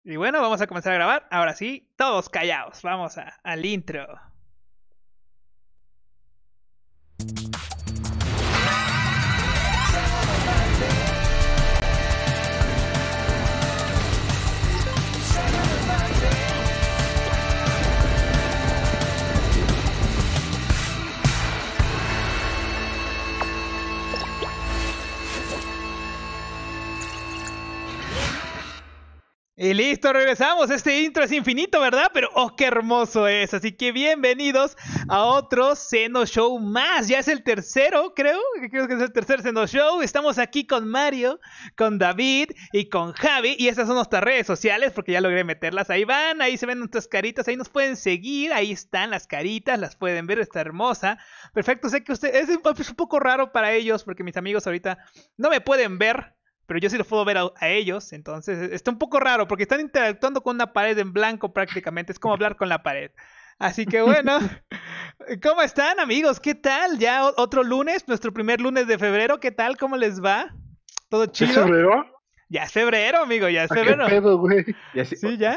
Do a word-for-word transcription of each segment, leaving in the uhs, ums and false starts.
Y bueno, vamos a comenzar a grabar. Ahora sí, todos callados. Vamos a, al intro. Y listo, regresamos. Este intro es infinito, ¿verdad? Pero oh, qué hermoso es. Así que bienvenidos a otro Xeno Show más. Ya es el tercero, creo. Creo que es el tercer Xeno Show. Estamos aquí con Mario, con David y con Javi. Y estas son nuestras redes sociales porque ya logré meterlas. Ahí van, ahí se ven nuestras caritas. Ahí nos pueden seguir. Ahí están las caritas, las pueden ver. Está hermosa. Perfecto, sé que usted es un, es un poco raro para ellos porque mis amigos ahorita no me pueden ver. Pero yo sí los puedo ver a, a ellos, entonces está un poco raro porque están interactuando con una pared en blanco prácticamente, es como hablar con la pared. Así que bueno, ¿cómo están amigos? ¿Qué tal? Ya otro lunes, nuestro primer lunes de febrero, ¿qué tal? ¿Cómo les va? ¿Todo chido? ¿Es febrero? Ya es febrero, amigo, ya es ¿A febrero. qué pedo, güey? Así, sí, ya.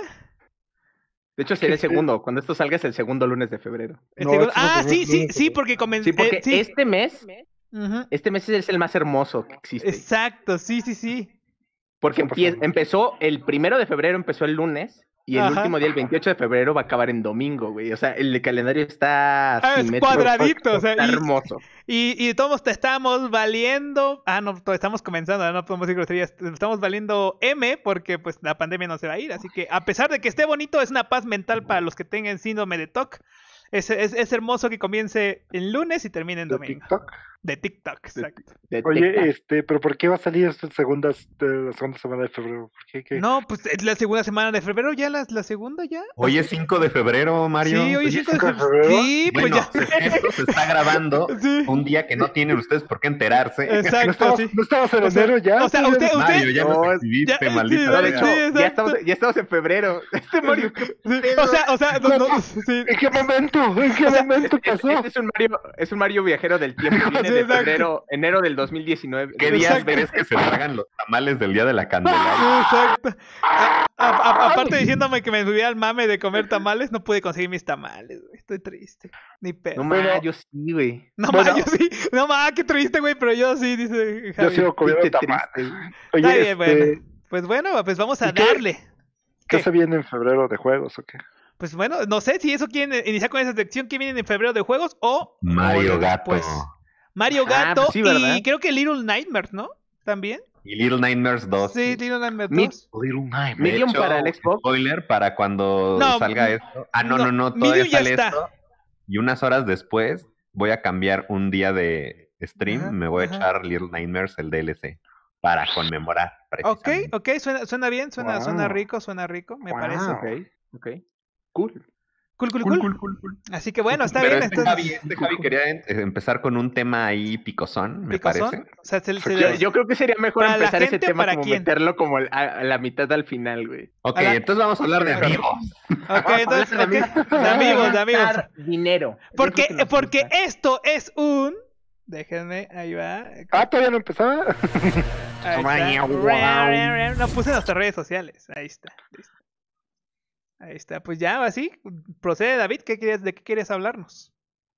De hecho sería el segundo, cuando esto salga es el segundo lunes de febrero. El No, segundo... este es el Ah, sí, primer sí, lunes, sí, güey. porque comenzó... Sí, porque eh, sí. este mes, Ujú. este mes es el más hermoso que existe. Exacto, sí, sí, sí. Porque cien por empie- ciento. empezó, el primero de febrero empezó el lunes, y el Ajá. último día, el veintiocho de febrero, va a acabar en domingo, güey. O sea, el calendario está Ah, es simétrico, cuadradito, o sea, está y- hermoso. Y, y todos te estamos valiendo. Ah, no, to- estamos comenzando, no podemos decir groserías. Estamos valiendo M porque pues la pandemia no se va a ir. Así que a pesar de que esté bonito, es una paz mental para los que tengan síndrome de T O C. Es, es, es hermoso que comience el lunes y termine en ¿De domingo. TikTok? De TikTok, exacto. De- de- Oye, este, pero ¿por qué va a salir esta segunda, este, la segunda semana de febrero? ¿Por qué? qué? No, pues es la segunda semana de febrero, ya la, la segunda ya. Hoy es cinco de febrero, Mario. Sí, hoy es Oye, cinco de ¿cinco de febrero. febrero? Sí, pues Bueno, ya. se- esto se está grabando Sí. un día que no tienen ustedes por qué enterarse. ¿No Exacto, estamos, sí. ¿No estamos en O sea, enero ya? o sea, Todavía usted- no- Mario, ya No, nos ya- exhibiste, sí, maldita No, de sea. hecho, Sí, ya, exacto. estamos, ya estamos en febrero. Este Mario, ¿qué Sí, pedo? O sea, o sea, no, no, sí. ¿En qué momento? ¿En qué momento Este, pasó? este es un Mario, es un Mario viajero del tiempo. Viene Sí, de exacto. febrero, enero del dos mil diecinueve. ¿Qué días Exacto. crees que se tragan los tamales del día de la Sí, Candelaria? exacto. A- a- a- aparte diciéndome que me subí al mame de comer tamales, no pude conseguir mis tamales, güey. Estoy triste. Ni pedo. No No, más, Bueno. yo sí, güey. ma, bueno. yo sí. No ma, qué triste, güey, pero yo sí, dice Yo Javi. sigo comiendo Qué tamales. triste. Oye, Está bien, este, bueno. Pues bueno, pues vamos a ¿y qué? darle. ¿qué ¿Qué? se viene en febrero de juegos o qué? Pues bueno, no sé si eso quieren iniciar con esa sección que viene en febrero de juegos o Mario o Gato. después. Mario Ah, Gato pues sí, ¿verdad? y creo que Little Nightmares, ¿no? También. Y Little Nightmares dos. Sí, Little Nightmares Mi- dos. Little Nightmares. De Medium hecho, para el Xbox. spoiler para cuando No, salga m- esto. Ah, no, no, no, no, todavía Medium ya sale está. esto. Y unas horas después voy a cambiar un día de stream. Ajá, Me voy a ajá. echar Little Nightmares, el D L C, para conmemorar. Ok, Precisamente. ok, suena, suena bien, suena, Wow. suena rico, suena rico, me Wow. parece. Ok, ok. Cool. Cool, cool, Cool, cool. cool, cool, cool. Así que bueno, está Pero bien. este, entonces- Javi, este Javi quería em- empezar con un tema ahí picosón, me ¿Picosón? parece. O sea, se- se- Yo, yo creo que sería mejor ¿Para la empezar ese gente o tema para como quién? meterlo como al- a, a la mitad al final, güey. Ok, A la- entonces vamos a hablar de amigos. Ok, entonces, ok, de amigos, de amigos. Gastar dinero. Porque, Yo creo que nos porque gusta. esto es un... Déjenme, ahí va. Ah, todavía no empezaba. Ahí está. No puse en nuestras redes sociales. Ahí está. Listo. Ahí está. Pues ya, así. Procede, David. ¿Qué quieres, ¿De qué quieres hablarnos?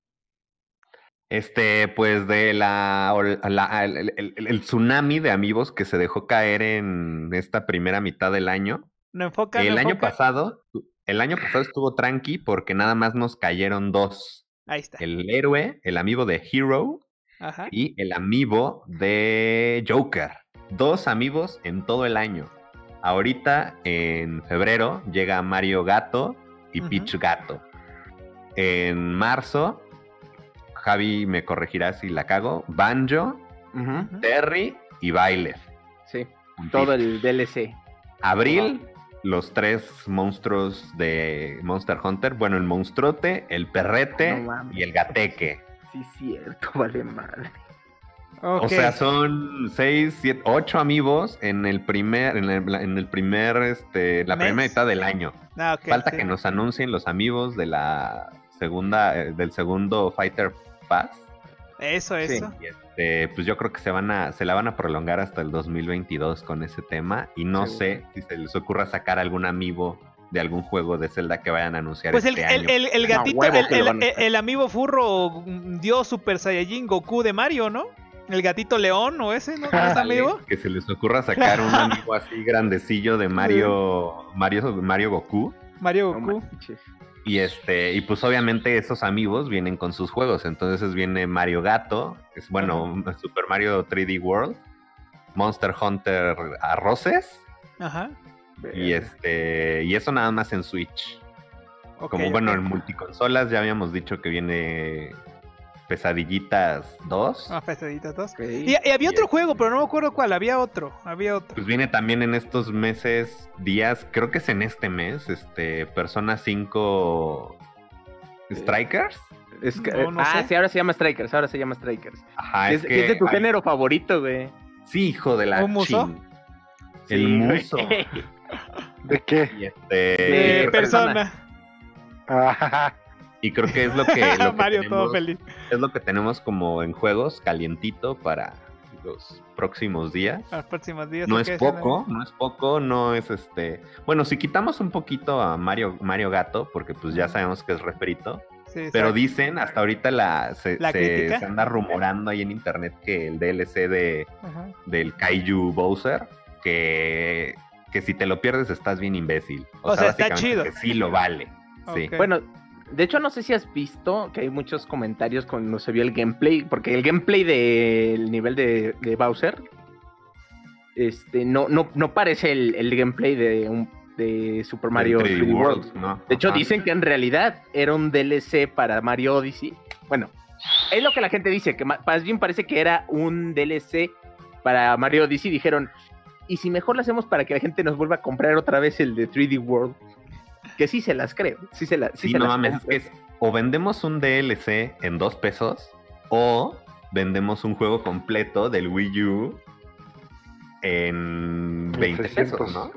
Este, pues de la, ol- la- el, el- el- el tsunami de amigos que se dejó caer en esta primera mitad del año. No enfoca, no El año enfoca. pasado, el año pasado estuvo tranqui porque nada más nos cayeron dos. Ahí está. El héroe, el amigo de Hero Ajá. y el amigo de Joker. Dos amigos en todo el año. Ahorita, en febrero, llega Mario Gato y Ujú. Peach Gato. En marzo, Javi me corregirá si la cago, Banjo, Ujú, Terry y Byleth. sí, todo el D L C. Abril, los tres monstruos de Monster Hunter. Bueno, el monstruote, el perrete No mames. y el gateque. Sí, cierto, vale madre. Ok. O sea, son seis, siete, ocho amigos en el primer, en el, en el primer, este, la ¿Mes? primera mitad del año. Ah, ok, Falta sí. que nos anuncien los amigos de la segunda, eh, del segundo Fighter Pass. Eso, Sí. eso. Y, es- este, pues yo creo que se van a, se la van a prolongar hasta el dos mil veintidós con ese tema. Y no Sí. sé si se les ocurra sacar algún amiibo de algún juego de Zelda que vayan a anunciar Pues el, este el, año. el, el No, gatito, huevo el, que lo el, van a el, hacer. el amiibo furro mm, dio Super Saiyajin Goku de Mario, ¿no? El gatito león o ese, ¿no? ¿No es Ándale, amigo? que se les ocurra sacar un amigo así grandecillo de Mario, Mario, Mario Goku. Mario No Goku. manches. Y este, y pues obviamente esos amigos vienen con sus juegos. Entonces viene Mario Gato, que es bueno, Super Mario tres D World, Monster Hunter Arroces, Ajá. y este, y eso nada más en Switch. Ok, Como bueno, ok. en multiconsolas ya habíamos dicho que viene Pesadillitas dos. Ah, pesaditas dos. Ok. Y, y había otro juego, pero no me acuerdo cuál. Había otro. Había otro. Pues viene también en estos meses, días, creo que es en este mes, este, Persona cinco Strikers. Es que- No, no ah, sé. sí, ahora se llama Strikers, ahora se llama Strikers. Ajá, es, es, que es de tu hay- género favorito, güey. Sí, hijo de la ¿Un muso? chin. El Sí, güey. muso. ¿De qué? Y, este, Eh, y creo que- persona. Ah, y creo que es lo que, lo que Mario todo tenemos, feliz. es lo que tenemos como en juegos calientito para los próximos días. Los próximos días. No ¿o es qué? poco, no es poco, no es este. Bueno, si quitamos un poquito a Mario, Mario Gato, porque pues ya sabemos que es refrito, Sí, pero exacto. dicen, hasta ahorita la, se, ¿La se- crítica? se anda rumorando ahí en internet que el D L C de, Ajá. del Kaiju Bowser, que, que si te lo pierdes estás bien imbécil. O sea, está básicamente chido. que sí lo vale. Sí. Ok. Bueno, de hecho no sé si has visto que hay muchos comentarios cuando se vio el gameplay, porque el gameplay del nivel de, de Bowser este, no, no, no parece el, el gameplay de, un, de Super Mario Del tres D World. ¿no? De hecho Ajá. dicen que en realidad era un D L C para Mario Odyssey. Bueno, es lo que la gente dice, que ma- más bien parece que era un D L C para Mario Odyssey. Dijeron, ¿y si mejor lo hacemos para que la gente nos vuelva a comprar otra vez el de tres D World? Que sí se las creo, sí se, la, sí Sí, se no las mames, es compro. que es- o vendemos un D L C en dos pesos o vendemos un juego completo del Wii U en veinte pesos, ¿no?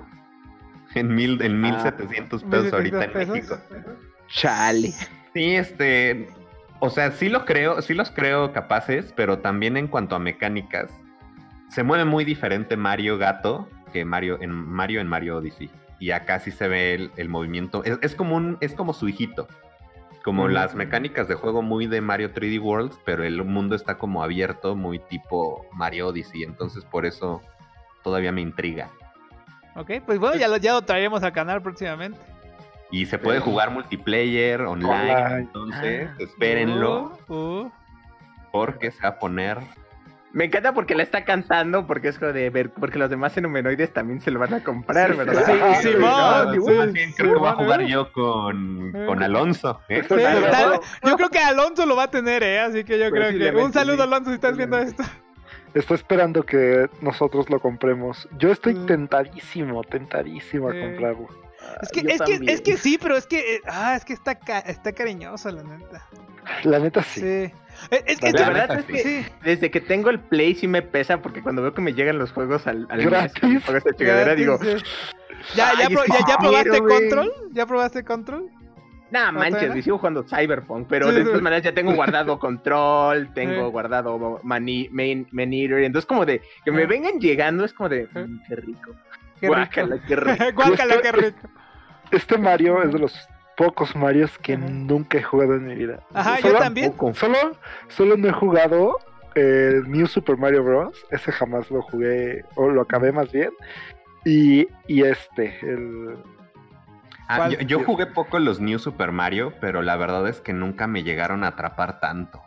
En mil, en mil setecientos pesos ahorita en ¿mil México. setecientos pesos? Chale. Sí, este, o sea, sí lo creo, sí los creo capaces, pero también en cuanto a mecánicas, se mueve muy diferente Mario Gato que Mario en Mario en Mario Odyssey. Y acá sí se ve el, el movimiento. Es, es como un, es como su hijito. Como Mm. las mecánicas de juego muy de Mario tres D World, pero el mundo está como abierto, muy tipo Mario Odyssey. Entonces por eso todavía me intriga. Ok, pues bueno, ya lo, ya lo traeremos al canal próximamente. Y se puede jugar multiplayer, online, Online. entonces Ah. espérenlo, Uh, uh. porque se va a poner... Me encanta porque la está cantando, porque es como de ver, porque los demás fenomenoides también se lo van a comprar, Sí, ¿verdad? sí, Ah, Simón, ¿no? sí, Más bien creo que voy a Simón, jugar ¿eh? yo con, Eh. con Alonso. ¿eh? Sí, Pero- tal- yo creo que Alonso lo va a tener, ¿eh? Así que yo creo que... Posiblemente, Un saludo, sí. Alonso, si estás viendo esto. está esperando que nosotros lo compremos. Yo estoy Mm. tentadísimo, tentadísimo a Sí. comprarlo. Es que, Yo es, que, también. es que sí, pero es que... eh, ah, es que está, ca- está cariñoso, la neta. La neta sí. Sí. Es, es que... La yo- verdad es sí. que sí. desde que tengo el Play sí me pesa, porque cuando veo que me llegan los juegos al, al mes, Gratis. cuando pago esta chingadera, digo, Sí. ¿Ya, ya, Ay, pro- es que ya, ya quiero, probaste güey. Control? ¿Ya probaste Control? nah, manches, todavía no? y sigo jugando Cyberpunk, pero Sí, de sí. todas maneras ya tengo guardado Control, tengo Sí. guardado Mani, Main, Man Eater, entonces como de que me Ah. vengan llegando es como de, Ah. mm, qué rico. Qué Guácala, rico. qué rico. Guácala, Este- qué rico. Este Mario es de los pocos Marios que Ajá. nunca he jugado en mi vida. Ajá, yo Solo- también. Solo, solo no he jugado el New Super Mario Bros. Ese jamás lo jugué, o lo acabé más bien. Y, y este, el... Ah, ¿Cuál? yo, yo jugué poco los New Super Mario, pero la verdad es que nunca me llegaron a atrapar tanto.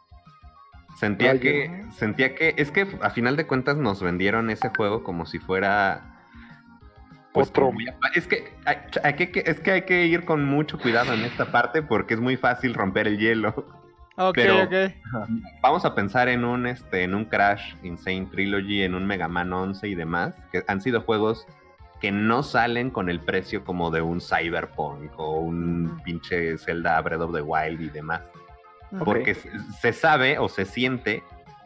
Sentía Ay, que, sentía que, es que a final de cuentas nos vendieron ese juego como si fuera pues, Otro. como muy apa- es que hay, hay que, es que hay que ir con mucho cuidado en esta parte porque es muy fácil romper el hielo. Ok, pero- ok. Vamos a pensar en un este, en un Crash Insane Trilogy, en un Mega Man once y demás, que han sido juegos que no salen con el precio como de un Cyberpunk o un Ujú. pinche Zelda Breath of the Wild y demás. Ok. Porque se, se sabe o se siente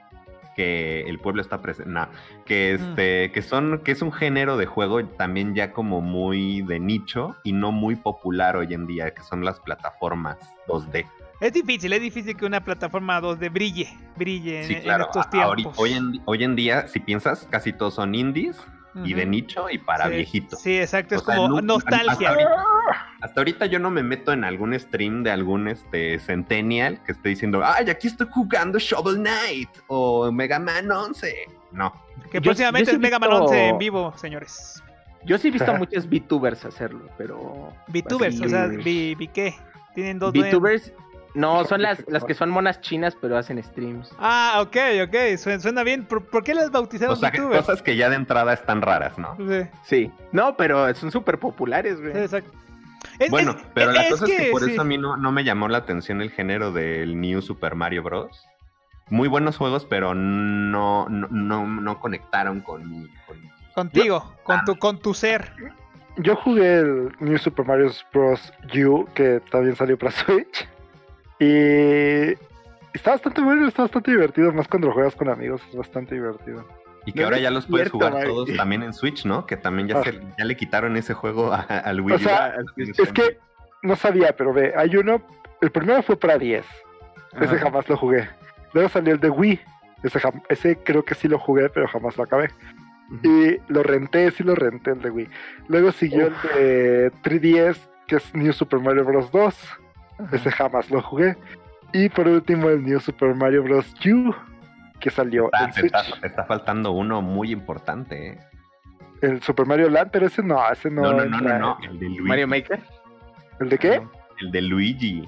que el pueblo está presente, no, que este, que son, que es un género de juego también ya como muy de nicho y no muy popular hoy en día, que son las plataformas dos D. Es difícil, es difícil que una plataforma dos D brille, brille en, Sí, claro. en estos a- tiempos. ahorita- hoy, en, hoy en día, si piensas, casi todos son indies y de Ujú. nicho y para Sí, viejitos. Sí, exacto, es O sea, como no- nostalgia. Hasta ahorita, hasta ahorita yo no me meto en algún stream de algún este Centennial que esté diciendo, ay, aquí estoy jugando Shovel Knight o Mega Man once. No. Que Yo- próximamente yo sí es Mega Man visto- once en vivo, señores. Yo sí he visto a Ajá. muchos VTubers hacerlo, pero... VTubers, así, o sea, vi, vi qué. Tienen dos nueve- VTubers... No, son las, las que son monas chinas, pero hacen streams. Ah, ok, ok, suena, suena bien. ¿Por, por qué las bautizaron O sea, que VTubers? cosas que ya de entrada están raras, ¿no? Sí, Sí. No, pero son súper populares, sí, güey. exacto. Es- Bueno, es- pero la es cosa es que por sí. eso a mí no, no me llamó la atención el género del New Super Mario Bros. Muy buenos juegos, pero no, no, no, no conectaron con mi... con mi- Contigo, con tu, con tu ser. Yo jugué el New Super Mario Bros. U, que también salió para Switch. Y está bastante bueno, está bastante divertido, más cuando lo juegas con amigos, es bastante divertido. Y que No ahora es ya los puedes cierto, jugar Mike. todos también en Switch, ¿no? Que también ya, Ah. se, ya le quitaron ese juego a- al Wii O U. sea, Ah, Es que no sabía, pero ve, hay uno, el primero fue para diez, ese Ajá. jamás lo jugué. Luego salió el de Wii, ese, jam- ese creo que sí lo jugué, pero jamás lo acabé. Y lo renté, sí lo renté el de Wii. Luego siguió el de tres D S, que es New Super Mario Bros. dos, ese jamás lo jugué. Y por último el New Super Mario Bros. U, que salió Ah, en te, está, Switch. te está faltando uno muy importante, ¿eh? El Super Mario Land, pero ese no, ese no. No, no, no, no, entra. no. El de Luigi. Mario Maker. ¿El de qué? El de Luigi.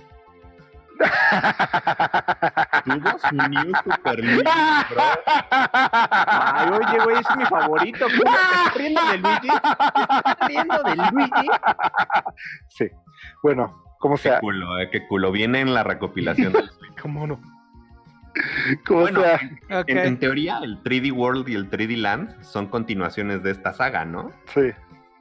Tuvo su New Super Luigi, bro. Ay, oye, güey, ese es mi favorito. ¿Cómo te estás riendo de Luigi? ¿Te estás riendo de Luigi? Sí. Bueno, como Qué sea. culo, eh, qué culo. Viene en la recopilación del Switch. ¿Cómo no? Como Bueno, sea. Ok. En, en teoría, el tres D World y el tres D Land son continuaciones de esta saga, ¿no? Sí.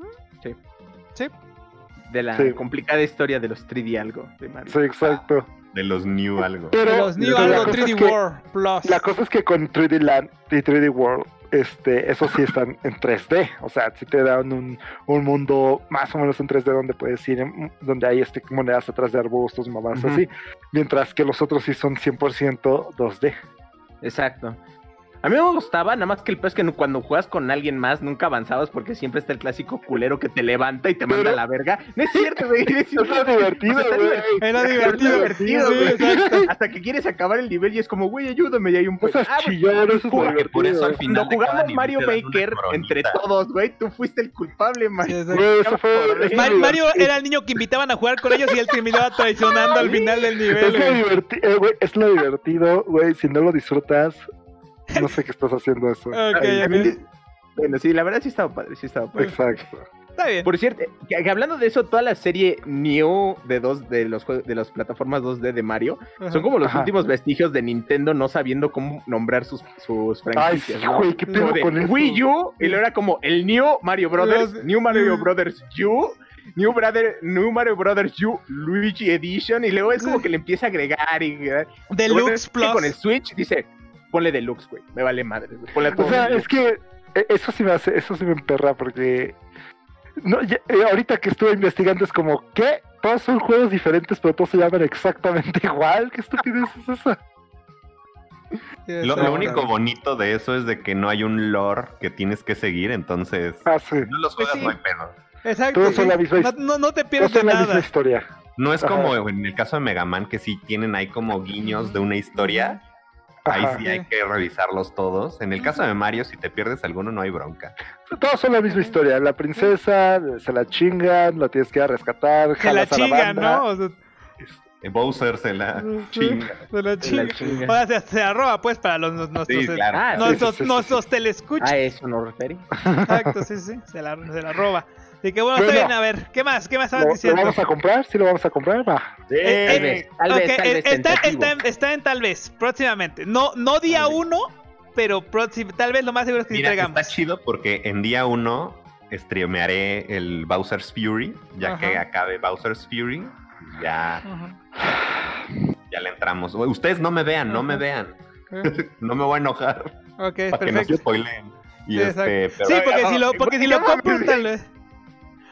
Sí. De la Sí. complicada historia de los tres D algo de Mario. Sí, exacto. De los New algo. Pero De los New pero la algo cosa tres D es que- World Plus. La cosa es que con tres D Land y tres D World, este, esos sí están en tres D. O sea, sí te dan un, un mundo más o menos en tres D donde puedes ir, en- donde hay este, monedas atrás de arbustos, mamás Ujú. así. Mientras que los otros sí son cien por ciento dos D. Exacto. A mí me gustaba, nada más que el peor es que no- cuando juegas con alguien más nunca avanzabas porque siempre está el clásico culero que te levanta y te manda Pero- a la verga. No es cierto, güey. Es Eso es divertido, O sea, está güey. divertido. Era Es divertido. divertido, Sí, güey. exacto. Hasta que quieres acabar el nivel y es como, güey, ayúdame, y hay un No seas Ah, güey, chillón, eso es lo porque por eso al divertido. final Cuando de cada jugamos nivel Mario te dan una Maker coronita. entre todos, güey, tú fuiste el culpable, Sí, Mario. exacto. Güey, eso fue- Por- es Ma- lo Mario divertido. era el niño que invitaban a jugar con ellos y él terminaba traicionando al final del nivel. Es lo güey. divertido, güey. Es lo divertido, güey. Si no lo disfrutas, no sé qué estás haciendo eso. Ok, Ay, a mí- ok. Bueno, sí, la verdad sí estaba padre, sí estaba padre. Exacto. Está bien. Por cierto, que, que hablando de eso, toda la serie Neo de dos de los juegos de las plataformas dos D de Mario Ajá. son como los Ajá. últimos vestigios de Nintendo no sabiendo cómo nombrar sus, sus Ay, franquicias. sí, ¿no? güey, qué pedo Como de con eso. Wii U y luego era como el New Mario Brothers, Los- New Mario Mm. Brothers U, New Brother, New Mario Brothers U, Luigi Edition y luego es como Sí. que le empieza a agregar y bueno, Deluxe es que Plus. con el Switch dice ponle Deluxe, güey, me vale madre, güey, ponle a O todos sea, Deluxe. es que eh, eso sí me hace, eso sí me emperra porque no, ya- eh, ahorita que estuve investigando es como, ¿qué? Todos son juegos diferentes, pero todos se llaman exactamente igual. ¿Qué estupidez es esa? Sí, Lo, exacto. lo único bonito de eso es de que no hay un lore que tienes que seguir, entonces Ah, sí. no los Pues juegas, sí. no hay pedo. Exacto. Todos son sí. la misma No, his- no, no te Todos pierdes de son la misma nada. historia. No es Ajá. como en el caso de Mega Man, que sí tienen ahí como guiños de una historia. Ahí Ajá. sí hay que revisarlos todos. En el caso de Mario, si te pierdes alguno, no hay bronca. Todos son la misma historia. La princesa se la chingan, la tienes que ir a rescatar, Se la jalas a la chingan, banda. ¿no? O sea, Eh, Bowser se la chinga. se la Se chingan. la chinga. O sea, se, se arroba pues para los, nuestros, Sí, eh, claro. Ah, nuestros, sí, sí, sí, nuestros telescuchas. A eso nos refiere. Exacto, sí, sí. Se la, se la roba. Así que bueno, está Bueno. bien, a ver, ¿qué más? ¿Qué más ¿Lo, estaban lo diciendo? vamos a comprar? ¿Sí lo vamos a comprar? Va. Eh, Tal eh, vez, tal ok, vez, tal eh, vez está, tentativo. está, en- está en tal vez, próximamente. No, no día Tal vez. uno, pero próximo, tal vez lo más seguro es que sí Mira, traigamos. está chido porque en día uno streamearé el Bowser's Fury, ya que Ajá. acabe Bowser's Fury. Ya, Ajá. ya le entramos. Ustedes no me vean, no me Ajá. vean. Eh, No me voy a enojar Ok, para que no se perfecto. spoilen. Y Sí, este, exacto. pero- Sí, porque si lo, Ay, porque si no lo compro mames. tal vez.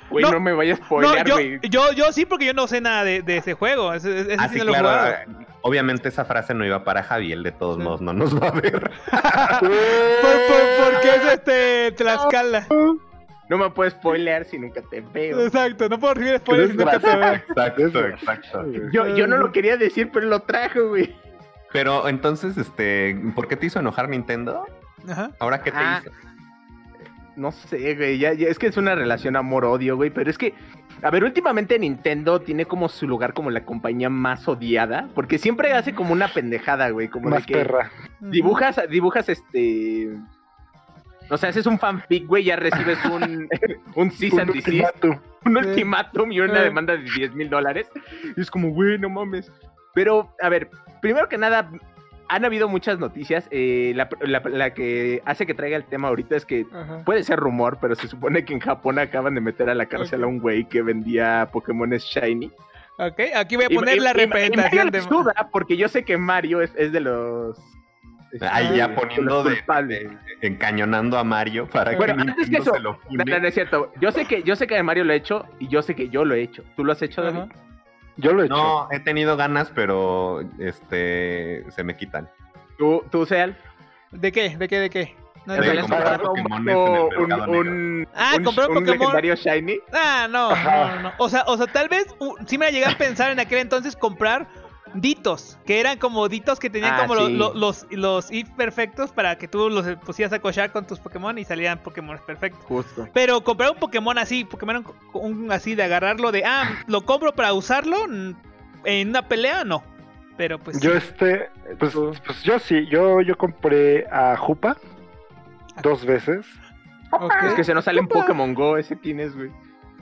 Güey, No, no, me vayas a No, spoilear, yo, güey. yo, yo sí, porque yo no sé nada de, de ese juego. Ese, ese Ah, sí sí, no lo he claro. jugado. eh, Obviamente esa frase no iba para Javi, él de todos Sí. modos no nos va a ver. por, por, porque es este Tlaxcala. No me puedes spoilear si nunca te veo. Exacto, no puedo recibir spoilers si nunca te veo. Exacto, exacto. Yo, yo no lo quería decir, pero lo trajo, güey. Pero entonces, este, ¿por qué te hizo enojar Nintendo? Ajá. ¿Ahora qué te Ah, hizo? No sé, güey, ya, ya es que es una relación amor-odio, güey, pero es que, a ver, últimamente Nintendo tiene como su lugar como la compañía más odiada, porque siempre hace como una pendejada, güey, como Más de que perra. dibujas, dibujas este... O sea, haces un fanfic, güey, ya recibes un, un cease Un and desist, ultimátum. un Sí. ultimátum y una Sí. demanda de diez mil dólares. Y es como, güey, no mames. Pero, a ver, primero que nada, han habido muchas noticias. eh, la, la- la que hace que traiga el tema ahorita es que Ajá. puede ser rumor, pero se supone que en Japón acaban de meter a la cárcel Ok. a un güey que vendía Pokémones Shiny. Ok, aquí voy a Y- poner y- la y- y representación Mario de... le suda, porque yo sé que Mario es, es de los... Ahí ya de poniendo los de, culpables. de- encañonando a Mario para Bueno, que antes que Nintendo eso, se lo No, fune. no, no es cierto. Yo sé que yo sé que Mario lo ha hecho y yo sé que yo lo he hecho. ¿Tú lo has hecho, David? Ajá. Yo lo he hecho. No, he tenido ganas, pero este se me quitan. ¿Tú, tú Seal? ¿De qué? ¿De qué? ¿De qué? No, De no, ¿Te no. has comprar comprado un, Pokémones en el un, mercado un, Ah, un- compré un Pokémon. legendario Shiny? Ah, no, Ajá. no, no. O sea, o sea, tal vez uh, sí me llegué a pensar en aquel entonces comprar ditos, que eran como ditos que tenían Ah, como lo- sí. lo- los los if perfectos para que tú los pusieras a cochar con tus Pokémon y salían Pokémon perfectos. Justo. Pero comprar un Pokémon así, Pokémon un, un así de agarrarlo de, ah, lo compro para usarlo mm, en una pelea, no. Pero pues Yo sí. este, pues, pues yo sí, yo, yo compré a Jupa dos veces. Ok. Es que se nos sale en Opa. Pokémon Go. ¿Ese quién es, güey?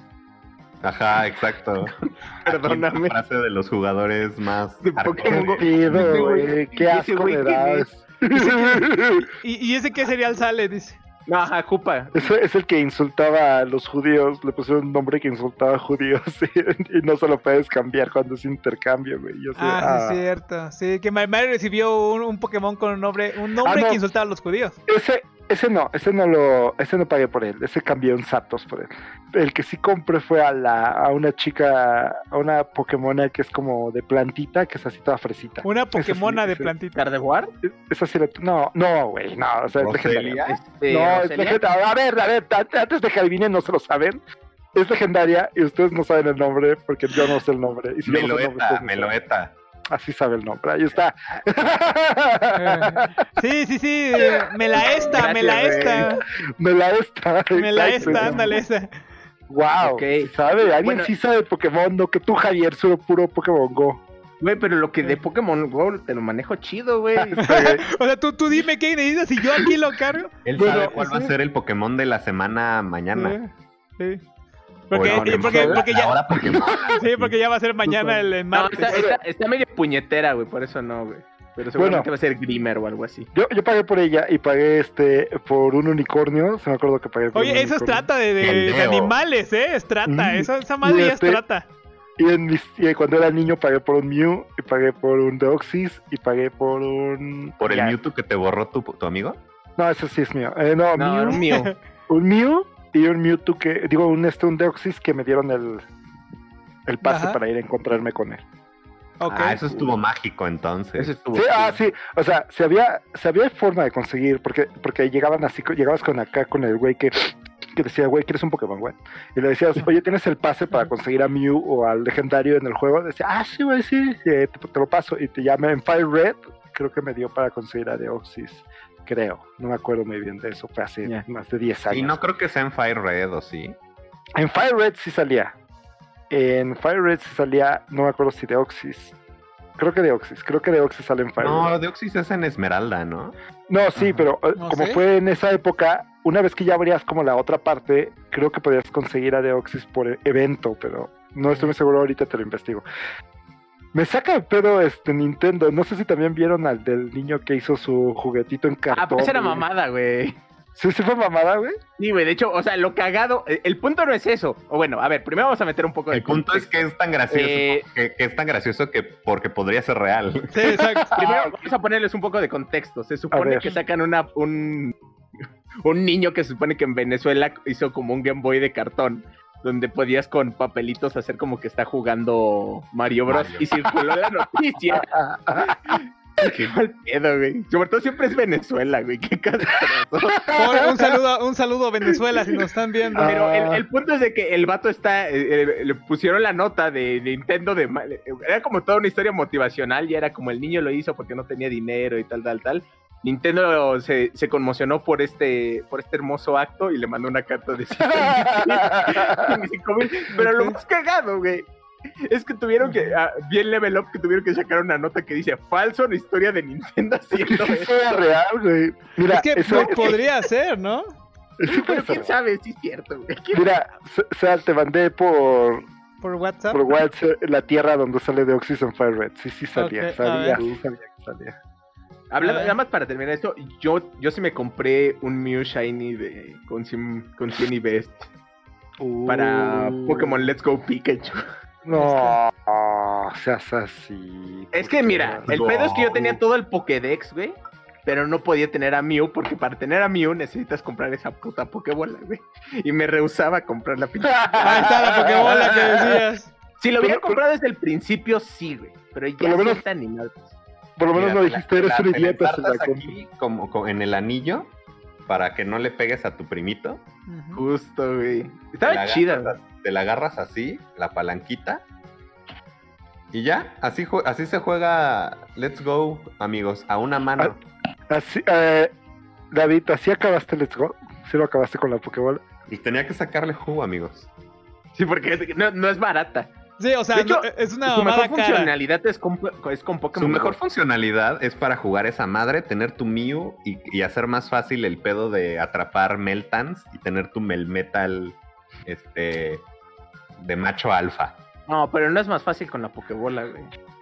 Ajá, exacto. Perdóname. Aquí la frase de los jugadores más De hardcore. Pokémon Go. Qué pido, Ese güey- güey, qué ese asco güey, me ¿quién das. ¿Y, y ese qué cereal sale? Dice. No, ajá, Jupa. Ese es el que insultaba a los judíos, le pusieron un nombre que insultaba a judíos y, y no se lo puedes cambiar cuando es intercambio, güey. Yo sé, Ah, sí, ah. es cierto. Sí, que Ma- Mario recibió un, un Pokémon con un nombre, un nombre Ah, no. que insultaba a los judíos. Ese, ese no, ese no lo, ese no pagué por él, ese cambié un Zapdos por él. El que sí compré fue a la, a una chica, a una Pokémona que es como de plantita, que es así toda fresita. Una Ese sí, Pokémona de ese- plantita. ¿Gardevoir? Esa sí la, no, no, güey, no, o sea, es ¿Roselia? legendaria. Este, No, es Roselia. legendaria. A ver, a ver, an- antes de que adivinen, no se lo saben. Es legendaria y ustedes no saben el nombre porque yo no sé el nombre. Y si yo no sé el nombre, Meloeta, ustedes no saben. Meloeta. Así sabe el nombre, ahí está. Eh, Sí, sí, sí. eh, Me la esta, me la Gracias, esta. Me la está. Me la exacto. esta, ándale esa. Wow, Ok. sí sabe, alguien Bueno. sí sabe Pokémon, no que tú, Javier, solo puro Pokémon Go. Güey, pero lo que de Pokémon Go te lo manejo chido, güey. O sea, tú, tú dime qué necesitas y yo aquí lo cargo. Él Bueno, sabe cuál va a sí. ser el Pokémon de la semana mañana. Sí. sí. Porque, O no, y no, porque, la- porque la ya, hora Pokémon. sí, porque ya va a ser mañana el, el No, martes. está, está, está medio puñetera, güey, por eso no, güey. Pero seguramente Bueno. va a ser Grimer o algo así. Yo, yo pagué por ella y pagué este por un unicornio. Se me acuerdo que pagué por Oye, un eso es unicornio. trata de, de- Qué de leo. animales, ¿eh? Es trata. Mm. Eso, esa madre Y ya es este- trata. Y, en mis, y cuando era niño pagué por un Mew, y pagué por un Deoxys, y pagué por un... ¿Por el ya. Mewtwo que te borró tu, tu amigo? No, ese sí es mío. Eh, no, No, Mew, era un mío. un Mew y un Mewtwo que... Digo, un, este, un Deoxys que me dieron el, el pase Ajá. para ir a encontrarme con él. Ok. Ah, eso estuvo mágico entonces. Ese estuvo Sí, ah, chido. sí. O sea, si había, si había forma de conseguir, porque, porque llegaban así, llegabas con acá con el güey que, que decía, güey, ¿quieres un Pokémon, güey? Y le decías, oye, ¿tienes el pase para conseguir a Mew o al legendario en el juego? Decía, ah, sí, güey, sí, sí, te, te lo paso. Y te llamé en Fire Red, creo que me dio para conseguir a Deoxys, creo. No me acuerdo muy bien de eso, fue hace Ya. más de diez años. Y no creo que sea en Fire Red, ¿o sí? En Fire Red sí salía. En Fire Red sí salía, no me acuerdo si Deoxys. Creo que Deoxys, creo que Deoxys sale en Fire Red. No, Deoxys es en Esmeralda, ¿no? No, sí, Ajá. pero eh, No como sé. fue en esa época, una vez que ya abrías como la otra parte, creo que podías conseguir a Deoxys por e- evento, pero no estoy muy seguro, ahorita te lo investigo. Me saca de pedo este Nintendo, no sé si también vieron al del niño que hizo su juguetito en cartón. Ah, pero esa era güey. mamada, güey. Sí, sí fue mamada, güey. Sí, güey, de hecho, o sea, lo cagado, el, el punto no es eso. O bueno, a ver, primero vamos a meter un poco de El punto es contexto. que es tan gracioso, Eh, que, que es tan gracioso que porque podría ser real. Sí, exacto. Primero vamos a ponerles un poco de contexto. Se supone ver. que sacan una, un, un niño que se supone que en Venezuela hizo como un Game Boy de cartón. donde podías con papelitos hacer como que está jugando Mario Bros. Mario. Y circuló la noticia. Qué mal pedo, güey. Sobre todo siempre es Venezuela, güey. Qué castroso. Por- un saludo, un saludo a Venezuela si nos están viendo. Ah. Pero el, el punto es de que el vato está, eh, eh, le pusieron la nota de Nintendo de, ma- era como toda una historia motivacional y era como el niño lo hizo porque no tenía dinero y tal, tal, tal. Nintendo se, se conmocionó por este, por este hermoso acto y le mandó una carta de cinco mil. Pero lo más cagado, güey, es que tuvieron que, ah, bien Level Up, que tuvieron que sacar una nota que dice falso en la historia de Nintendo haciendo Eso eso. es real, güey. Mira, Es que eso, po- podría ser, ¿no? eso puede Pero quién ser. sabe, sí es cierto, güey. ¿Quién Mira, Sal, te mandé por, Por WhatsApp. por WhatsApp la tierra donde sale de Oxys and Fire Red. Sí, sí salía, Ok, a salía, ver. sí salía, salía. Hablando, A ver. nada más para terminar esto, yo, yo sí me compré un Mew Shiny de, con, Sim- con cien y Best para Uh, Pokémon Let's Go Pikachu. No, seas así. Es que mira, el No. pedo es que yo tenía todo el Pokédex, güey, pero no podía tener a Mew porque para tener a Mew necesitas comprar esa puta Pokébola, güey. Y me rehusaba a comprar la pinche. Ahí está la Pokébola que decías. Si lo hubiera Pero- comprado desde el principio, sí, güey, pero ya Por lo sí menos- está animado. Por lo menos Mira, no te la- dijiste, eres te un la- te la idiota. Se la ensartas compré. aquí como, como en el anillo para que no le pegues a tu primito. Ujú. Justo, güey. Te Estaba la chida, agarras- güey. Te la agarras así, la palanquita. Y ya, así, jue- así se juega Let's Go, amigos, a una mano. Así, eh, David, ¿así acabaste Let's Go? ¿Sí lo acabaste con la Pokébola? Pues tenía que sacarle jugo, amigos. Sí, porque no, no es barata. Sí, o sea, De hecho, no- es una Su mejor mamada cara. funcionalidad es con, es con Pokémon Su mejor Go. funcionalidad es para jugar esa madre, tener tu Mew y, y hacer más fácil el pedo de atrapar Meltans y tener tu Melmetal este, de macho alfa. No, pero no es más fácil con la Pokébola, güey.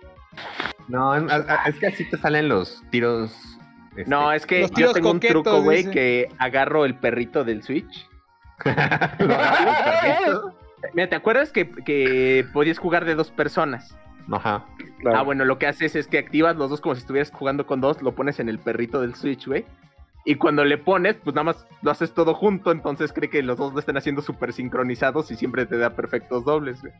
No, es, es que así te salen los tiros. este, No, es que Los yo tiros tengo un coquetos, truco, güey, dice. que agarro el perrito del Switch. lo agarro el perrito. Mira, ¿te acuerdas que, que podías jugar de dos personas? Ajá. Claro. Ah, bueno, lo que haces es que activas los dos como si estuvieras jugando con dos, lo pones en el perrito del Switch, güey. Y cuando le pones, pues nada más lo haces todo junto, entonces cree que los dos lo están haciendo súper sincronizados y siempre te da perfectos dobles, güey.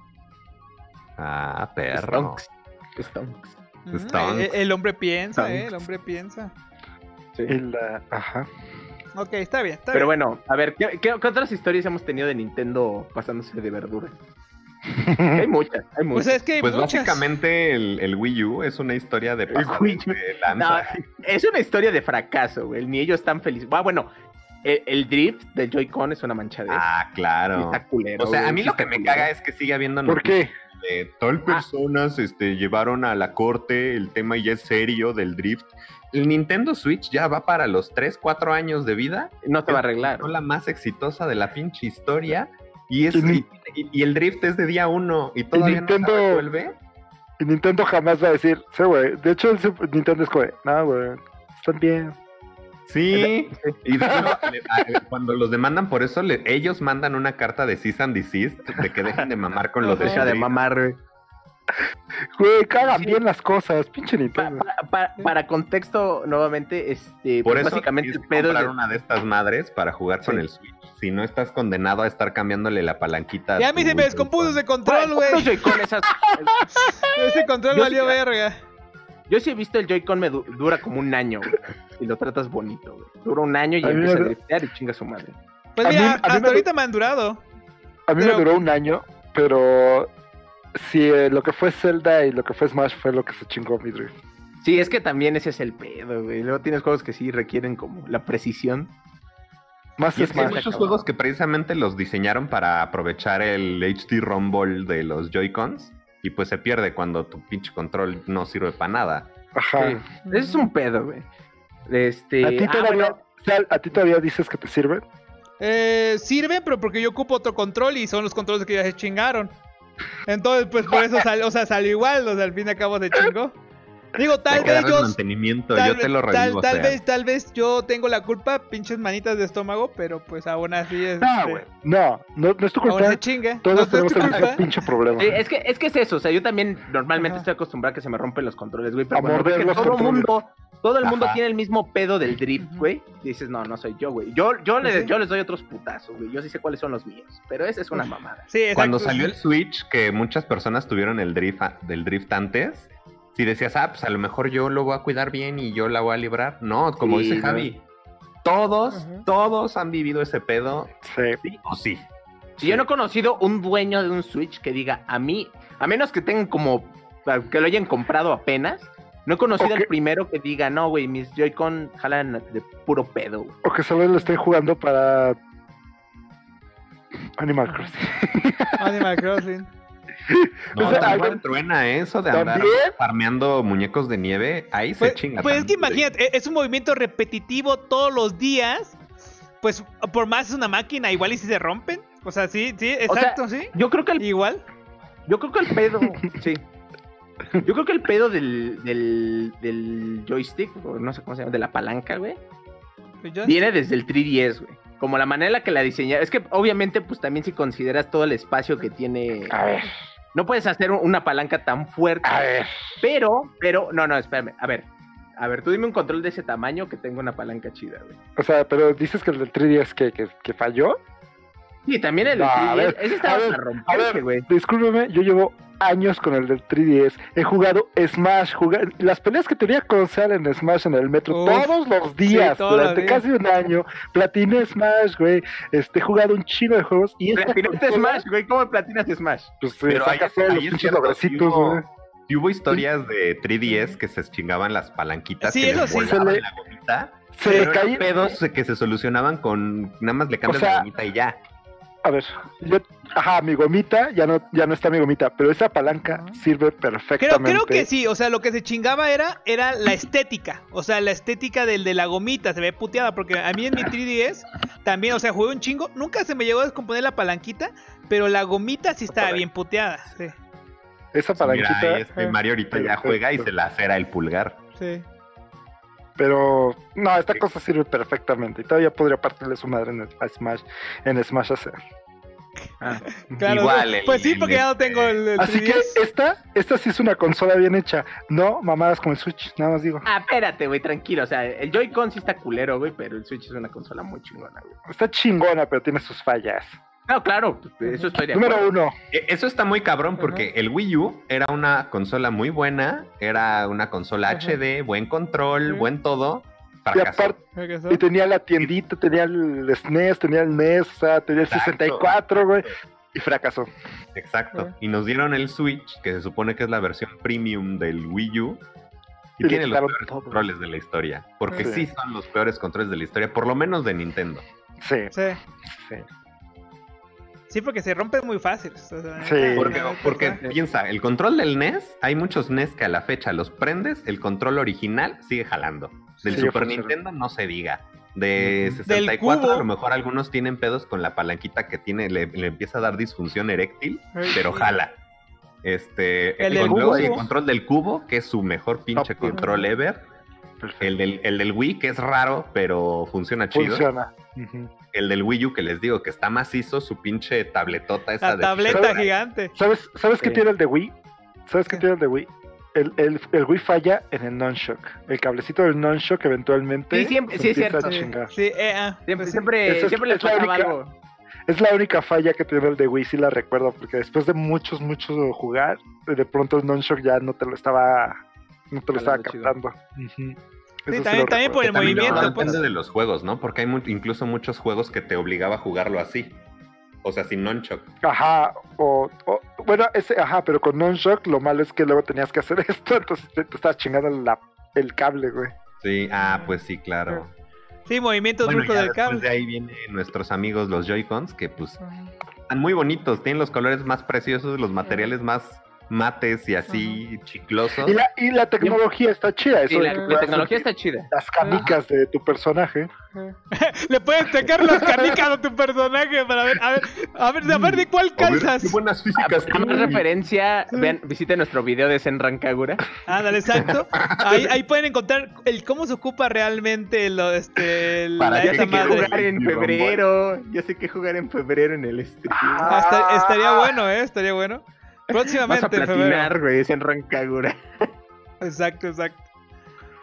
Ah, perro. Stonks. Stonks. Ujú, Stonks. El, el hombre piensa, eh, el Stonks. hombre piensa. Sí. El, ah, ajá. Ok, está bien, está Pero bien. bueno, a ver, ¿qué, qué, qué otras historias hemos tenido de Nintendo pasándose de verdura? Hay muchas, hay muchas. Pues es que hay Pues muchas. básicamente el, el Wii U es una historia de pasar Wii U. de No, lanza. es una historia de fracaso, güey. Ni ellos están felices. Ah, bueno, el, el drift del Joy-Con es una manchadera. Ah, Y claro. está culero. O sea, a güey, mí sí lo está que me culero. caga es que sigue habiendo ¿Por qué? de tal personas este, llevaron a la corte el tema ya es serio del drift. El Nintendo Switch ya va para los tres, cuatro años de vida. No te va a arreglar. Es la más exitosa de la pinche historia. Y, es, Y ni- y, y- y el drift es de día uno. Y todavía no Nintendo- se resuelve. Y Nintendo jamás va a decir, sí, güey. De hecho, el Super- Nintendo es como, no, güey, están bien. Sí. Y de hecho, le- a- cuando los demandan por eso, le- ellos mandan una carta de cease and desist de que dejen de mamar con los de Deja de drift. mamar, güey. Güey, cagan Sí. bien las cosas, pinche Pa- Nintendo. pa- pa- para contexto, nuevamente, este, Por pues, eso básicamente tienes el que pedo es comprar de- una de estas madres para jugar con Sí. el Switch. Si no, estás condenado a estar cambiándole la palanquita. Ya a mí tu se me descompuso Joy-Con. ese control, güey. Los Joy-Con esas- Ese control Yo valió sí- verga. Yo sí he visto el Joy-Con me du- dura como un año, güey, y lo tratas bonito, güey. Dura un año y A mí empieza a me- driftear y chinga su madre. Pues A mí- mira, a mí hasta me- ahorita me han durado. A mí pero- me duró un año, pero si eh, lo que fue Zelda y lo que fue Smash fue lo que se chingó mi drift. Sí, es que también ese es el pedo, güey. Luego tienes juegos que sí requieren como la precisión. Más Y es que hay Smash. muchos acabado. juegos que precisamente los diseñaron para aprovechar el H D Rumble de los Joy-Cons. Y pues se pierde cuando tu pinche control no sirve para nada. Ajá. Sí. Ese es un pedo, güey. Este. ¿A ti ah, todavía, bueno, Sal, ¿a ti todavía dices que te sirve? Eh, sirve, pero porque yo ocupo otro control y son los controles que ya se chingaron. Entonces, pues por eso salió, o sea, salió igual, o sea, al fin y al cabo se chingó. Digo, tal Hay que vez darle yo. mantenimiento, Tal, yo te lo tal- revivo. tal o sea. vez, tal vez yo tengo la culpa, pinches manitas de estómago, pero pues aún así es. No, este, güey. No, no, no es tu aún culpa. se chingue. Todos No es tenemos tu el mismo culpa. pinche problema. sí, es que, es que es eso. O sea, yo también normalmente Ajá. estoy acostumbrado a que se me rompen los controles, güey. Pero A cuando ves morder que los todo el controles. mundo todo el mundo Ajá. tiene el mismo pedo del drift, güey. Y dices, no, no soy yo, güey. Yo, yo, Sí. le, yo les doy otros putazos, güey. Yo sí sé cuáles son los míos. Pero esa es una mamada. Sí, exacto. Cuando salió el Switch, que muchas personas tuvieron el drift a- del drift antes, si decías, ah, pues a lo mejor yo lo voy a cuidar bien y yo la voy a librar. No, como Sí, dice no. Javi, todos, Ajá. todos han vivido ese pedo, Sí. sí o sí. Si yo no he conocido un dueño de un Switch que diga, a mí, a menos que tengan como, que lo hayan comprado apenas, no he conocido Ok. el primero que diga, no, güey, mis Joy-Con jalan de puro pedo, güey. O que solo lo estén jugando para Animal Crossing. Animal Crossing. No, O sea, tal cual algo- truena eso de andar ¿También? farmeando muñecos de nieve, ahí Pues, se chinga. pues es que también, güey. imagínate, e- es un movimiento repetitivo todos los días. Pues por más es una máquina, igual y si se rompen. O sea, sí, sí, O sea, exacto, sí. Yo creo que el, Igual. yo creo que el pedo, sí. Yo creo que el pedo del, del, del joystick, o no sé cómo se llama, de la palanca, güey, Pues yo- viene desde el tres D S, güey. Como la manera en la que la diseñaron. Es que obviamente, pues también si consideras todo el espacio que tiene. A ver, No puedes hacer una palanca tan fuerte. a ver. Pero, pero, no, no, espérame. A ver. A ver, tú dime un control de ese tamaño que tenga una palanca chida, güey. O sea, pero dices que el del tres D S que, que, que falló. Sí, también el No, a tres D S. ver, Ese estaba a ver, para A romperse, ver, güey. discúlpeme, yo llevo años con el del tres D S. He jugado Smash, jugué- las peleas que tenía con Sal en Smash en el metro Uf, todos los días, sí, todos los durante días. casi un año. Platiné Smash, güey. Este, he jugado un chingo de juegos. Y esta Platinaste consola, Smash, güey. ¿Cómo platinas Smash? Pues sí, Pero ahí, sacas todos ahí los es pinches cierto, sí logrecitos, hubo, güey. sí hubo historias de tres D S que se chingaban las palanquitas, Sí, que eso les sí. volaban Se le- la gomita. Se pero le eran caía. pedos que se solucionaban con nada más le cambias sea, la gomita y ya. A ver, yo, ajá, mi gomita, ya no, ya no está mi gomita, pero esa palanca Ajá. sirve Creo, perfectamente. creo que sí, o sea, lo que se chingaba era, era la estética. O sea, la estética del de la gomita se ve puteada. Porque a mí en mi tres D S también, o sea, jugué un chingo. Nunca se me llegó a descomponer la palanquita, pero la gomita sí estaba bien puteada. Sí, Esa Mira, palanquita, ahí este Mario ahorita ya juega y se la cera el pulgar. sí. pero no, esta cosa sirve perfectamente. Y todavía podría partirle su madre en el- a Smash, en Smash hacer. Ah. Claro, Igual, sí. el- Pues sí, el, porque ya no este, tengo el, el Así que tres D S. esta, esta sí es una consola bien hecha. No mamadas con el Switch, nada más digo. Ah, espérate, güey, tranquilo. O sea, el Joy-Con sí está culero, güey, pero el Switch es una consola muy chingona, güey. Está chingona, pero tiene sus fallas. No, claro, pues, eso estoy de acuerdo. Número uno. E- Eso está muy cabrón porque el Wii U era una consola muy buena, era una consola Ajá. H D, buen control, Ujú. buen todo. Y Fracasó. aparte, Creo que eso. y tenía la tiendita, tenía el S N E S, tenía el N E S, o sea, tenía el Exacto. sesenta y cuatro, güey. Y fracasó. Exacto. Ajá. Y nos dieron el Switch, que se supone que es la versión premium del Wii U. Y, Y le tiene los quitaron peores todo. controles de la historia. Porque Sí. sí son los peores controles de la historia, por lo menos de Nintendo. Sí, Sí. sí. Sí, porque se rompen muy fácil. O sea, Sí. neta, Porque, neta, porque está- piensa, el control del N E S, hay muchos N E S que a la fecha los prendes, el control original sigue jalando. Del Sigue Super funcionando. Nintendo no se diga. De Ujú. sesenta y cuatro cubo. a lo mejor algunos tienen pedos con la palanquita que tiene, le, le empieza a dar disfunción eréctil, Ay, pero sí. jala. Este, El y del luego cubo. el control del cubo, que es su mejor pinche Top. control ever. Perfecto. El del, el del Wii, que es raro, pero funciona chido. Funciona. Ujú. El del Wii U, que les digo que está macizo, su pinche tabletota esa La de tableta ¿Sabes? gigante. ¿Sabes, ¿sabes qué Sí. tiene el de Wii? ¿Sabes qué ¿Qué? tiene el de Wii? El, el, el Wii falla en el non-shock. El cablecito del non-shock eventualmente. Sí, siempre- se sí, es empieza cierto. a Sí, chingar. Sí, eh, ah, Siempre, pues sí. siempre, Esa es- siempre le es la pasaba única- algo. Es la única falla que tiene el de Wii, sí la recuerdo, porque después de muchos, muchos jugar, de pronto el non-shock ya no te lo estaba, no te lo estaba Jalando chido. captando. Ujú. Eso sí también- lo también por recuerdo. el También movimiento, todo pues. depende de los juegos, ¿no? Porque hay mu- incluso muchos juegos que te obligaba a jugarlo así. O sea, sin nunchuck. Ajá, o, o- bueno, ese, ajá, pero con non-shock lo malo es que luego tenías que hacer esto, entonces te, te estabas chingando la, el cable, güey. Sí, ah, pues sí, claro. Sí, movimientos Bueno, bruscos ya del después cable. de ahí vienen nuestros amigos los Joy-Cons, que pues están muy bonitos, tienen los colores más preciosos, los materiales más mates y así chiclosos. Y la, y la tecnología está chida, Sí, eso de la, que la puedas tecnología sentir está chida. las canicas de tu personaje. Le puedes sacar las canicas a tu personaje para ver, a ver, a ver, a ver de cuál A ver, calzas. qué buenas físicas Como tiene. referencia, vean, visiten nuestro video de Zen Rancagura. Ándale, exacto. Ahí, ahí pueden encontrar el cómo se ocupa realmente lo, este, la, Para Ya esa sé que madre. jugar en febrero. Ya sé que jugar en febrero en el stream. Ah, esta- estaría bueno, eh, estaría bueno. Vas a Próximamente en febrero. platinar, güey, Zen Rancagura. Exacto, exacto.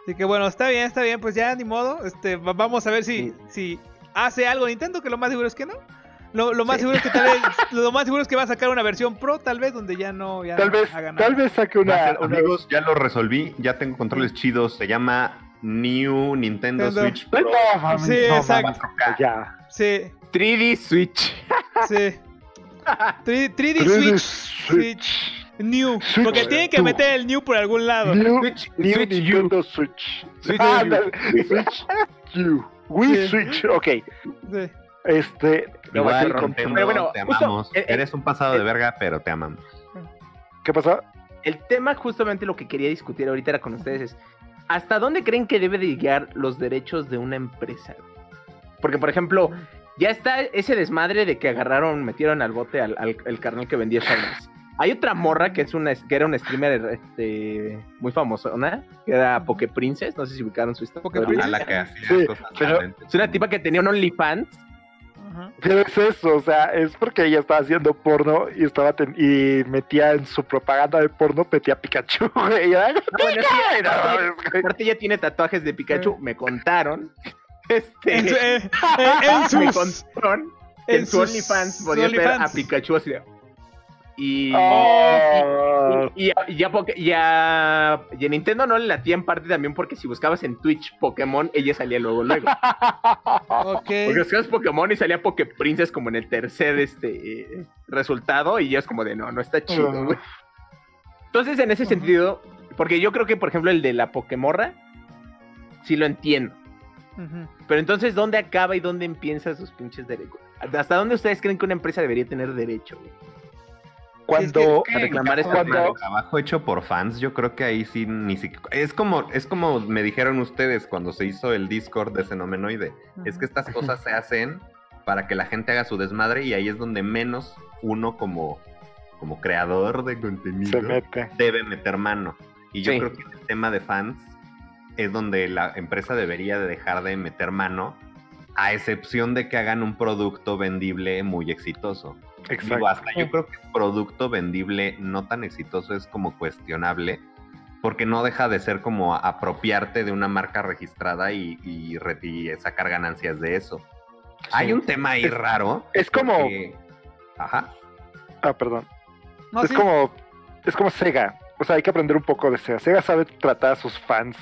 Así que bueno, está bien, está bien, pues ya ni modo. Este, va- vamos a ver si, Sí. si hace algo Nintendo, que lo más seguro es que no. Lo, lo más Sí. seguro es que tal vez, lo más seguro es que va a sacar una versión Pro, tal vez, donde ya no, ya Tal no vez, haga nada. tal vez saque Va a una, ser- una- Amigos, ya lo resolví, ya tengo controles chidos. Se llama New Nintendo Nintendo. Switch Pro. No, mames, Sí, no, exacto. mames, ya. Sí, tres D Switch. sí. tres D tres D Switch, Switch. New. Switch Porque tienen que two. meter el New por algún lado. New, Switch, New Switch U. Nintendo Switch. Switch Ah, U. ándale, Switch U. Wii Sí. Switch, ok. Sí. Este, No va a ser Igual, con- Nintendo, pero bueno, te justo, amamos. eh, eh, Eres un pasado de verga, pero te amamos. ¿qué pasó? El tema, justamente lo que quería discutir ahorita era con ustedes es, ¿hasta dónde creen que debe de llegar los derechos de una empresa? Porque, por ejemplo, ya está ese desmadre de que agarraron, metieron al bote al, al, al carnal que vendía Shoners. Hay otra morra que es una que era una streamer este, muy famosa, ¿no? Que era Poke Princess, no sé si ubicaron su historia. Poke A Princess. la que hacía Sí, cosas pero- talentes. Es una tipa que tenía un OnlyFans. Ajá. Pero es eso, o sea, es porque ella estaba haciendo porno y estaba ten- y metía en su propaganda de porno, metía a Pikachu, güey. Y era, Ah, bueno, es que "Ay, no aparte, mames, güey". aparte ella tiene tatuajes de Pikachu, me contaron. Este, En, su- eh, eh, en me sus. contaron que en en su sus- OnlyFans su podías ver a OnlyFans. Pikachu así de- Y, Ah, y, y- y ya, Poke- ya, y a Nintendo no le latía en parte también porque si buscabas en Twitch Pokémon, ella salía luego luego. Ok. Porque buscabas Pokémon y salía Poke Princess como en el tercer este eh, resultado y ya es como de no, no está chido, Ah. güey. Entonces, en ese Ujú. sentido, porque yo creo que, por ejemplo, el de la Pokemorra, sí lo entiendo. Ujú. Pero entonces, ¿dónde acaba y dónde empieza sus pinches derechos? ¿Hasta dónde ustedes creen que una empresa debería tener derecho, güey? Cuando, A reclamar En caso esta de cuando- trabajo hecho por fans, yo creo que ahí sí ni siquiera es como es como me dijeron ustedes cuando se hizo el Discord de Fenomenoide, es que estas cosas se hacen para que la gente haga su desmadre y ahí es donde menos uno como como creador de contenido se mete. debe meter mano. Y yo Sí. creo que en el tema de fans es donde la empresa debería de dejar de meter mano, a excepción de que hagan un producto vendible muy exitoso. Exacto. Digo, hasta yo creo que un producto vendible no tan exitoso es como cuestionable, porque no deja de ser como apropiarte de una marca registrada y, y re- y sacar ganancias de eso. Hay un tema ahí Es- raro. es como- porque- Ajá. Ah, perdón. No, es sí. como es como Sega. O sea, hay que aprender un poco de Sega. Sega sabe tratar a sus fans.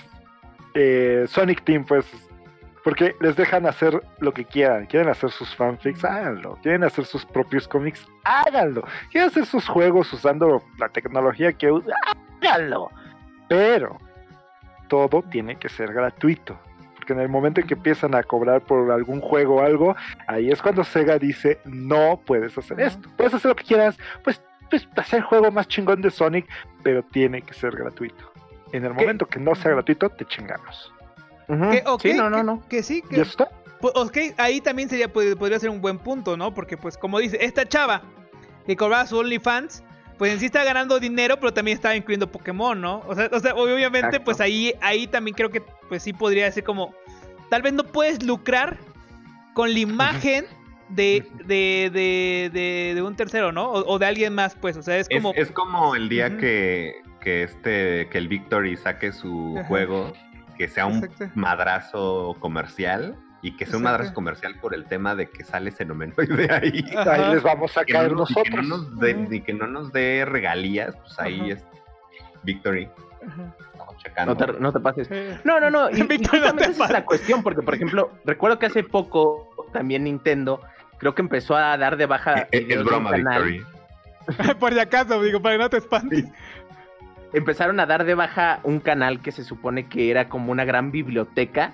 Eh, Sonic Team, pues, porque les dejan hacer lo que quieran. Quieren hacer sus fanfics, háganlo. Quieren hacer sus propios cómics, háganlo. Quieren hacer sus juegos usando la tecnología que usan, háganlo. Pero todo tiene que ser gratuito. Porque en el momento en que empiezan a cobrar por algún juego o algo, ahí es cuando Sega dice, no puedes hacer Ajá. esto. Puedes hacer lo que quieras, pues, pues hacer el juego más chingón de Sonic, pero tiene que ser gratuito. En el ¿Qué? momento que no sea gratuito, te chingamos. Que, ok, Sí, no, no, que- no. Que sí, ¿Y que, eso está? pues, ok, ahí también sería, pod- podría ser un buen punto, ¿no? Porque, pues, como dice, esta chava que cobraba su OnlyFans, pues en sí está ganando dinero, pero también estaba incluyendo Pokémon, ¿no? O sea, o sea obviamente, Exacto. pues ahí, ahí también creo que, pues sí podría ser como, tal vez no puedes lucrar con la imagen de, de, de, de, de un tercero, ¿no? O, o de alguien más, pues, o sea, es Es como... es como el día Ujú. que, que este que el Victory saque su Ajá. juego, que sea un Exacto. madrazo comercial y que sea un Exacto. madrazo comercial por el tema de que sale Fenomenoide ahí. Ajá. Ahí les vamos a Que caer no, nos- y que nosotros. no nos dé, Ujú. y que no nos dé regalías, pues ahí Ajá. es Victory. Ajá. Estamos checando. No te, no te pases. Eh, No, no, no. Y, y Víctor, no justamente te esa es la cuestión, porque, por ejemplo, recuerdo que hace poco también Nintendo creo que empezó a dar de baja. Es, es videos de un broma, canal. Victory. Por si acaso, digo, para que no te espantes. Empezaron a dar de baja un canal que se supone que era como una gran biblioteca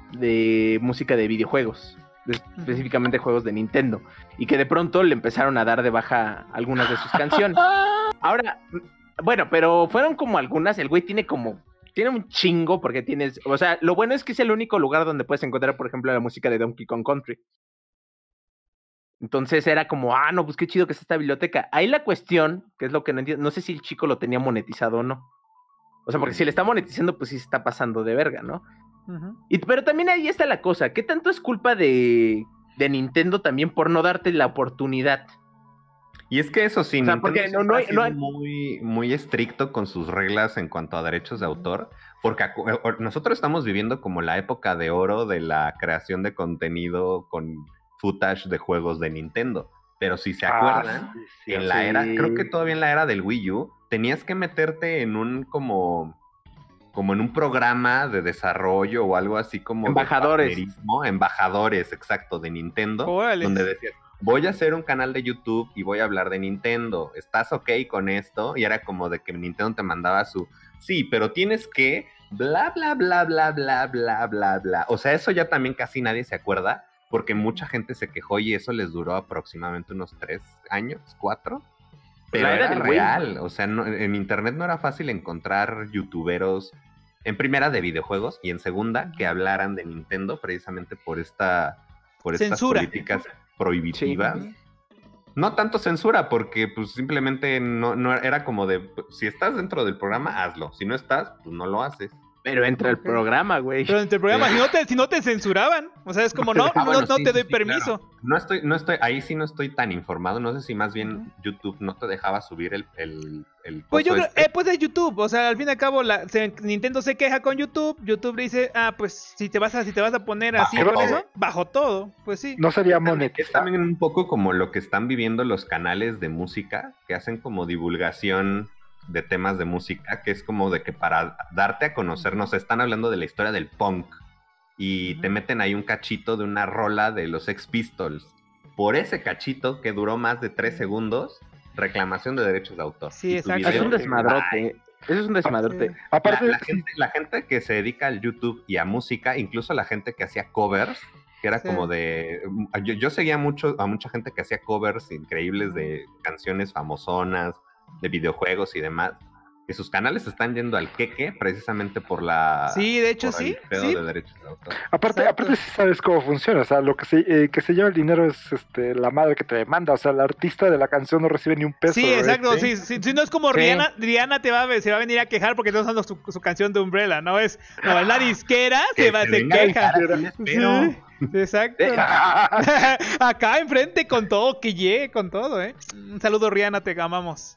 de música de videojuegos, de- específicamente juegos de Nintendo, y que de pronto le empezaron a dar de baja algunas de sus canciones. Ahora, bueno, pero fueron como algunas, el güey tiene como, tiene un chingo porque tienes, o sea, lo bueno es que es el único lugar donde puedes encontrar, por ejemplo, la música de Donkey Kong Country. Entonces era como, ah, no, pues qué chido que es esta biblioteca. Ahí la cuestión, que es lo que no entiendo, no sé si el chico lo tenía monetizado o no. O sea, porque si le está monetizando, pues sí se está pasando de verga, ¿no? Ujú. Y, pero también ahí está la cosa, ¿qué tanto es culpa de, de Nintendo también por no darte la oportunidad? Y es que eso sí, O sea, Nintendo porque no- siempre no ha hay- sido no hay- muy, muy estricto con sus reglas en cuanto a derechos de autor, porque acu- eh, nosotros estamos viviendo como la época de oro de la creación de contenido con footage de juegos de Nintendo. Pero si se acuerdan, Ah, sí, sí, en la sí. era, creo que todavía en la era del Wii U, tenías que meterte en un como, como en un programa de desarrollo o algo así como de Embajadores. partnerismo, embajadores, exacto, de Nintendo, Órale. donde decías, voy a hacer un canal de YouTube y voy a hablar de Nintendo, ¿estás ok con esto? Y era como de que Nintendo te mandaba su, sí, pero tienes que, bla, bla, bla, bla, bla, bla, bla, bla. O sea, eso ya también casi nadie se acuerda, porque mucha gente se quejó y eso les duró aproximadamente unos tres años, cuatro. Pero La era era del Wii. real, o sea, no- en internet no era fácil encontrar youtuberos, en primera de videojuegos y en segunda que hablaran de Nintendo precisamente por esta por estas Censura. políticas prohibitivas. Ujú. No tanto censura, porque pues simplemente no, no era como de, si estás dentro del programa, hazlo. Si no estás, pues no lo haces. Pero entra el Ok. programa, güey. Pero entre el programa, si no te, si no te censuraban, o sea, es como, no, Ah, no, bueno, no sí, te sí, doy sí, permiso. claro. No estoy, no estoy, ahí sí no estoy tan informado. No sé si más bien YouTube no te dejaba subir el, el, el Pues yo coso creo, este. eh, pues es YouTube, o sea, al fin y al cabo la, se- Nintendo se queja con YouTube, YouTube dice, ah, pues si te vas a, si te vas a poner así Bajo con todo. eso, bajo todo, pues sí. No sería También- Es monetizado. también un poco como lo que están viviendo los canales de música, que hacen como divulgación de temas de música, que es como de que para darte a conocer, nos están hablando de la historia del punk y te meten ahí un cachito de una rola de los Sex Pistols. Por ese cachito que duró más de tres segundos, reclamación de derechos de autor. Sí, Y tu exacto. Es un video- desmadrote. Eso es un desmadrote. Sí. Aparte, la, la gente, la gente que se dedica al YouTube y a música, incluso la gente que hacía covers, que era Sí. como de... Yo, yo seguía mucho a mucha gente que hacía covers increíbles de canciones famosonas, de videojuegos y demás, que sus canales están yendo al queque precisamente por la... Sí, de hecho, por el sí, pedo sí. de derechos de autor. aparte, Exacto. aparte sí sabes cómo funciona. O sea, lo que se, eh, que se lleva el dinero es este la madre que te demanda. O sea, el artista de la canción no recibe ni un peso. Sí, exacto, este. sí, sí, sí, no es como Sí. Rihanna, Rihanna te va a, se va a venir a quejar porque está usando su, su canción de Umbrella, no es, no, es la disquera, Que se va, se se venga de queja. cara, sí, espero. Sí, exacto. Eh, Acá enfrente con todo, que llegue con todo, eh. Un saludo, Rihanna, te amamos.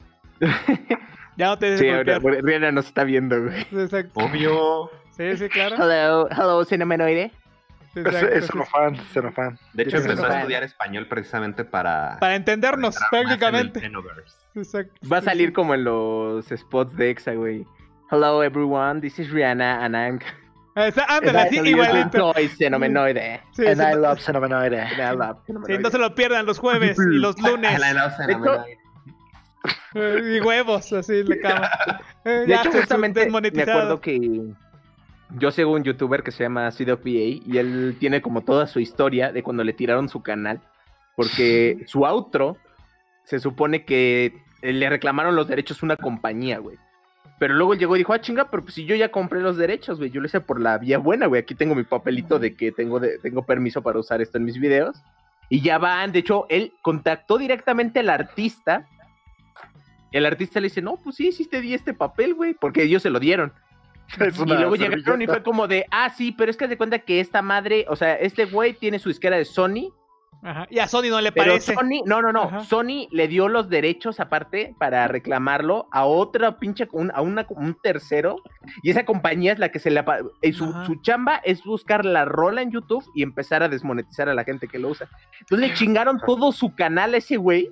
Ya no te dejes Sí, ahora golpear. Rihanna nos está viendo, güey. Exacto. Obvio. Sí, sí, claro. Hello, hello, cinemanoide. Exacto, Es, es sí. xenofan, xenofan. De hecho, Yo empezó creo a que- estudiar español precisamente para... Para entendernos, para entrar más en el prácticamente. Xenoverse. Exacto. Va a Sí, salir sí. como en los spots de Exa, güey. Hello, everyone. This is Rihanna and I'm... Ah, está- Ándale, así, Exacto, igualito. Soy cinemanoide. Sí, And sí, I no- love Xenomenoide. And I love sí, cinemanoide. no se lo pierdan los jueves y los lunes. I love Xenoverse. Eh, Y huevos, así en la cama. Eh, De ya, hecho, pues, justamente me desmonetizado. acuerdo que yo sigo un youtuber que se llama Seed of V A y él tiene como toda su historia de cuando le tiraron su canal. Porque su outro se supone que le reclamaron los derechos a una compañía, güey. Pero luego él llegó y dijo, ah, chinga, pero pues si yo ya compré los derechos, güey, yo lo hice por la vía buena, güey. Aquí tengo mi papelito de que tengo, de, tengo permiso para usar esto en mis videos. Y ya van, de hecho, él contactó directamente al artista. El artista le dice, no, pues sí, sí te di este papel, güey, porque ellos se lo dieron. Es Y una luego llegaron y servilleta. fue como de, ah, sí, pero es que haz de cuenta que esta madre, o sea, este güey tiene su disquera de Sony, Ajá. Y a Sony no le pero parece. Sony, no, no, no, Ajá. Sony le dio los derechos aparte para reclamarlo a otra pinche, un- a una, un tercero, y esa compañía es la que se le... apa- eh, Su, Ajá. su chamba es buscar la rola en YouTube y empezar a desmonetizar a la gente que lo usa. Entonces le chingaron todo su canal a ese güey.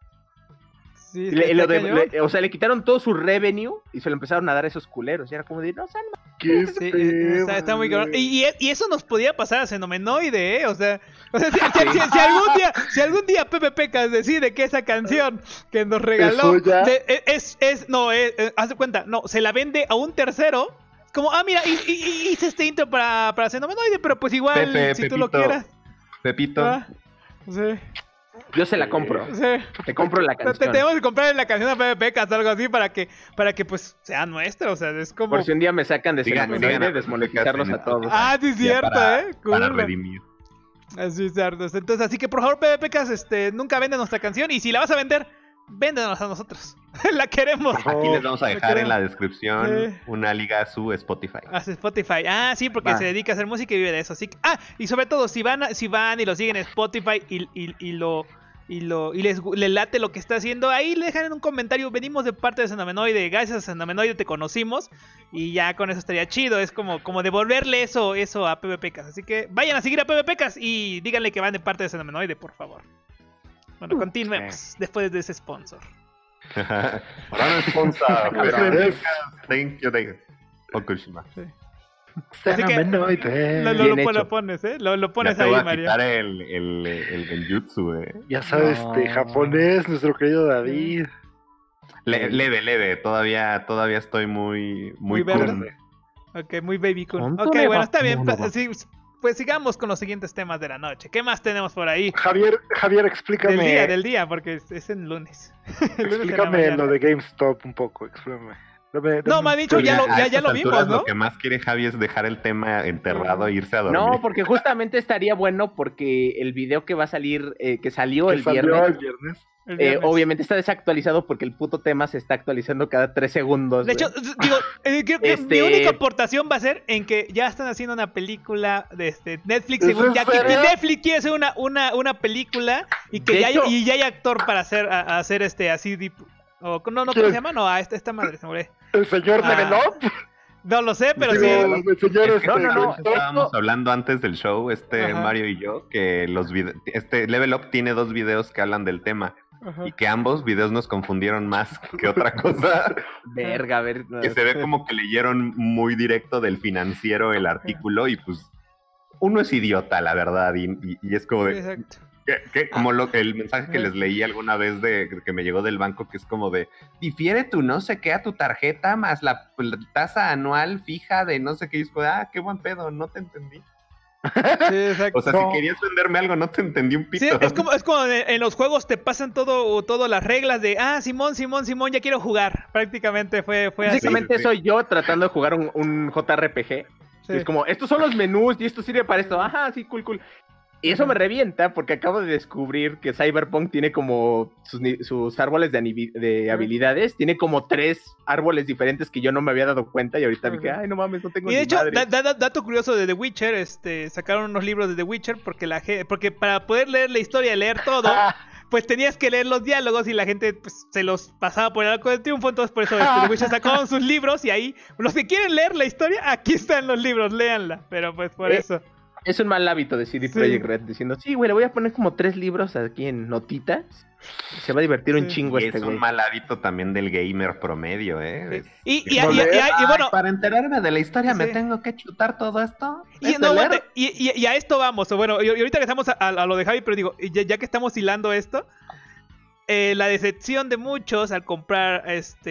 Sí, y le- está lo de- cañón. le- o sea, le quitaron todo su revenue y se lo empezaron a dar a esos culeros. Y era como de, no, o sea, no ¿Qué Sí, pedo, está, está muy cabrón. güey? Y, y, y eso nos podía pasar a Xenomenoide, ¿eh? O sea, o sea si, si- si- si algún día, si algún día Pepe Pecas decide que esa canción que nos regaló ¿Es suya? de- e- es, es, no, es, eh, haz de cuenta, no, se la vende a un tercero. Como, ah, mira, y- y- y hice este intro para, para Xenomenoide, pero pues igual, Pepe, si tú lo Pepito. quieras. Pepito. Ah, sí, yo se la compro. sí. Te compro la Te- canción. Tenemos que comprarle la canción a Pepe Pecas o algo así para que, para que pues sea nuestra, o sea, es como... Por si un día me sacan de Digan- Xenomenoide, digan a- desmonetizarlos a todos. Ah, sí, es Ya cierto, para- ¿eh? Para Cool. redimir. Así es, cierto. Entonces, así que por favor, Pepe Pecas, este, nunca vende nuestra canción. Y si la vas a vender, véndenos a nosotros. La queremos. Aquí les vamos a me dejar creo. en la descripción Sí. una liga a su Spotify. Hace Spotify. Ah, sí, porque Va. se dedica a hacer música y vive de eso. Así que, ah, y sobre todo, si van, a- si van y lo siguen en Spotify y, y, y lo y lo y les, les late lo que está haciendo, ahí le dejan en un comentario, venimos de parte de Xenomenoide, gracias a Xenomenoide te conocimos, y ya con eso estaría chido, es como, como devolverle eso, eso a PvPcast, así que vayan a seguir a PvPcast y díganle que van de parte de Xenomenoide, por favor. Bueno, continuemos después de ese sponsor. Ahora no sponsor. Thank you, thank you. Okushima. Sí. Así que lo, lo, lo, lo pones, ¿eh? Lo, lo pones ya te ahí, voy a Mario. quitar el, el, el genjutsu, eh. Ya sabes, No. de japonés, nuestro querido David. Le, leve, leve. Todavía, todavía estoy muy, muy, Muy verde. kun. Ok, muy baby cool. ¿Cuánto Ok, le bueno, va? está bien. ¿Cómo no Pues, va? sí, pues sigamos con los siguientes temas de la noche. ¿Qué más tenemos por ahí? Javier, Javier, explícame. Del día, del día, porque es, es en lunes. El lunes en la Explícame mañana. lo de GameStop un poco, explícame. Dame- No, dame me ha un dicho, ya preview. lo- A ya- ya estas vimos, alturas, ¿no? Lo que más quiere Javi es dejar el tema enterrado e irse a dormir. No, porque justamente estaría bueno porque el video que va a salir, eh, que salió Que el salió viernes, el viernes. El eh, viernes. obviamente está desactualizado porque el puto tema se está actualizando cada tres segundos. De güey. hecho, digo, eh, creo que Este- mi única aportación va a ser en que ya están haciendo una película de este Netflix. ¿Es Según en ya que serio? Netflix quiere hacer una, una, una película y que De ya, hay, hecho- y ya hay actor para hacer, a, a hacer este así. dip- o, no, no, ¿cómo se llama? No, a esta, esta madre se muere. El señor Ah, Level Up. No lo sé, pero Digo, sí. el señor Es este, que No, no, no. GameStop. Estábamos esto- hablando antes del show, este Ajá. Mario y yo, que los vide- este Level Up tiene dos videos que hablan del tema Ajá. y que ambos videos nos confundieron más que otra cosa. Verga, a ver. no, Que se ve como que leyeron muy directo del financiero el artículo y pues uno es idiota, la verdad, y, y- y es como de, Exacto. que, que- como lo, el mensaje que Ajá. les leí alguna vez de que me llegó del banco, que es como de, difiere tu no sé qué a tu tarjeta más la, la tasa anual fija de no sé qué, y es como de, ah, qué buen pedo, no te entendí. Sí, exacto. O sea, No. si querías venderme algo, no te entendí un pito. Sí, es como, es como en, en los juegos te pasan todo, todo las reglas de, ah, Simón, Simón, Simón, ya quiero jugar. Prácticamente fue, fue así. Básicamente Sí, sí. soy yo tratando de jugar un, un J R P G. Sí. Es como, estos son los menús y esto sirve para esto. Ajá, sí, cool, cool. Y eso me revienta porque acabo de descubrir que Cyberpunk tiene como sus, ni- sus árboles de, anivi- de habilidades. Tiene como tres árboles diferentes que yo no me había dado cuenta y ahorita dije, Ajá. ay, no mames, no tengo Y de ni hecho, madre. da- da- da- dato curioso de The Witcher, este, sacaron unos libros de The Witcher porque la ge- porque para poder leer la historia, leer todo, pues tenías que leer los diálogos y la gente pues, se los pasaba por el arco del triunfo, entonces por eso este, The Witcher sacaron sus libros y ahí, los que quieren leer la historia, aquí están los libros, léanla, pero pues por Eh, eso. Es un mal hábito de C D Sí. Projekt Red diciendo, sí, güey, le voy a poner como tres libros aquí en notitas. Se va a divertir un Sí. chingo Y este es güey. un mal hábito también del gamer promedio, ¿eh? Es- Y, y, y- No y- leer. y- y bueno, para enterarme de la historia Sí. me tengo que chutar todo esto. Y, ¿Es no, de leer? aguante, y, y- y a esto vamos. o Bueno, y, y ahorita que estamos a, a- a lo de Javi, pero digo, ya, ya que estamos hilando esto, eh, la decepción de muchos al comprar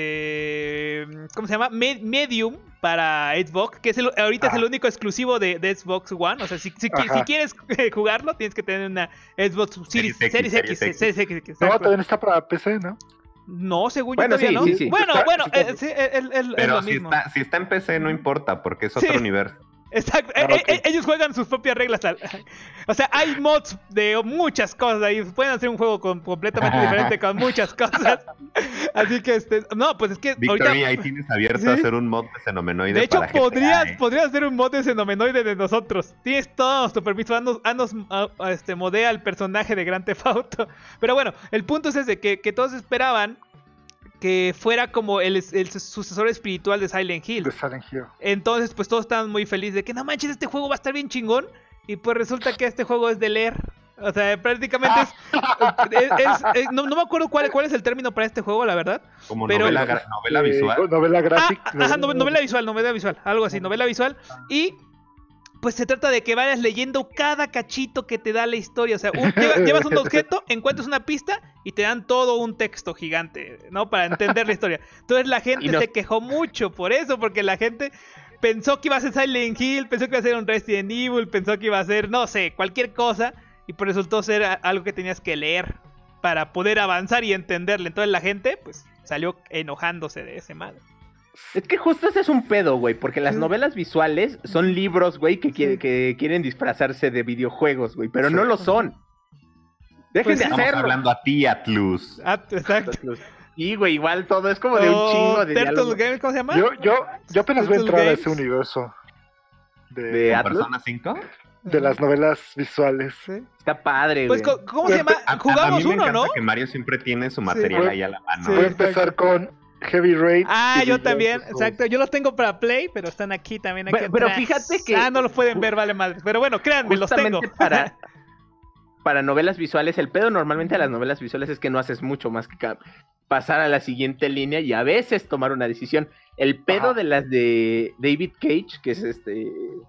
este. ¿Cómo se llama? Me- Medium para Xbox, que es el- ahorita es el Ah. único exclusivo de, de Xbox One. O sea, si, si, qui- Ajá. si quieres eh, jugarlo, tienes que tener una Xbox Series, Series X, Series X. Series X. Series X, No, exacto. también está para P C, ¿no? No, según Bueno, yo todavía sí, no. sí, sí. Bueno, Está- bueno, sí está- eh, sí, es, es- es Pero lo si mismo. está, si está en P C no importa, porque es Sí. otro universo. Exacto, Ah, eh, ok. eh, ellos juegan sus propias reglas. al- O sea, hay mods de muchas cosas ahí. Pueden hacer un juego con- completamente diferente con muchas cosas. Así que, este, no, pues es que Victory, ahorita, ahí tienes abierto Sí. a hacer un mod de Xenomenoide de hecho, para G T A, podrías, ¿eh? podrías hacer un mod de Xenomenoide de nosotros. Tienes todo nuestro permiso. Haznos, haznos, ah, ah, este, modea al personaje de Grand Theft Auto. Pero bueno, el punto es ese, que, que todos esperaban que fuera como el, el sucesor espiritual de Silent Hill. De Silent Hill. Entonces, pues todos estaban muy felices de que no manches, este juego va a estar bien chingón. Y pues resulta que este juego es de leer. O sea, prácticamente es. es- es- es- no, no me acuerdo cuál, cuál es el término para este juego, la verdad. Como pero- novela, gra- novela Eh, visual. Novela Ah, gráfica. ajá, nove- novela visual, novela visual. Algo así, novela visual. Y. Pues se trata de que vayas leyendo cada cachito que te da la historia. O sea, un- lleva- llevas un objeto, encuentras una pista y te dan todo un texto gigante, ¿no? Para entender la historia. Entonces la gente Y no- se quejó mucho por eso, porque la gente pensó que iba a ser Silent Hill, pensó que iba a ser un Resident Evil, pensó que iba a ser, no sé, cualquier cosa. Y pues resultó ser a- algo que tenías que leer para poder avanzar y entenderle. Entonces la gente, pues, salió enojándose de ese mal. Es que justo ese es un pedo, güey, porque las Sí. novelas visuales son libros, güey, que, quiere- Sí. que quieren disfrazarse de videojuegos, güey, pero Sí. no lo son. Dejen Pues de sí. Estamos hacerlo. hablando a ti, Atlus. Ah, exacto. Y, güey, igual todo es como de un O chingo de Turtle diálogo. Games, ¿cómo se llama? Yo, yo, yo apenas voy a Turtle entrar a Games. ese universo. De, De ¿Con Atlus? Persona cinco? de las novelas visuales. Sí. Está padre, Pues, güey. co- ¿cómo se llama? A- a- a Jugamos mí me uno, encanta ¿no? que Mario siempre tiene su material Sí. ahí a la mano. Sí. Voy a empezar con Heavy Rain. Ah, y yo Beyond también, Two Souls. exacto. Yo los tengo para Play, pero están aquí también. Aquí Pero- pero atrás. fíjate que- Ah, no los pueden ver, vale madre. Pero bueno, créanme, los tengo. Justamente para, para novelas visuales, el pedo normalmente a las novelas visuales es que no haces mucho más que ca- pasar a la siguiente línea y a veces tomar una decisión. El pedo Ajá. de las de David Cage, que es este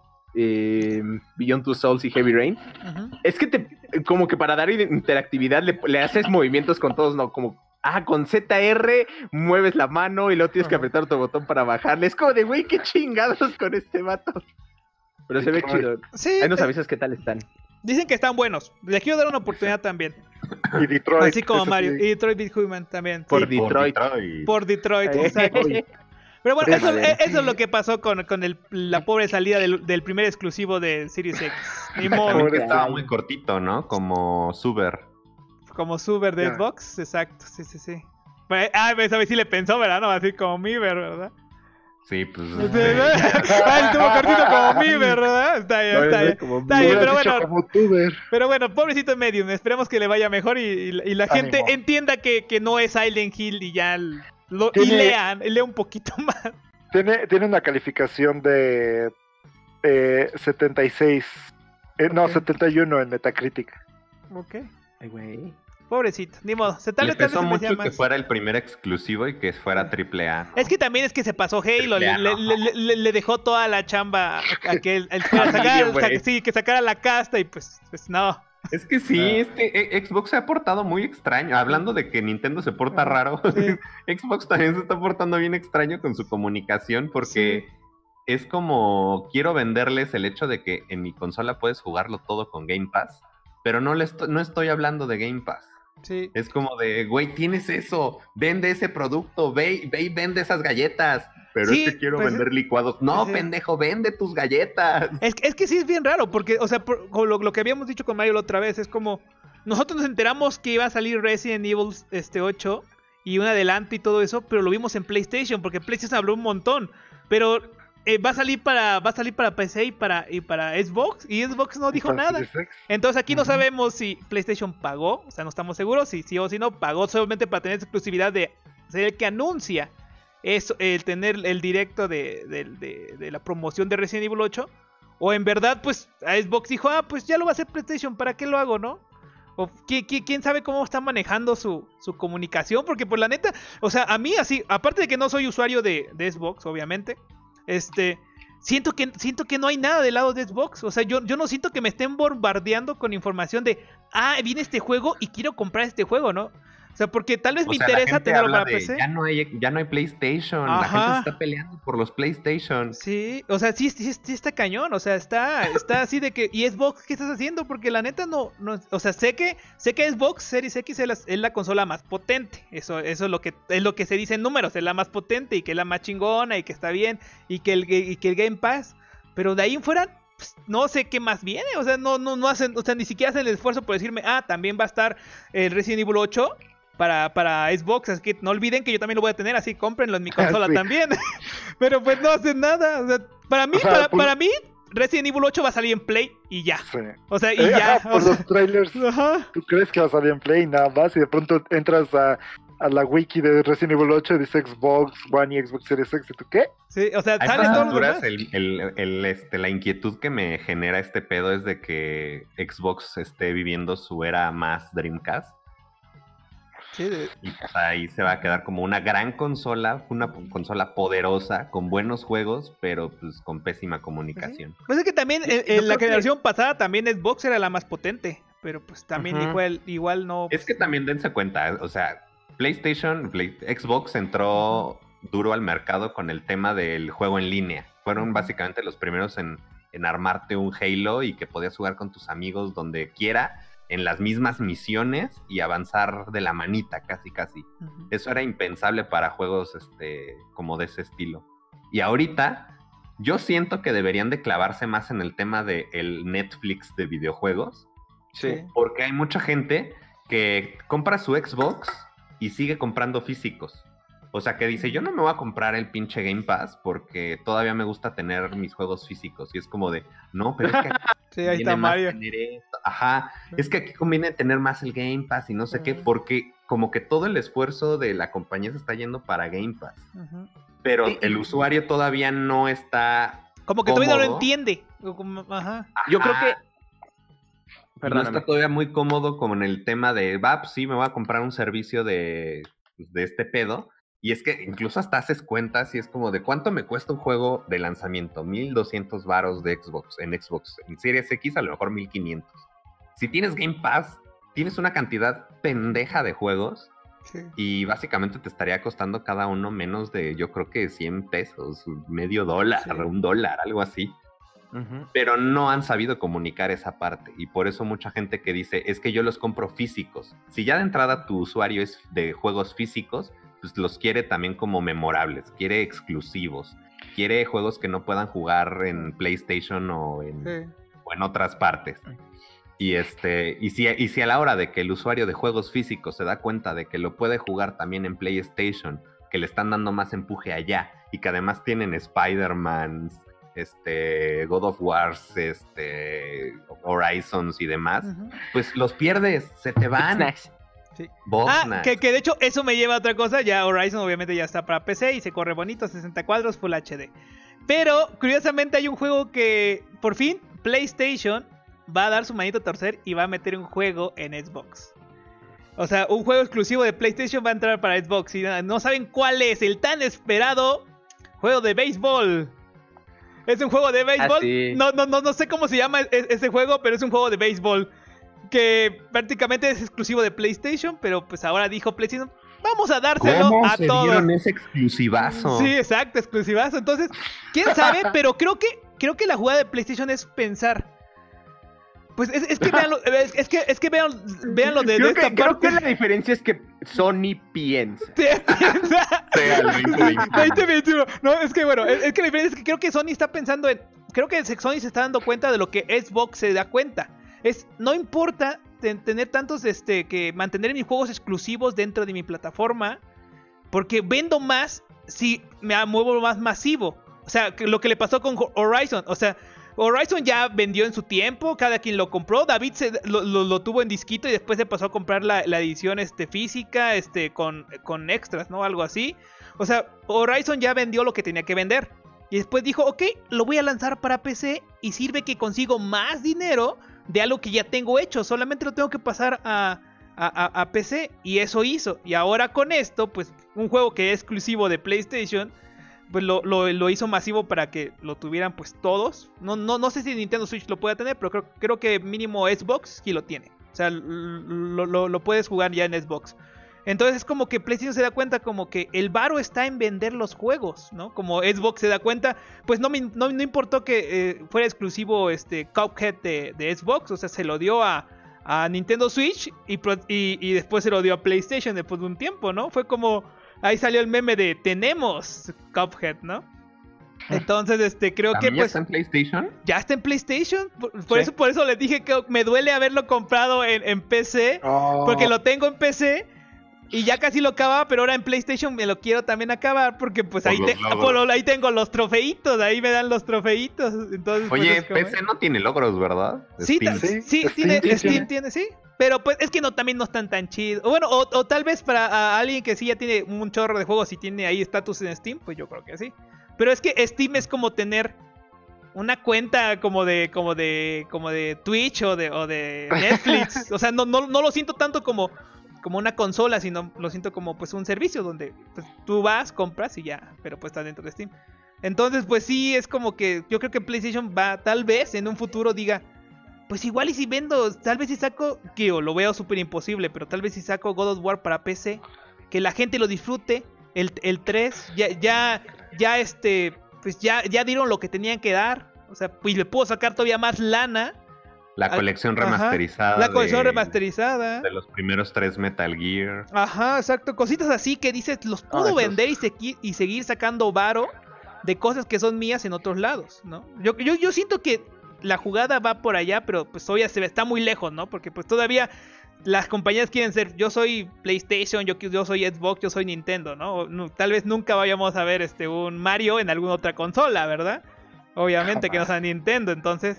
eh, Beyond Two Souls y Heavy Rain, Ujú. es que te como que para dar interactividad le, le haces movimientos con todos, no como ah, con Z R mueves la mano y luego tienes que Ajá. apretar tu botón para bajarle. Es como de güey, qué chingados con este vato. Pero se ve Detroit. chido. Sí, Ahí nos eh, avisas qué tal están. dicen que están buenos. Les quiero dar una oportunidad también. Y Detroit. Así como ese Mario. sí. Y Detroit Beat Human también. Por sí, Detroit. por Detroit, Eh, exacto. Pero bueno, Sí, eso, madre. eso es lo que pasó con, con el- la pobre salida del, del primer exclusivo de Series X. Ni modo. También que Pobre estaba Sam. muy cortito, ¿no? Como Suber. Como Super de Ya. Xbox, exacto, sí, sí, sí. Pues, ah, esa vez sí le pensó, ¿verdad? No, así como Miiver, ¿verdad? Sí, pues. Sí, este, ah, estuvo cortito como Miiver, ¿verdad? Está bien, está bien. Como Está bien, Hubieras pero dicho bueno, como tuber. pero bueno, pobrecito Medium, esperemos que le vaya mejor y, y- y la gente Ánimo. entienda que, que no es Silent Hill y ya l- lo, y Tiene- lean, lea un poquito más. Tiene, tiene una calificación de eh, setenta y seis. Eh, no, Ok. setenta y uno en Metacritic. Ok. Ay, güey. Pobrecito, ni modo. Se tal Le vez tal vez pesó se merecía mucho que más. fuera el primer exclusivo y que fuera triple A. Es que también es que se pasó Halo, le, Triple A, le- no. le- le- le dejó toda la chamba a que él, él fuera a sacar, güey. sa- sí, que sacara la casta y pues, pues no. Es que sí, Ah. este eh, Xbox se ha portado muy extraño. Hablando de que Nintendo se porta Ah, raro, sí. Xbox también se está portando bien extraño con su comunicación porque es como quiero venderles el hecho de que en mi consola puedes jugarlo todo con Game Pass, pero no, le esto- no estoy hablando de Game Pass. Sí. Es como de, güey, tienes eso, vende ese producto, ve, y- ve y vende esas galletas. Pero Sí, es que quiero pues, vender licuados. No, sí. pendejo, vende tus galletas. Es, que- es que sí es bien raro, porque, o sea, por- como lo, lo que habíamos dicho con Mario la otra vez, es como, nosotros nos enteramos que iba a salir Resident Evil este, ocho y un adelanto y todo eso, pero lo vimos en PlayStation, porque PlayStation habló un montón, pero eh, va a salir para va a salir para P C y para, y para Xbox, y Xbox no dijo Entonces, nada. Series X. Entonces aquí no Ujú. sabemos si PlayStation pagó, o sea, no estamos seguros si sí o si no, pagó solamente para tener exclusividad de ser el que anuncia eso, el tener el directo de, de- de- de la promoción de Resident Evil ocho, o en verdad pues a Xbox dijo, ah, pues ya lo va a hacer PlayStation, ¿para qué lo hago, no? O ¿qui- qui- quién sabe cómo está manejando su, su comunicación, porque pues la neta, o sea, a mí así, aparte de que no soy usuario de, de Xbox, obviamente, este... Siento que, siento que no hay nada del lado de Xbox. O sea, yo, yo no siento que me estén bombardeando con información de, ah, viene este juego y quiero comprar este juego, ¿no? O sea, porque tal vez O me sea, la interesa gente tenerlo habla para de, P C. Ya no hay, ya no hay PlayStation. La Ajá. gente se está peleando por los PlayStation. Sí, o sea, sí, sí, sí está cañón, o sea, está, está así de que, ¿y Xbox qué estás haciendo? Porque la neta no, no, o sea, sé que, sé que Xbox Series X es la, es la consola más potente, eso, eso es lo que, es lo que se dice en números, es la más potente y que es la más chingona y que está bien y que el, y que el Game Pass, pero de ahí en fuera, pues, no sé qué más viene, o sea, no, no, no hacen, o sea, ni siquiera hacen el esfuerzo por decirme, ah, también va a estar el Resident Evil ocho. Para, para Xbox, así que no olviden que yo también lo voy a tener, así cómprenlo en mi consola Sí. también. Pero pues no hacen nada. O sea, para mí, O sea, para, por- para mí, Resident Evil ocho va a salir en Play y ya. Sí. O sea, y Eh, ya. ajá, o por sea, los trailers, ajá. tú crees que va a salir en Play nada más y de pronto entras a, a la wiki de Resident Evil ocho y dice Xbox One y Xbox Series X y tú ¿qué? Sí, o sea, A sale estas todo lo alturas, demás. el, el- el, este, la inquietud que me genera este pedo es de que Xbox esté viviendo su era más Dreamcast. Sí, de- Y pues, ahí se va a quedar como una gran consola, una p- consola poderosa, con buenos juegos, pero pues con pésima comunicación. Pues es que también Sí, en, yo en la creo que- generación pasada también Xbox era la más potente. Pero pues también Ajá. igual, igual no. Es que también dense cuenta, o sea, PlayStation, Play- Xbox entró duro al mercado con el tema del juego en línea. Fueron básicamente los primeros en, en armarte un Halo y que podías jugar con tus amigos donde quiera, en las mismas misiones y avanzar de la manita, casi casi. Ujú. Eso era impensable para juegos este, como de ese estilo. Y ahorita, yo siento que deberían de clavarse más en el tema del Netflix de videojuegos, Sí. porque hay mucha gente que compra su Xbox y sigue comprando físicos. O sea, que dice, yo no me voy a comprar el pinche Game Pass porque todavía me gusta tener mis juegos físicos. Y es como de, no, pero es que Sí, ahí conviene está más Mario. tener esto. Ajá, es que aquí conviene tener más el Game Pass y no sé qué, Ujú. porque como que todo el esfuerzo de la compañía se está yendo para Game Pass, Ujú. pero Y- el usuario todavía no está Como que todavía no lo cómodo. entiende. O como- Ajá. Yo creo Ajá, que. y no Perdóname. está todavía muy cómodo como en el tema de, va, pues sí, me voy a comprar un servicio de, pues, de este pedo. Y es que incluso hasta haces cuentas y es como de cuánto me cuesta un juego de lanzamiento. mil doscientos varos de Xbox, en Xbox. En Series X a lo mejor mil quinientos. Si tienes Game Pass, tienes una cantidad pendeja de juegos Sí. y básicamente te estaría costando cada uno menos de, yo creo que cien pesos, medio dólar, Sí. un dólar, algo así. Ujú. Pero no han sabido comunicar esa parte y por eso mucha gente que dice es que yo los compro físicos. Si ya de entrada tu usuario es de juegos físicos, pues los quiere también como memorables, quiere exclusivos, quiere juegos que no puedan jugar en PlayStation o en, Sí. o en otras partes. Y este y si, y si a la hora de que el usuario de juegos físicos se da cuenta de que lo puede jugar también en PlayStation, que le están dando más empuje allá y que además tienen Spider-Man, este, God of Wars, este, Horizons y demás, Ujú. pues los pierdes, se te van. Snacks. Sí. Box Ah, Snacks. que, que de hecho eso me lleva a otra cosa. Ya Horizon obviamente ya está para P C y se corre bonito, sesenta cuadros, Full H D. Pero curiosamente hay un juego que por fin PlayStation va a dar su manito a torcer y va a meter un juego en Xbox. O sea, un juego exclusivo de PlayStation va a entrar para Xbox y no saben cuál es el tan esperado juego de béisbol. Es un juego de béisbol. Ah, sí. No, no, no, no sé cómo se llama e- ese juego, pero es un juego de béisbol que prácticamente es exclusivo de PlayStation, pero pues ahora dijo PlayStation, vamos a dárselo ¿Cómo a se todos. dieron ese exclusivazo? Sí, exacto, exclusivazo. Entonces, quién sabe, pero creo que creo que la jugada de PlayStation es pensar. Pues es, es que vean lo, es, es que es que vean, vean lo de, de Creo, esta que, creo parte. que la diferencia es que Sony piensa. Sí, piensa. Sea el veinte veintiuno. veinte veintiuno. No, es que bueno, es, es que la diferencia es que creo que Sony está pensando en. Creo que Sony se está dando cuenta de lo que Xbox se da cuenta. Es, no importa ten- tener tantos, este, que mantener mis juegos exclusivos dentro de mi plataforma, porque vendo más si me muevo más masivo. O sea, que lo que le pasó con Horizon. O sea, Horizon ya vendió en su tiempo, cada quien lo compró. David se, lo, lo, lo tuvo en disquito y después se pasó a comprar la, la edición este, física este, con, con extras, ¿no? Algo así. O sea, Horizon ya vendió lo que tenía que vender. Y después dijo, ok, lo voy a lanzar para P C y sirve que consigo más dinero de algo que ya tengo hecho. Solamente lo tengo que pasar a, a, a, a P C y eso hizo. Y ahora con esto, pues un juego que es exclusivo de PlayStation, pues lo, lo, lo hizo masivo para que lo tuvieran pues todos. No, no, no sé si Nintendo Switch lo pueda tener, pero creo, creo que mínimo Xbox sí lo tiene. O sea, lo, lo, lo puedes jugar ya en Xbox. Entonces es como que PlayStation se da cuenta como que el varo está en vender los juegos, ¿no? Como Xbox se da cuenta, pues no, me, no, no importó que eh, fuera exclusivo este Cuphead de, de Xbox, o sea, se lo dio a, a Nintendo Switch y, y, y después se lo dio a PlayStation después de un tiempo, ¿no? Fue como, ahí salió el meme de tenemos Cuphead, ¿no? Entonces, este, creo que ¿También pues está en PlayStation? ya está en PlayStation, por, por Sí. eso, por eso les dije que me duele haberlo comprado en, en P C, Oh, porque lo tengo en P C. Y ya casi lo acababa, pero ahora en PlayStation me lo quiero también acabar porque pues Por ahí, los te- logros. por- ahí tengo los trofeitos, ahí me dan los trofeitos. Entonces, pues, Oye, es como- P C no tiene logros, ¿verdad? Sí, Steam. ta- Sí, sí, Steam tiene, sí Steam tiene. tiene, sí. Pero pues es que no, también no están tan chidos. O bueno, o, o tal vez para a alguien que sí ya tiene un chorro de juegos y tiene ahí estatus en Steam, pues yo creo que sí. Pero es que Steam es como tener una cuenta como de como de como de Twitch o de o de Netflix. O sea, no, no, no lo siento tanto como como una consola, sino lo siento como pues un servicio donde pues, tú vas, compras y ya, pero pues está dentro de Steam. Entonces, pues sí, es como que yo creo que PlayStation va, tal vez en un futuro diga, pues igual y si vendo, tal vez si saco, que lo veo súper imposible, pero tal vez si saco God of War para P C, que la gente lo disfrute, el, el tres, ya, ya, ya este, pues ya, ya dieron lo que tenían que dar, o sea, pues le puedo sacar todavía más lana. La colección Ajá, remasterizada. La colección de, remasterizada. De los primeros tres Metal Gear. Ajá, exacto. Cositas así que dices, los puedo esos- vender y, segui- y seguir sacando varo de cosas que son mías en otros lados, ¿no? Yo, yo, yo siento que la jugada va por allá, pero pues todavía se ve, está muy lejos, ¿no? Porque pues todavía las compañías quieren ser, yo soy PlayStation, yo, yo soy Xbox, yo soy Nintendo, ¿no? O no, tal vez nunca vayamos a ver este un Mario en alguna otra consola, ¿verdad? Obviamente que no sea Nintendo, entonces...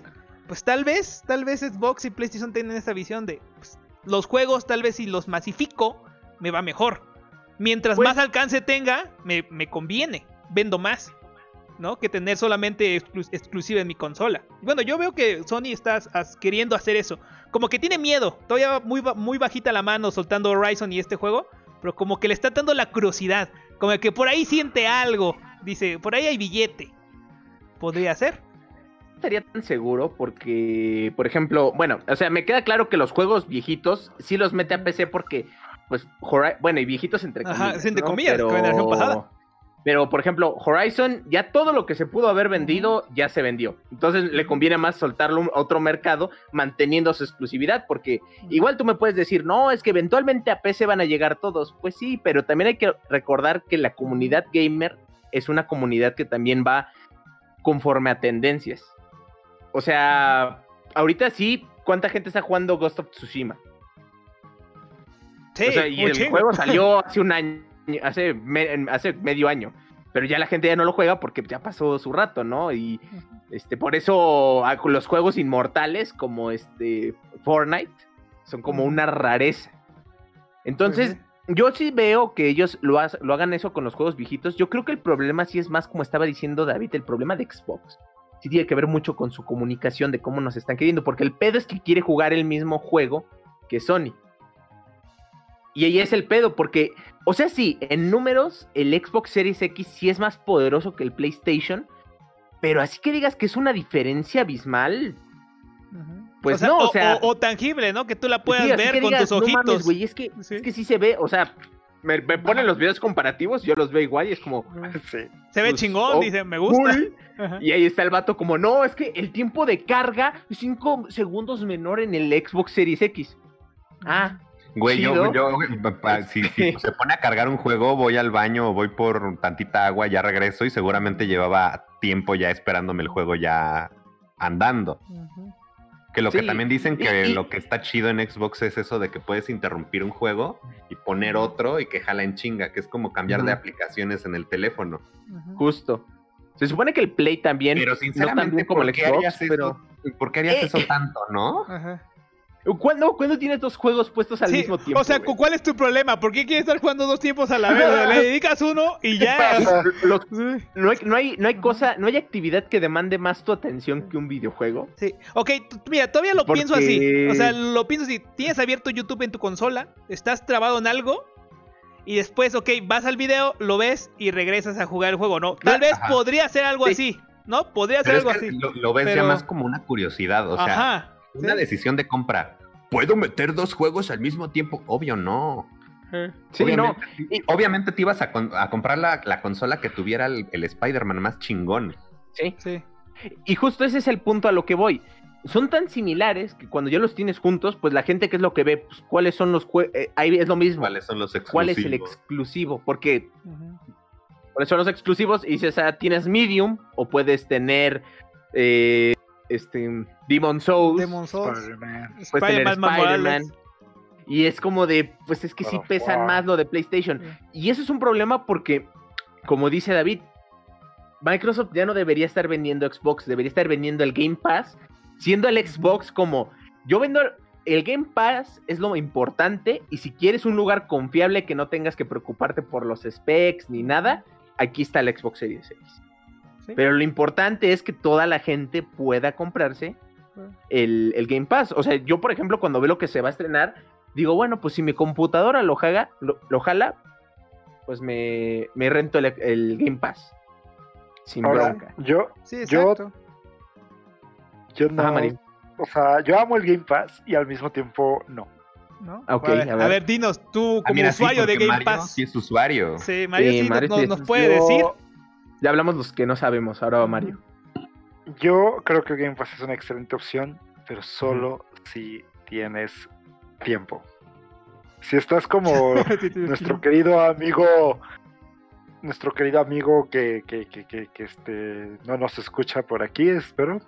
pues tal vez, tal vez Xbox y PlayStation tienen esa visión de pues, los juegos, tal vez si los masifico, me va mejor. Mientras Pues- más alcance tenga, me, me conviene, vendo más, ¿no? Que tener solamente exclu- exclusiva en mi consola. Bueno, yo veo que Sony está as- queriendo hacer eso. Como que tiene miedo, todavía muy, ba- muy bajita la mano soltando Horizon y este juego, pero como que le está dando la curiosidad, como que por ahí siente algo, dice, por ahí hay billete. Podría ser. No estaría tan seguro porque, por ejemplo, bueno, o sea, me queda claro que los juegos viejitos sí los mete a P C porque, pues, Hori- bueno, y viejitos entre Ajá, comillas, sí, entre ¿no? comillas, pero... con la generación pasada. Pero, por ejemplo, Horizon, ya todo lo que se pudo haber vendido, ya se vendió. Entonces le conviene más soltarlo a otro mercado manteniendo su exclusividad, porque igual tú me puedes decir, no, es que eventualmente a P C van a llegar todos. Pues sí, pero también hay que recordar que la comunidad gamer es una comunidad que también va conforme a tendencias. O sea, ahorita sí, ¿cuánta gente está jugando Ghost of Tsushima? Sí, O sea, y un el chingo. juego salió hace un año, hace, me- hace medio año, pero ya la gente ya no lo juega porque ya pasó su rato, ¿no? Y este, por eso a- los juegos inmortales como este Fortnite son como una rareza. Entonces, yo sí veo que ellos lo, ha- lo hagan eso con los juegos viejitos. Yo creo que el problema sí es más, como estaba diciendo David, el problema de Xbox. Sí tiene que ver mucho con su comunicación de cómo nos están queriendo, porque el pedo es que quiere jugar el mismo juego que Sony. Y ahí es el pedo, porque, o sea, sí, en números, el Xbox Series X sí es más poderoso que el PlayStation, pero así que digas que es una diferencia abismal, Ujú. pues O sea, no, o o, sea... o- o tangible, ¿no? Que tú la puedas sí, así ver que con digas, tus "No ojitos. mames, güey, es que, Sí. es que sí se ve, o sea, me, me ponen Ajá. los videos comparativos, yo los veo igual y es como... Sí. Se ve pues, chingón, oh, dice, me gusta. cool. Ajá. Y ahí está el vato como, no, es que el tiempo de carga es cinco segundos menor en el Xbox Series X. Ah, Güey, yo, chido. yo pa- pa- si, si se pone a cargar un juego, voy al baño o voy por tantita agua, ya regreso y seguramente llevaba tiempo ya esperándome el juego ya andando. Ujú. Que lo que Sí, también dicen que y- y- lo que está chido en Xbox es eso de que puedes interrumpir un juego y poner otro y que jala en chinga, que es como cambiar de Ujú. aplicaciones en el teléfono. Ujú. justo. Se supone que el Play también, Pero no tan sinceramente, bien como el ¿por qué Xbox, harías pero... eso? ¿Por qué harías Eh, eso tanto, no? Ajá. ¿Cuándo, ¿Cuándo tienes dos juegos puestos al Sí, mismo tiempo? o sea, güey? ¿cuál es tu problema? ¿Por qué quieres estar jugando dos tiempos a la vez? O sea, le dedicas uno y ya. pasa? Los- Sí. no, hay, no, hay, no hay cosa, no hay actividad que demande más tu atención que un videojuego. Sí, ok, t- mira, todavía lo Porque- pienso así. O sea, lo pienso así. Tienes abierto YouTube en tu consola, estás trabado en algo, y después, ok, vas al video, lo ves y regresas a jugar el juego, ¿no? Tal vez Ajá. podría ser algo Sí. así, ¿no? Podría ser Pero es algo que así. lo, lo ves pero- ya más como una curiosidad, o sea, Ajá. una sí. decisión de compra. ¿Puedo meter dos juegos al mismo tiempo? Obvio no. Sí, obviamente, no. y- obviamente te ibas a, con- a comprar la, la consola que tuviera el, el Spider-Man más chingón. Sí. Sí. Y justo ese es el punto a lo que voy. Son tan similares que cuando ya los tienes juntos, pues la gente, ¿qué es lo que ve? Pues, ¿cuáles son los juegos? ahí es lo mismo. ¿Cuáles son los exclusivos? ¿Cuál es el exclusivo? Porque Ujú. ¿cuáles son los exclusivos? Y dices, ah, tienes Medium o puedes tener eh, este Demon Souls, Demon Souls. Spider-Man. puedes tener Spider-Man más Spider-Man. Morales. Y es como de, pues es que sí God of pesan War. más lo de PlayStation. Y eso es un problema porque, como dice David, Microsoft ya no debería estar vendiendo Xbox, debería estar vendiendo el Game Pass, siendo el Xbox como, yo vendo el Game Pass, es lo importante, y si quieres un lugar confiable que no tengas que preocuparte por los specs ni nada, aquí está el Xbox Series X. Sí. Pero lo importante es que toda la gente pueda comprarse el, el Game Pass. O sea, yo, por ejemplo, cuando veo lo que se va a estrenar, digo, bueno, pues si mi computadora lo jala, lo, lo jala pues me, me rento el, el Game Pass. Sin Ahora, bronca. yo, Sí, Yo- exacto. yo no. Ajá, Mari. O sea, yo amo el Game Pass y al mismo tiempo no. ¿No? Ok, a, ver, a ver. a ver, dinos, tú Ah, como mira, sí, usuario de porque Game Mario Pass. sí es usuario. Sí, Mario Sí, sí Mario nos, sí. nos puede Yo- decir. Ya hablamos los que no sabemos, ahora va Mario. Yo creo que el Game Pass es una excelente opción, pero solo si tienes tiempo. Si estás como nuestro querido amigo, nuestro querido amigo que, que, que, que, que, este no nos escucha por aquí, espero.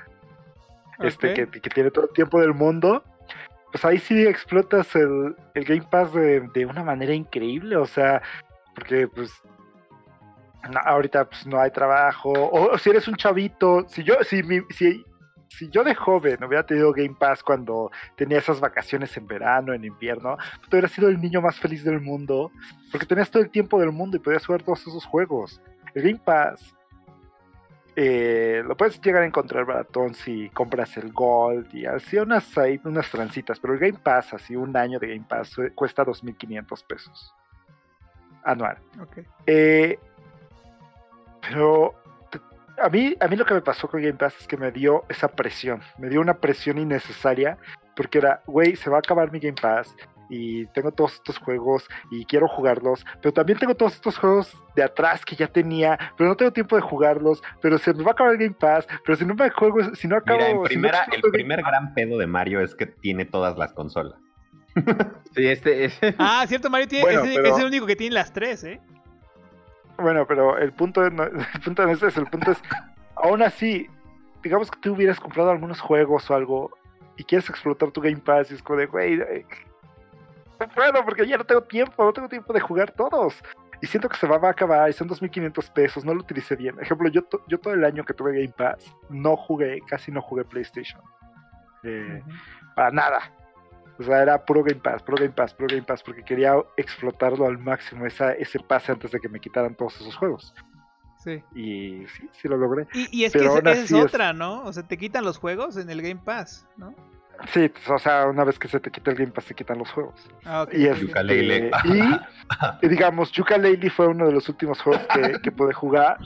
Este Ok. que, que tiene todo el tiempo del mundo. Pues ahí sí explotas el, el Game Pass de, de una manera increíble, o sea, porque pues no, ahorita pues no hay trabajo, o, o si eres un chavito, si yo, si mi, si si yo de joven hubiera tenido Game Pass cuando tenía esas vacaciones en verano, en invierno, tú hubieras sido el niño más feliz del mundo, porque tenías todo el tiempo del mundo y podías jugar todos esos juegos. El Game Pass eh, lo puedes llegar a encontrar baratón si compras el Gold y así unas, hay unas trancitas, pero el Game Pass, así un año de Game Pass eh, cuesta dos mil quinientos pesos anual. Okay. Eh, pero a mí, a mí lo que me pasó con Game Pass es que me dio esa presión, me dio una presión innecesaria, porque era, güey, se va a acabar mi Game Pass y tengo todos estos juegos y quiero jugarlos, pero también tengo todos estos juegos de atrás que ya tenía, pero no tengo tiempo de jugarlos, pero se me va a acabar el Game Pass, pero si no me juego, si no acabo... Mira, en primera, si no el primer gran pedo de Mario es que tiene todas las consolas. Sí, este es... Ah, cierto, Mario tiene, Bueno, es, pero... es el único que tiene las tres, ¿eh? Bueno, pero el punto, no, el punto no es eso, el punto es, aún así, digamos que tú hubieras comprado algunos juegos o algo y quieres explotar tu Game Pass y es como de, güey, no puedo porque ya no tengo tiempo, no tengo tiempo de jugar todos. Y siento que se va a acabar y son dos mil quinientos pesos, no lo utilicé bien. Ejemplo, yo, to, yo todo el año que tuve Game Pass no jugué, casi no jugué PlayStation. Eh, uh-huh. Para nada. O sea, era puro Game Pass, puro Game Pass, puro Game Pass, porque quería explotarlo al máximo, esa, ese pase antes de que me quitaran todos esos juegos. Sí. Y sí, sí lo logré. Y, y es Pero que esa es otra, es... ¿no? O sea, te quitan los juegos en el Game Pass, ¿no? Sí, o sea, una vez que se te quita el Game Pass, se quitan los juegos. Ah, okay. Y, este, y, y digamos, Yooka-Laylee fue uno de los últimos juegos que, que pude jugar.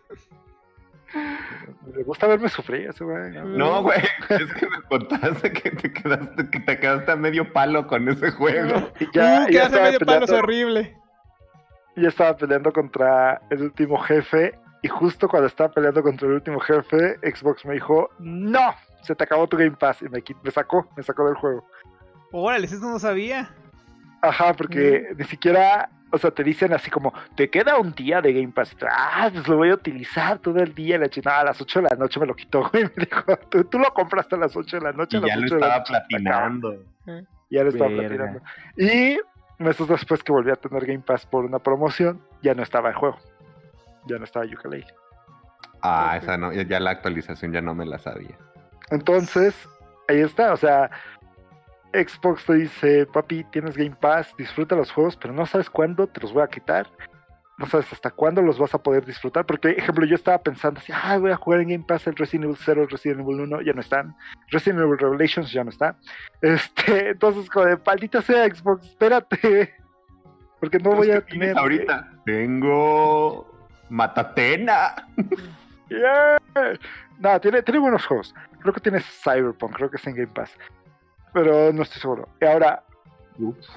Me gusta verme sufrir ese güey. No, güey, es que me contaste que te quedaste, que te quedaste a medio palo con ese juego. Y ya, uh, ya quedaste a medio palo, es horrible. Ya estaba peleando contra el último jefe. Y justo cuando estaba peleando contra el último jefe, Xbox me dijo, ¡no! Se te acabó tu Game Pass. Y me, me sacó, me sacó del juego. Órale, eso no sabía. Ajá, porque mm. ni siquiera... O sea, te dicen así como, te queda un día de Game Pass. Ah, pues lo voy a utilizar todo el día. La chingada, a las ocho de la noche me lo quitó, güey. Me dijo, tú, tú lo compraste a las ocho de la noche. Y ya lo estaba platinando. Ya lo estaba platinando. Y meses después que volví a tener Game Pass por una promoción, ya no estaba el juego. Ya no estaba Yooka-Laylee. Ah, okay. Esa no, ya la actualización ya no me la sabía. Entonces, ahí está, o sea... Xbox te dice, papi, tienes Game Pass, disfruta los juegos, pero no sabes cuándo te los voy a quitar, no sabes hasta cuándo los vas a poder disfrutar, porque, ejemplo, yo estaba pensando así, ah, voy a jugar en Game Pass el Resident Evil cero, el Resident Evil uno, ya no están, Resident Evil Revelations ya no está, este, entonces, como de, maldita sea Xbox, espérate, porque no voy a tener... ahorita? Tengo... Matatena. Yeah. No, tiene, tiene buenos juegos, creo que tiene Cyberpunk, creo que está en Game Pass. Pero no estoy seguro. Y ahora, ups,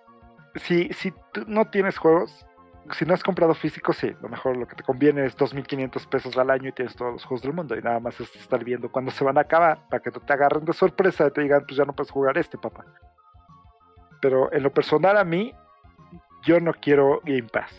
si, si tú no tienes juegos, si no has comprado físicos, sí, lo mejor, lo que te conviene es dos mil quinientos pesos al año y tienes todos los juegos del mundo. Y nada más es estar viendo cuándo se van a acabar para que no te agarren de sorpresa y te digan, pues ya no puedes jugar este, papá. Pero en lo personal, a mí, yo no quiero Game Pass.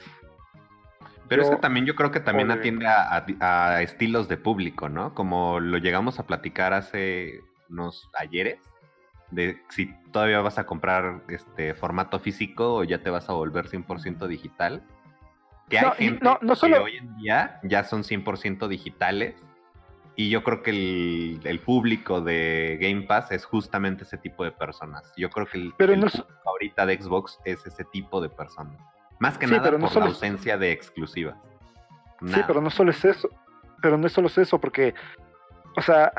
Pero yo, es que también yo creo que también oye. atiende a, a, a estilos de público, ¿no? Como lo llegamos a platicar hace unos ayeres. De si todavía vas a comprar este formato físico o ya te vas a volver cien por ciento digital. Que hay no, gente no, no solo... que hoy en día ya son cien por ciento digitales. Y yo creo que el, el público de Game Pass es justamente ese tipo de personas. Yo creo que el, pero el no público so... ahorita de Xbox es ese tipo de personas. Más que sí, nada por no solo... la ausencia de exclusivas. Nada. Sí, pero no solo es eso. Pero no es solo eso, porque... O sea...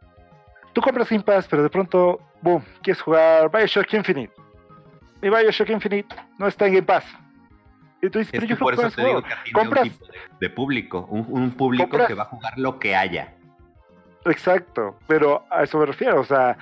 Tú compras Game Pass, pero de pronto, boom, quieres jugar BioShock Infinite. Y BioShock Infinite no está en Game Pass. Y tú dices, es pero yo por eso te digo que tiene compras... un tipo de, de público, un, un público compras... que va a jugar lo que haya. Exacto, pero a eso me refiero, o sea,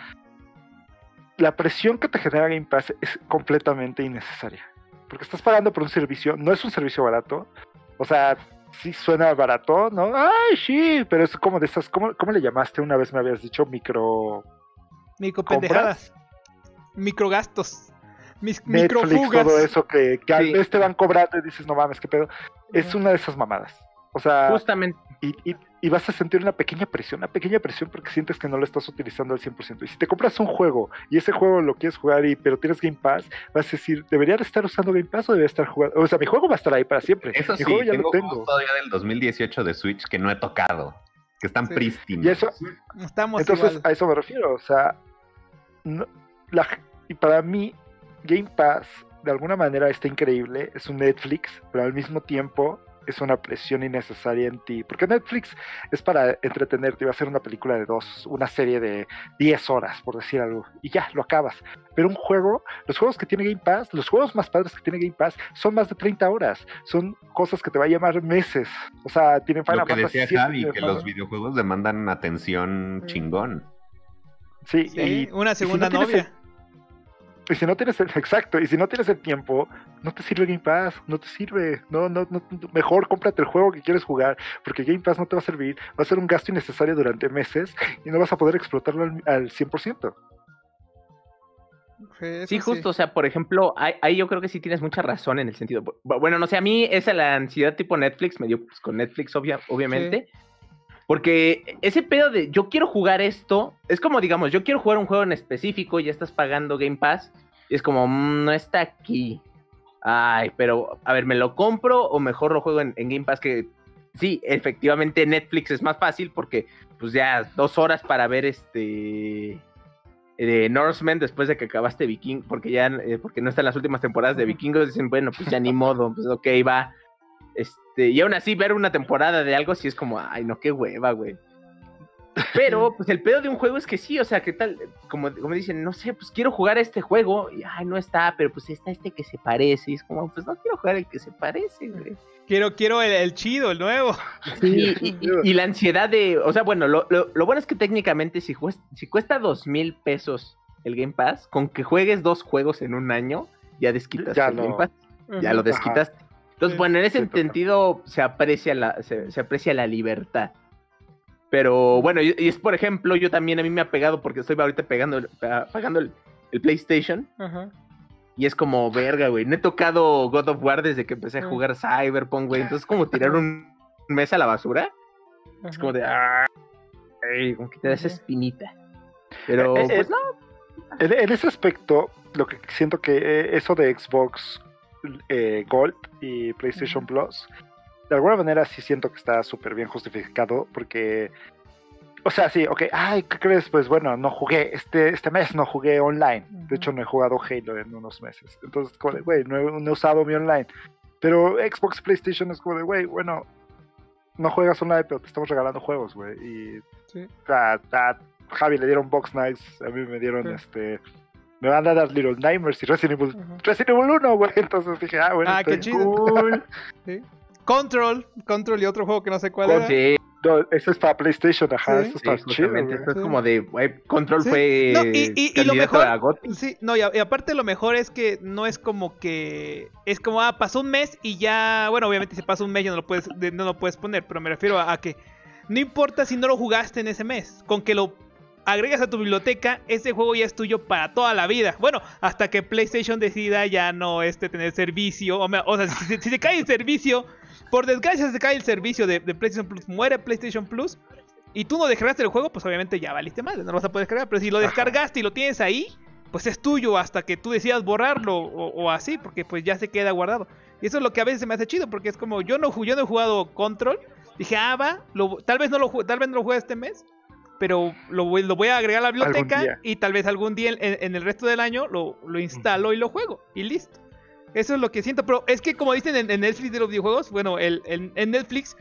la presión que te genera Game Pass es completamente innecesaria. Porque estás pagando por un servicio, no es un servicio barato, o sea... Sí suena barato, ¿no? ¡Ay, sí! Pero es como de esas... ¿Cómo, cómo le llamaste una vez? Me habías dicho micro... Micro pendejadas. Microgastos. Mis, Netflix, microfugas. Todo eso que, que sí. Al mes te van cobrando y dices, no mames, qué pedo. Es uh-huh. una de esas mamadas. O sea... Justamente. Y, y, y vas a sentir una pequeña presión, una pequeña presión porque sientes que no lo estás utilizando al cien por ciento. Y si te compras un juego y ese juego lo quieres jugar y pero tienes Game Pass, vas a decir, ¿debería de estar usando Game Pass o debería estar jugando? O sea, mi juego va a estar ahí para siempre. Eso mi sí, juego ya tengo lo tengo. todavía del dos mil dieciocho de Switch que no he tocado. que están Sí. prístinos. Y eso, Estamos entonces igual. a eso me refiero, o sea, no- la, y para mí Game Pass de alguna manera está increíble, es un Netflix, pero al mismo tiempo es una presión innecesaria en ti, porque Netflix es para entretenerte, va a ser una película de dos, una serie de diez horas, por decir algo, y ya, lo acabas. Pero un juego, los juegos que tiene Game Pass, los juegos más padres que tiene Game Pass, son más de treinta horas, son cosas que te va a llamar meses, o sea, tienen Final Lo que Fantasy decía siete, Javi, tienen que Final- los videojuegos demandan atención chingón. Sí, Sí, y, una y si segunda no tienes novia. el- y si no tienes el, exacto, y si no tienes el tiempo, no te sirve Game Pass, no te sirve, no, no, no, mejor cómprate el juego que quieres jugar, porque Game Pass no te va a servir, va a ser un gasto innecesario durante meses y no vas a poder explotarlo al, al cien por ciento. Sí, eso Sí, justo, o sea, por ejemplo, ahí, ahí yo creo que sí tienes mucha razón en el sentido. Bu- Bueno, no sé, a mí esa la ansiedad tipo Netflix me dio pues, con Netflix, obvia- obviamente. Porque ese pedo de yo quiero jugar esto, es como digamos, yo quiero jugar un juego en específico y ya estás pagando Game Pass, y es como, mm, no está aquí. Ay, pero a ver, ¿me lo compro o mejor lo juego en, en Game Pass? Que sí, efectivamente Netflix es más fácil porque pues ya dos horas para ver este de Norseman después de que acabaste Viking, porque ya eh, porque no están las últimas temporadas de Vikingos, dicen, bueno, pues ya ni modo, pues ok, va. Este, y aún así ver una temporada de algo sí es como, ay, no, qué hueva, güey. Pero, pues el pedo de un juego es que sí, o sea, ¿qué tal? Como, como dicen, no sé, pues quiero jugar este juego, y ay, no está, pero pues está este que se parece, y es como, pues no quiero jugar el que se parece, güey. Quiero, quiero el, el chido, el nuevo. Sí, y, y- y la ansiedad de, o sea, bueno, lo, lo, lo bueno es que técnicamente si, jues- si cuesta dos mil pesos el Game Pass, con que juegues dos juegos en un año, ya desquitaste Ya el lo- Game Pass, ya lo desquitaste. Entonces, Sí. bueno, en ese Sí, total. sentido se aprecia la, se, se aprecia la libertad. Pero bueno, y, y es por ejemplo, yo también a mí me ha pegado porque estoy ahorita pegando, el- pa- pagando el, el PlayStation. Ajá. Y es como, verga, güey. No he tocado God of War desde que empecé a Mm. jugar Cyberpunk, güey. Entonces, como tirar un mes a la basura. Es como de, ah, ay, como que te da esa Ujú. espinita. Pero, Eh, eh, pues no. En, en ese aspecto, lo que siento que eh, eso de Xbox eh, Gold y PlayStation Plus, de alguna manera sí siento que está súper bien justificado, porque, o sea, sí, ok, ay, ¿qué crees? Pues bueno, no jugué, este, este mes no jugué online, de hecho no he jugado Halo en unos meses, entonces, como de, güey, no, he- no he usado mi online, pero Xbox PlayStation es como de, güey, bueno, no juegas online, pero te estamos regalando juegos, güey, y Sí. a, a Javi le dieron Box Nights, a mí me dieron Sí. este. Me van a dar Little Nightmares y Resident Evil, Ujú. Resident Evil uno, güey. Entonces dije, ah, bueno, Ah, está qué bien chido. cool. Sí. Control, Control y otro juego que no sé cuál Con- era. Sí, No, eso es para PlayStation, ajá, Sí. eso sí, está chido, justamente. güey. Esto es Sí. como de, güey, Control Sí. fue No, y- y- y lo candidato mejor- a GOTY. Sí, no, y, a- y aparte lo mejor es que no es como que es como ah, pasó un mes y ya, bueno, obviamente si pasa un mes ya no lo puedes de- no lo puedes poner, pero me refiero a, a que no importa si no lo jugaste en ese mes, con que lo agregas a tu biblioteca, ese juego ya es tuyo para toda la vida. Bueno, hasta que PlayStation decida ya no este tener servicio, o, me- o sea, si, si se cae el servicio, por desgracia se cae el servicio de, de PlayStation Plus, muere PlayStation Plus. Y tú no descargaste el juego, pues obviamente ya valiste mal, no lo vas a poder descargar. Pero si lo Ajá. descargaste y lo tienes ahí, pues es tuyo hasta que tú decidas borrarlo o, o así, porque pues ya se queda guardado. Y eso es lo que a veces se me hace chido, porque es como yo no, ju- yo no he jugado Control. Dije, ah, va, lo- tal vez no lo ju- tal vez no lo juegue este mes, pero lo voy, lo voy a agregar a la Algún biblioteca día. y tal vez algún día en, en el resto del año lo, lo instalo y lo juego y listo. Eso es lo que siento, pero es que como dicen en, en Netflix de los videojuegos, bueno, el, el- en Netflix,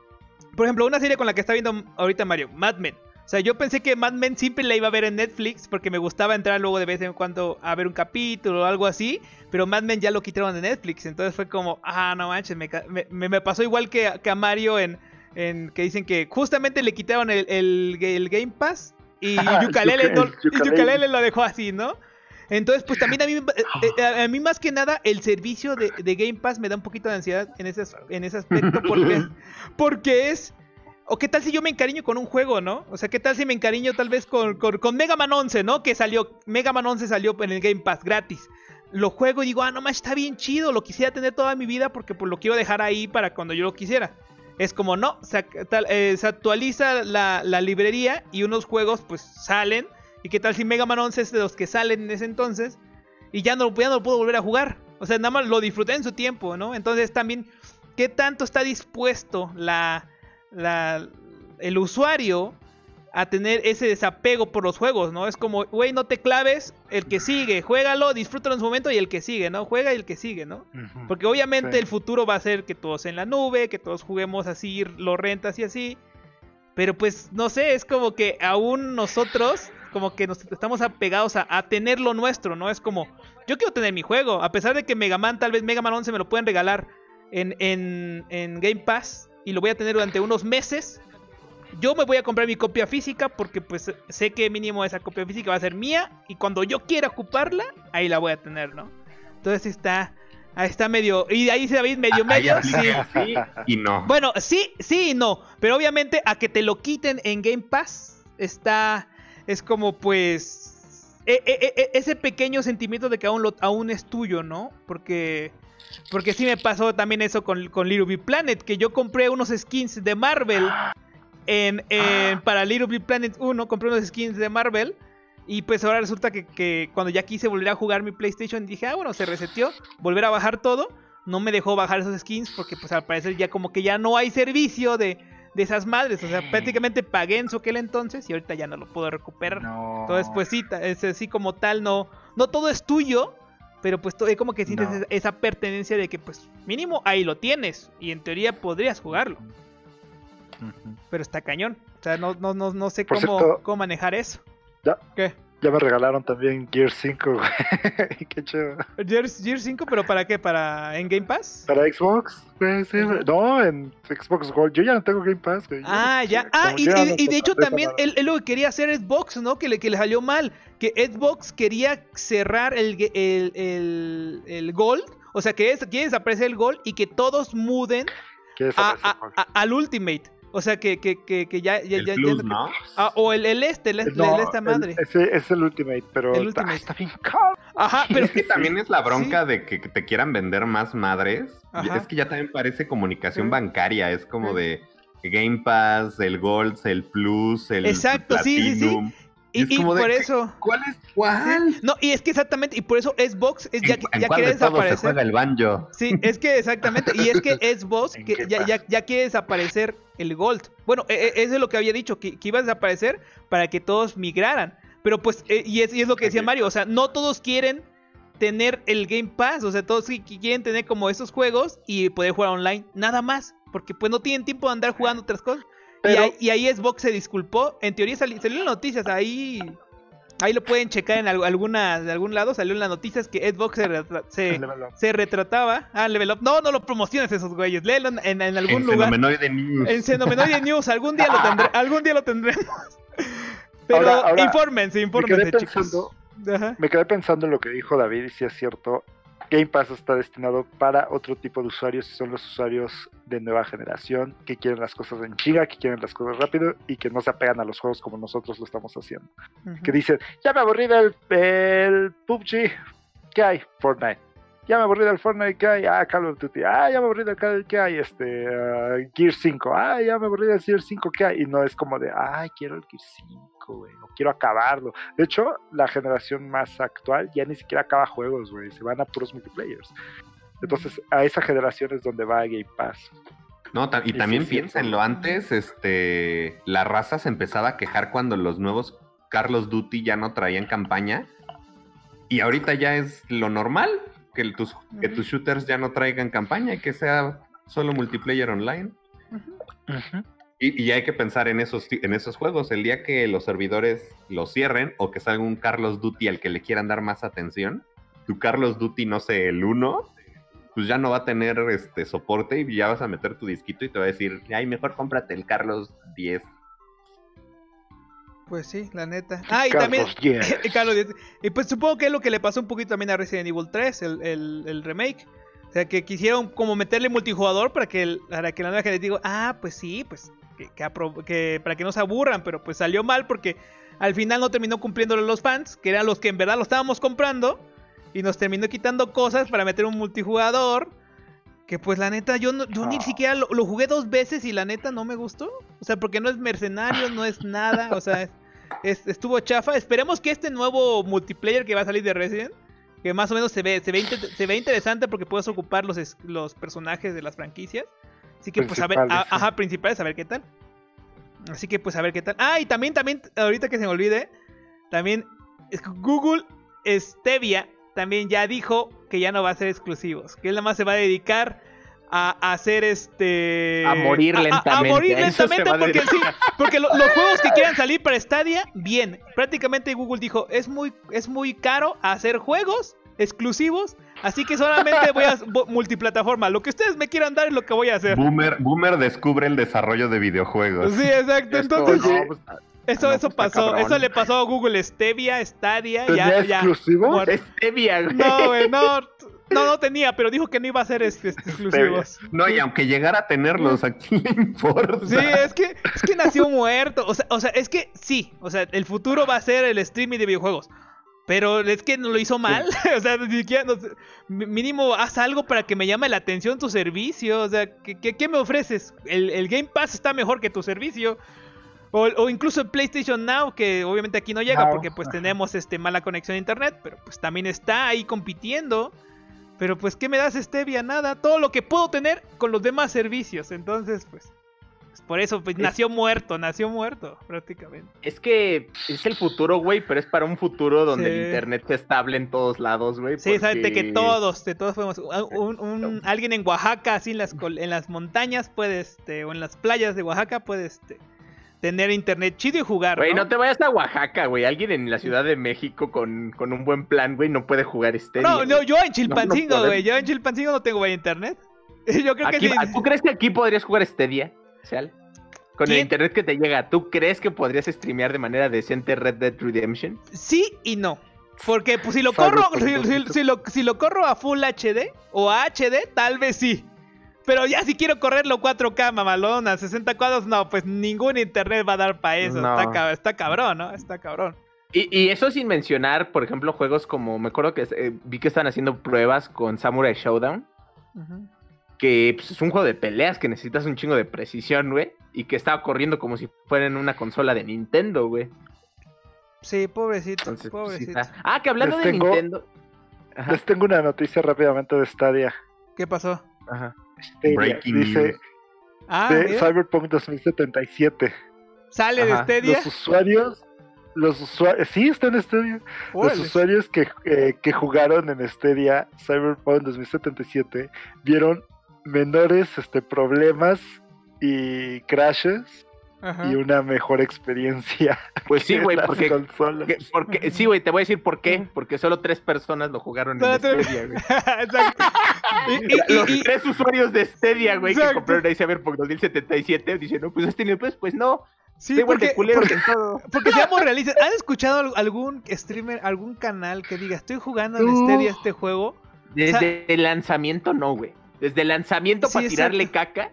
por ejemplo, una serie con la que está viendo ahorita Mario, Mad Men. O sea, yo pensé que Mad Men siempre la iba a ver en Netflix porque me gustaba entrar luego de vez en cuando a ver un capítulo o algo así, pero Mad Men ya lo quitaron de Netflix, entonces fue como, ah, no manches, me, ca- me, me- me pasó igual que, a- que a Mario en, en que dicen que justamente le quitaron el, el, el Game Pass y Ah, el Yooka-Laylee Yooka- no- el y Yooka-Laylee. Yooka-Laylee lo dejó así, ¿no? Entonces, pues también a mí, eh, eh, a mí más que nada el servicio de, de Game Pass me da un poquito de ansiedad en ese, as- en ese aspecto porque, porque es... O qué tal si yo me encariño con un juego, ¿no? O sea, qué tal si me encariño tal vez con, con, con Mega Man once, ¿no? Que salió, Mega Man once salió en el Game Pass gratis. Lo juego y digo, ah, no más, está bien chido, lo quisiera tener toda mi vida porque pues lo quiero dejar ahí para cuando yo lo quisiera. Es como, no, se, ac- tal- eh, se actualiza la, la librería y unos juegos pues salen. ¿Y qué tal si Mega Man once es de los que salen en ese entonces? Y ya no, ya no lo puedo volver a jugar. O sea, nada más lo disfruté en su tiempo, ¿no? Entonces también, ¿qué tanto está dispuesto la... La, el usuario a tener ese desapego por los juegos, ¿no? Es como, güey, no te claves, el que sigue, juégalo, disfrútalo en su momento y el que sigue, ¿no? Juega y el que sigue, ¿no? Ujú. Porque obviamente Sí. el futuro va a ser que todos en la nube, que todos juguemos así, lo rentas y así. Pero pues, no sé, es como que aún nosotros, como que nos estamos apegados a, a tener lo nuestro, ¿no? Es como, yo quiero tener mi juego, a pesar de que Mega Man, tal vez Mega Man once me lo pueden regalar en, en, en Game Pass y lo voy a tener durante unos meses. Yo me voy a comprar mi copia física porque pues sé que mínimo esa copia física va a ser mía y cuando yo quiera ocuparla, ahí la voy a tener, ¿no? Entonces está, ahí está medio, y ahí se David medio Ahí medio, sí. aplica sí y no. Bueno, sí, sí y no, pero obviamente a que te lo quiten en Game Pass está, es como pues e- e- e- ese pequeño sentimiento de que aún, lo, aún es tuyo, ¿no? Porque porque sí me pasó también eso con, con Little Big Planet, que yo compré unos skins de Marvel en, en para Little Big Planet uno, compré unos skins de Marvel. Y pues ahora resulta que, que cuando ya quise volver a jugar mi PlayStation dije, ah bueno, se reseteó, volver a bajar todo. No me dejó bajar esos skins porque pues al parecer ya como que ya no hay servicio de, de esas madres. O sea, prácticamente pagué en su aquel entonces y ahorita ya no lo puedo recuperar. No. Entonces pues sí, ta- es así como tal, no, no todo es tuyo. Pero pues to- es como que sientes No. esa, esa pertenencia de que pues mínimo ahí lo tienes. Y en teoría podrías jugarlo. Ujú. Pero está cañón. O sea, no, no, no, no sé Por cómo, cierto- cómo manejar eso. Ya. ¿Qué? Ya me regalaron también Gear cinco, güey. Qué chido. Gears, Gears cinco, pero ¿para qué? ¿Para en Game Pass? Para Xbox, güey, sí, Ujú. No, en Xbox Gold. Yo ya no tengo Game Pass, güey. Yo Ah, no- ya. como Ah, y, yo ya y- no y de hecho contraté esa también madre. él, él lo que quería hacer Xbox, ¿no? Que le, que le salió mal. Que Xbox quería cerrar el, ge- el, el, el Gold. O sea, que es, quiere desaparecer el Gold y que todos muden ¿Quieres a- saber a- a- al Ultimate. O sea, que, que, que, que ya... ya, El ya- plus, ya- ¿no? Ah, o el, el este, el, este- No, el esta madre. el- ese es el Ultimate, pero El está- Ultimate. Está, bien caro. Ajá, pero Es que también es la bronca de que te quieran vender más madres. Ajá. Es que ya también parece comunicación Sí. bancaria. Es como Sí. de Game Pass, el Gold, el Plus, el Exacto, sí, sí, sí. Platinum. Y, es y como de por que- eso... ¿Cuál es cuál? No, y es que exactamente, y por eso Xbox es ya, ¿En, ya en cuál quiere de todos se desaparecer. juega el banjo? Sí, es que exactamente, y es que Xbox ¿En que qué ya, ya, pasa? ya quiere desaparecer el Gold. Bueno, e- e- eso es lo que había dicho, que, que iba a desaparecer para que todos migraran. Pero pues, eh, y, es, y es lo que decía Mario, o sea, no todos quieren tener el Game Pass, o sea, todos sí que quieren tener como esos juegos y poder jugar online, nada más, porque pues no tienen tiempo de andar jugando otras cosas. Y, Pero- ahí, y ahí Xbox se disculpó, en teoría sali- salió en las noticias, ahí... Ahí lo pueden checar en al- alguna, de algún lado, salió en las noticias que Xbox se, retra- se, Level Up. se retrataba. Ah, Level Up. No, no lo promociones esos güeyes. Léelo en, en, en algún En lugar. Fenomenoide News. En Xenomenoide News. Algún día lo tendré, algún día lo tendremos. Pero Ahora- ahora, infórmense, Me infórmense, quedé chicos. pensando, Ajá. me quedé pensando en lo que dijo David y si es cierto. Game Pass está destinado para otro tipo de usuarios y son los usuarios de nueva generación que quieren las cosas en chinga, que quieren las cosas rápido y que no se apegan a los juegos como nosotros lo estamos haciendo. Ujú. Que dicen, ya me aburrí del el P U B G, ¿qué hay? Fortnite. Ya me aburrí del Fortnite, ¿qué hay? Ah, Call of Duty. Ah, ya me aburrí del Call, ¿qué hay? Este, ah, Gear cinco. Ah, ya me aburrí del Gear cinco, ¿qué hay? Y no es como de, ay, quiero el Gear cinco, güey, no quiero acabarlo. De hecho, la generación más actual ya ni siquiera acaba juegos, güey, se van a puros multiplayers. Entonces, a esa generación es donde va Game Pass. No, ta- y Sí, también sí, sí. piénsenlo, antes este, la raza se empezaba a quejar cuando los nuevos Call of Duty ya no traían campaña. Y ahorita ya es lo normal, que, el- tus, que Ujú. tus shooters ya no traigan campaña y que sea solo multiplayer online. Ujú. Y, y hay que pensar en esos, ti- en esos juegos. El día que los servidores los cierren o que salga un Call of Duty al que le quieran dar más atención, tu Call of Duty, no sé, el uno, pues ya no va a tener este soporte y ya vas a meter tu disquito y te va a decir, ay, mejor cómprate el Carlos diez. Pues sí, la neta. Ah, y también. Carlos diez. Carlos diez. Y pues supongo que es lo que le pasó un poquito también a Resident Evil tres, el, el, el remake. O sea, que quisieron como meterle multijugador para que, el- para que la nueva gente diga, ah, pues sí, pues que, que, apro- que para que no se aburran, pero pues salió mal porque al final no terminó cumpliéndolo los fans, que eran los que en verdad lo estábamos comprando, y nos terminó quitando cosas para meter un multijugador. Que pues la neta, yo, no, yo ni Ah. siquiera lo, lo jugué dos veces y la neta no me gustó. O sea, porque no es mercenario, no es nada. O sea, es- es- estuvo chafa. Esperemos que este nuevo multiplayer que va a salir de Resident, que más o menos se ve, se ve, inte- se ve interesante porque puedes ocupar los, es- los personajes de las franquicias. Así que pues a ver, a- Principales, sí. ajá, principales, a ver qué tal. Así que pues a ver qué tal. Ah, y también, también, ahorita que se me olvide, también Google Stadia también ya dijo que ya no va a ser exclusivos, que él nada más se va a dedicar a, a hacer este... A morir lentamente. A, a morir a eso lentamente se va a porque, sí, dedicar. porque lo- los juegos que quieran salir para Stadia, bien. Prácticamente Google dijo, es muy, es muy caro hacer juegos exclusivos, así que solamente voy a bo- multiplataforma. Lo que ustedes me quieran dar es lo que voy a hacer. Boomer, Boomer descubre el desarrollo de videojuegos. Sí, exacto. Es como, Entonces, no, pues, eso, no, eso pues, está pasó. cabrón. Eso le pasó a Google Stadia, Stadia, ¿Tenía ya, ya. exclusivos? muerto. Stevia, güey. No, güey, no. No, no tenía, pero dijo que no iba a ser este, este, exclusivos. No, y aunque llegara a tenerlos, ¿a quién le importa? Sí, es que, es que nació muerto. O sea, o sea, es que sí. O sea, el futuro va a ser el streaming de videojuegos. Pero es que no lo hizo mal. O sea, ni siquiera, no sé, mi- mínimo haz algo para que me llame la atención tu servicio. O sea, ¿qué, qué, qué me ofreces? El, el Game Pass está mejor que tu servicio. O, o incluso el PlayStation Now, que obviamente aquí no llega Now, porque pues ajá. tenemos este mala conexión a internet, pero pues también está ahí compitiendo. Pero pues, ¿qué me das, Stevia? Nada. Todo lo que puedo tener con los demás servicios. Entonces, pues, pues, por eso pues Es- nació muerto, nació muerto prácticamente. Es que es el futuro, güey, pero es para un futuro donde Sí. el internet sea estable en todos lados, güey. Sí, sabes de porque- que todos, de todos podemos. Un, un- alguien en Oaxaca, así en las, col- en las montañas, puede, este, o en las playas de Oaxaca, puede este, tener internet chido y jugar. Güey, ¿no? no te vayas a Oaxaca, güey. Alguien en la Ciudad de México con, con un buen plan, güey, no puede jugar este. No, no, yo en Chilpancingo, No, no güey. Yo en Chilpancingo no tengo buen internet. Yo creo Aquí- que sí. ¿Tú crees que aquí podrías jugar Stadia, Sal? Con el ¿Quién? internet que te llega, ¿tú crees que podrías streamear de manera decente Red Dead Redemption? Sí y no. Porque pues, si lo Cyberpunk corro, si, si- si lo, si lo corro a Full H D o a H D, tal vez sí. Pero ya si quiero correrlo cuatro K, mamalón, a sesenta cuadros, no, pues ningún internet va a dar para eso. No. Está, cab- está cabrón, ¿no? Está cabrón. Y, y eso sin mencionar, por ejemplo, juegos como, me acuerdo que eh, vi que están haciendo pruebas con Samurai Showdown, Ujú. que pues, es un juego de peleas que necesitas un chingo de precisión, güey, y que estaba corriendo como si fuera en una consola de Nintendo, güey. Sí, pobrecito, Entonces, pues, sí pobrecito. está. Ah, que hablando Les de tengo- Nintendo. Ajá, Les tengo una noticia rápidamente de Stadia. ¿Qué pasó? ajá. Stadia, Breaking dice news. Ah, de mira, Cyberpunk dos mil setenta y siete. sale de Ajá. Stadia. Los usuarios, los usuarios, sí, está en Stadia. Los Órale. usuarios que, eh, que jugaron en Stadia Cyberpunk dos mil setenta y siete vieron menores este, problemas y crashes Ajá. y una mejor experiencia. Pues sí, que güey, las porque, consolas. que- porque sí, güey, te voy a decir por qué. Porque solo tres personas lo jugaron en Solo tres- Stadia, güey. Exacto. Y- y- Los y- y- tres usuarios de Stadia, güey, que Exacto. compraron ahí Cyberpunk dos mil setenta y siete, dicen, no, pues has tenido, pues, pues no. sí, Está igual porque, de culero porque, que todo. porque seamos realistas. ¿Han escuchado al- algún streamer, algún canal que diga, estoy jugando en No. Stadia este juego? Desde el lanzamiento, no, güey. Desde el lanzamiento Sí, para tirarle exacto. caca.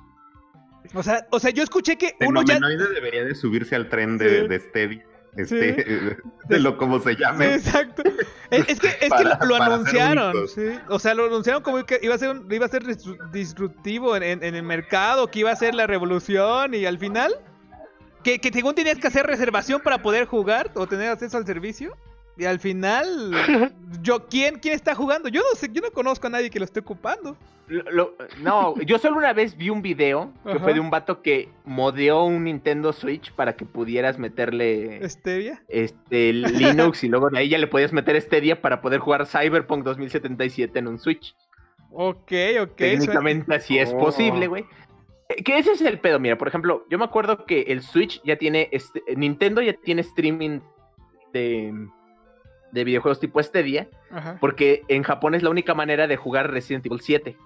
O sea, o sea, yo escuché que uno ya... Fenomenoide debería de subirse al tren de, Sí. de Stadia. Este, de lo como se Sí, llame. exacto. Es, es que, es que Para- lo, lo para ser anunciaron, únicos. sí. O sea, lo anunciaron como que iba a ser, un- iba a ser disru- disruptivo en, en- en el mercado, que iba a ser la revolución y al final, que, que según tenías que hacer reservación para poder jugar o tener acceso al servicio. Y al final, yo ¿quién, quién está jugando? Yo no sé, yo no conozco a nadie que lo esté ocupando. Lo- lo- no, yo solo una vez vi un video que Ajá. fue de un vato que modeó un Nintendo Switch para que pudieras meterle Stevia. este Linux y luego de ahí ya le podías meter Stadia para poder jugar Cyberpunk dos mil setenta y siete en un Switch. Ok, ok. Técnicamente así es Oh. posible, güey. Eh, Que ese es el pedo, mira, por ejemplo, yo me acuerdo que el Switch ya tiene, este, Nintendo ya tiene streaming de, de videojuegos tipo Stadia, Ajá. porque en Japón es la única manera de jugar Resident Evil siete.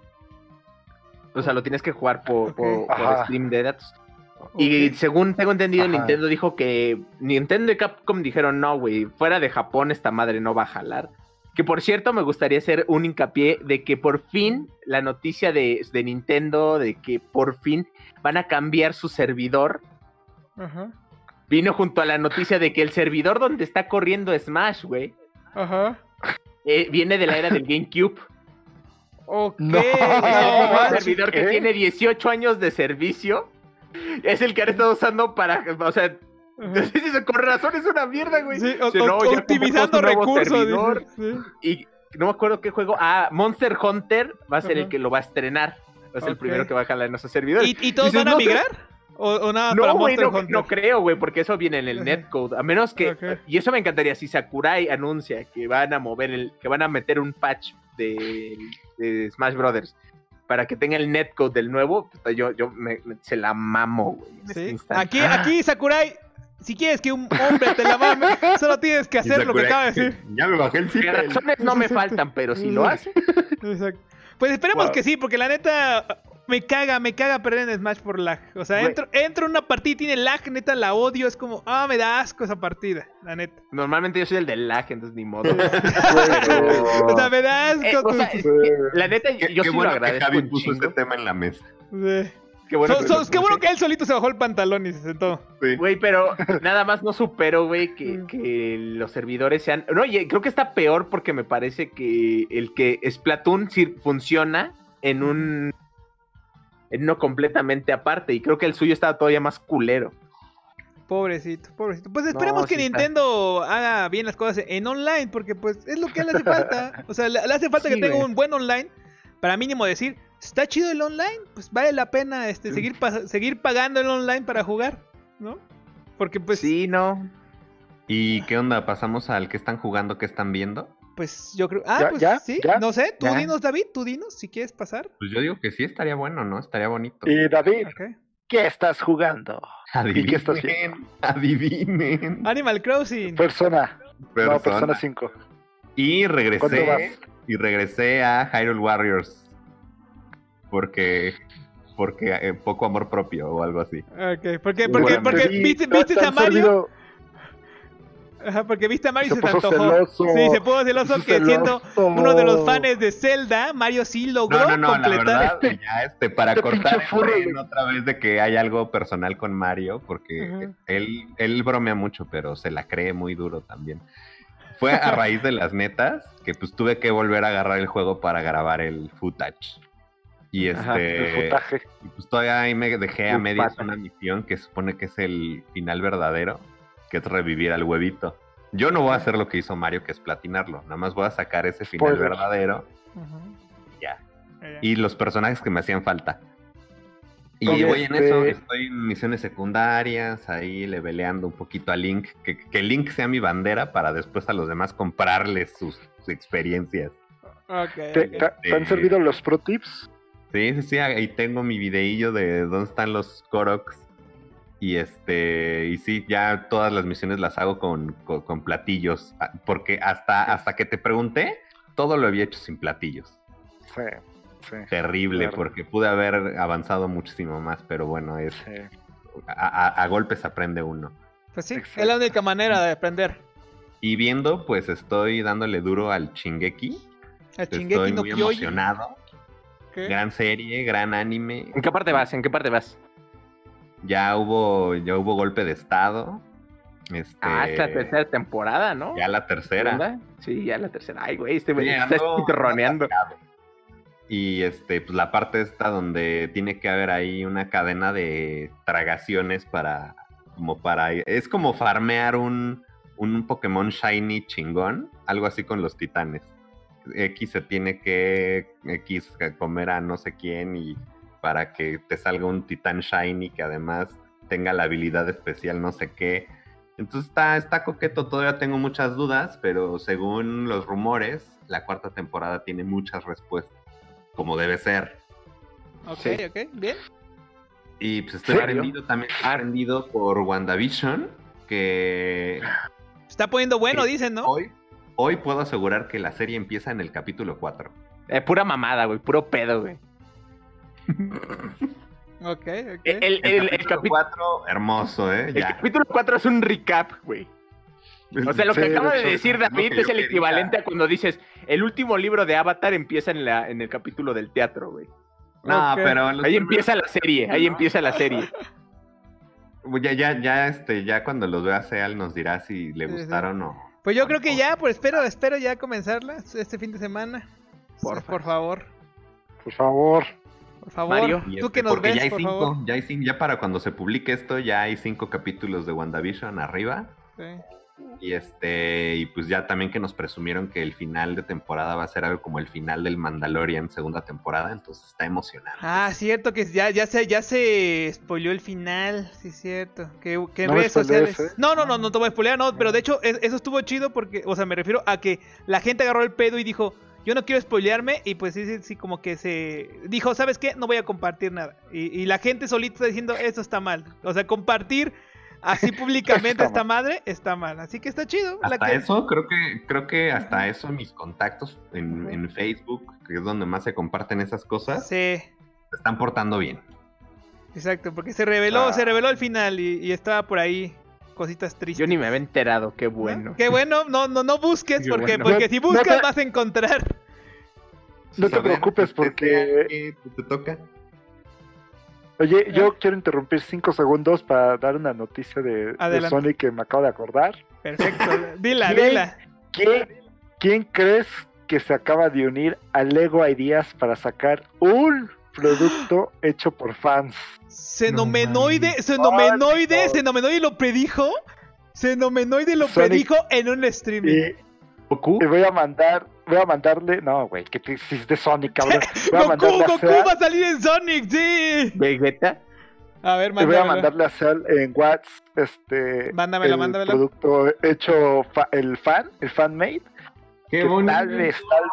O sea, lo tienes que jugar por, Ok. por, por Ajá. stream de datos. Y Ok. según tengo entendido, Ajá. Nintendo dijo que Nintendo y Capcom dijeron, no, güey, fuera de Japón esta madre no va a jalar. Que por cierto, me gustaría hacer un hincapié de que por fin la noticia de, de Nintendo, de que por fin van a cambiar su servidor, Ajá. vino junto a la noticia de que el servidor donde está corriendo Smash, güey, Ajá. eh, viene de la era del GameCube. Ok. No. no, Es el mismo manches. servidor que ¿qué? tiene dieciocho años de servicio. Es el que han estado usando para, o sea, Ajá. con razón es una mierda, güey. Sí, o- Dice, o- no, ya optimizando ocupamos un nuevo recursos. servidor. dice, sí. Y no me acuerdo qué juego. Ah, Monster Hunter va a ser Ajá. el que lo va a estrenar. Va a ser el Ok. primero que va a jalar en nuestros servidores. ¿Y, y todos Dices, van a no, migrar? O, o nada No, para güey, Monster no, Hunter. no creo, güey, porque eso viene en el Ajá. netcode. A menos que, Ok. y eso me encantaría, si Sakurai anuncia que van a mover el, que van a meter un patch de, de Smash Brothers para que tenga el netcode del nuevo, puta, yo, yo me, me- se la mamo, güey. en este Sí. instante. Aquí, aquí, Sakurai, si quieres que un hombre te la mame, solo tienes que hacer lo que acaba de decir. Ya me bajé el Que zipper. razones no me faltan, pero si lo hace, Exacto. Pues esperemos Wow. que sí, porque la neta me caga, me caga perder en Smash por lag. O sea, Güey. entro, entro en una partida y tiene lag, neta la odio, es como, ah, me da asco esa partida, la neta. normalmente yo soy el del lag, entonces ni modo. O sea, me da asco. Eh, o sea, tu- es que, la neta, Qué, yo qué sí bueno lo que agradezco Javi un puso chingo. este tema en la mesa. Sí. Qué bueno So- que so- lo es que puse. bueno que él solito se bajó el pantalón y se sentó. Sí. Güey, pero nada más no supero, güey, que, que los servidores sean... No, y creo que está peor porque me parece que el que Splatoon sí funciona en un... en uno completamente aparte. Y creo que el suyo estaba todavía más culero. Pobrecito, pobrecito. Pues esperemos No, que sí está. Nintendo haga bien las cosas en online, porque pues es lo que le hace falta. O sea, le, le hace falta Sí, que tenga güey. un buen online para mínimo decir, está chido el online, pues vale la pena este seguir pa- seguir pagando el online para jugar, ¿no? Porque pues sí, no. ¿Y qué onda? ¿Pasamos al que están jugando, que están viendo? pues yo creo, ah, ¿Ya? pues ¿Ya? sí, ¿Ya? no sé, tú ¿Ya? dinos David, tú dinos si quieres pasar. Pues yo digo que sí, estaría bueno, ¿no? Estaría bonito. Y David, Ok. ¿qué estás jugando? ¿Y qué estás viendo? Adivinen, adivinen. Animal Crossing. Persona. No, Persona. Persona cinco. Y ¿Cuánto regresé, vas? y regresé a Hyrule Warriors. Porque, porque eh, poco amor propio o algo así. Ok, porque, porque, Bueno, porque Sí, viste, te- viste te a han Mario. servido- Ajá, porque viste a Mario y Se se, te puso antojó. celoso. Sí, se puso celoso Se que puso siendo celoso. uno de los fans de Zelda, Mario sí logró No, no, no, la completar. verdad, ya este, para este cortar pinche el furro, tren güey. otra vez de que hay algo personal con Mario, porque Ajá. él, él bromea mucho, pero se la cree muy duro también. Fue a raíz de las netas que pues tuve que volver a agarrar el juego para grabar el footage. Y Ajá, El este, futaje. y pues todavía ahí me dejé a Uf, medias pata. una misión que supone que es el final verdadero, que es revivir al huevito. Yo no voy a hacer lo que hizo Mario, que es platinarlo. Nada más voy a sacar ese final Spoiler. verdadero Ajá. y ya. Ya. Y los personajes que me hacían falta. Y Oye, voy en este- eso, estoy en misiones secundarias, ahí leveleando un poquito a Link, que, que Link sea mi bandera para después a los demás comprarles sus, sus experiencias. Ok, ¿Te, ok. te- te han servido los pro tips? Sí, sí, sí, ahí tengo mi videillo de dónde están los Koroks. Y este, y sí, ya todas las misiones las hago con, con, con platillos, ah, porque hasta, hasta que te pregunté, todo lo había hecho sin platillos. Sí, sí. Terrible, Claro. porque pude haber avanzado muchísimo más, pero bueno, es sí. a, a- a golpes aprende uno. Pues sí, Exacto. es la única manera de aprender. Y viendo, pues estoy dándole duro al Shingeki. El Estoy Shingeki no muy Kyojin. emocionado. ¿Qué? Gran serie, gran anime. ¿En qué parte vas? ¿En qué parte vas? Ya hubo, ya hubo golpe de estado. Este, Ah, es la tercera temporada, ¿no? Ya la tercera. ¿Segunda? Sí, ya la tercera. Ay, güey, este güey Sí, está ando speedroneando. atascado. Y este, pues la parte esta donde tiene que haber ahí una cadena de tragaciones para, como para, es como farmear un, un Pokémon Shiny chingón, algo así con los titanes. X se tiene que, X comer a no sé quién y para que te salga un titán Shiny que además tenga la habilidad especial no sé qué. Entonces está, está coqueto, todavía tengo muchas dudas, pero según los rumores, la cuarta temporada tiene muchas respuestas, como debe ser. Ok, Sí. ok, bien. Y pues estoy ¿Serio? prendido también, estoy prendido por WandaVision, que Se está poniendo bueno, Sí. dicen, ¿no? hoy, hoy puedo asegurar que la serie empieza en el capítulo cuatro. Eh, pura mamada, güey, puro pedo, güey. Ok, ok. El, el, El, el, el capítulo capi- cuatro, hermoso, ¿eh? el Ya. capítulo cuatro es un recap, güey. O sea, lo que Sí, acaba de de hecho, decir es lo David que es yo el quería. equivalente a cuando dices el último libro de Avatar empieza en, la, en el capítulo del teatro, güey. No, Ok. pero los Ahí primeros- empieza la serie, ahí ¿no? empieza la serie. Ya, ya, ya, este, ya cuando los vea Seal nos dirá si le Sí, sí. gustaron o. Pues yo creo que ya, pues espero, espero ya comenzarla este fin de semana. Porfa. Por favor, Por favor. por favor. Mario. Y Tú este, que nos porque ves, ya hay por cinco, favor. ya hay cinco, ya para cuando se publique esto, ya hay cinco capítulos de WandaVision arriba. Sí. Y este, y pues ya también que nos presumieron que el final de temporada va a ser algo como el final del Mandalorian segunda temporada, entonces está emocionante. Ah, cierto que ya, ya se, ya se spoileó el final, sí es cierto. Que, que en No me redes spoilees, sociales. ¿eh? No, no, no, no te voy a spoilear, no, pero de hecho es- eso estuvo chido porque, o sea, me refiero a que la gente agarró el pedo y dijo, yo no quiero spoilearme, y pues sí, sí, sí, como que se dijo, ¿sabes qué? No voy a compartir nada. Y, y la gente solita está diciendo, eso está mal. O sea, compartir así públicamente Está esta mal. madre está mal. Así que está chido. La Hasta que... eso, creo que, creo que hasta eso mis contactos en, Ujú. en Facebook, que es donde más se comparten esas cosas, Sí, se están portando bien. exacto, porque se reveló, Ah. se reveló al final y, y estaba por ahí cositas tristes. Yo ni me había enterado, qué ¿No? bueno. Qué bueno, no, no, no busques, Qué porque, bueno. porque No- si no buscas te- vas a encontrar. No te A ver, preocupes, porque- ¿qué te toca? Oye, ¿Eh? yo quiero interrumpir cinco segundos para dar una noticia de, de Adelante. Sonic que me acabo de acordar. Perfecto, dila, ¿Quién? dila. ¿Quién, ¿Quién crees que se acaba de unir a Lego Ideas para sacar un producto hecho por fans? Xenomenoide, mames. xenomenoide, Ay, no. xenomenoide lo predijo. Xenomenoide lo Sonic. predijo en un streaming. Y, ¿Goku? y voy a mandar, voy a mandarle, no, güey, que te- si es de Sonic, cabrón. Voy a Goku, mandarle a Goku Seal, va a salir en Sonic, sí. ¿Vegeta? A ver, y voy a mándamelo. mandarle a Seal en Whats este Mándamelo, el mándamelo. producto hecho fa- el fan, el fan made. Qué que bonito. tal vez, tal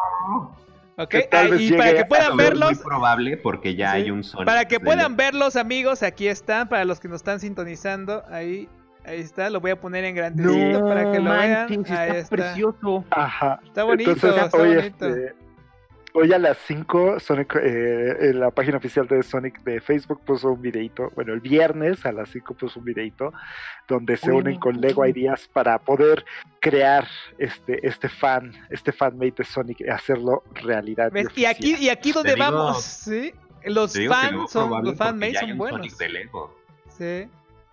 Ok, que tal ah, vez y para llegue que a puedan Eso es verlos, muy probable porque ya Sí. hay un Sonic. para que de puedan Lego. verlos, amigos, aquí están. Para los que nos están sintonizando, ahí, ahí está. Lo voy a poner en grandecito para que lo vean. manches, Ahí está está. precioso. Ajá. Está bonito, Entonces, está hoy, bonito. este, hoy a las cinco, Sonic, eh, en la página oficial de Sonic de Facebook puso un videito, bueno, el viernes a las cinco puso un videito donde se Uy, unen con uy. Lego Ideas para poder crear este, este fan, este fanmate de Sonic y hacerlo realidad. ¿Ves? Y oficial. aquí, y aquí donde digo- vamos, ¿sí? Los Te digo que lo fans más son, probable los porque fanmates ya hay son un buenos. Sonic de Lego. Sí.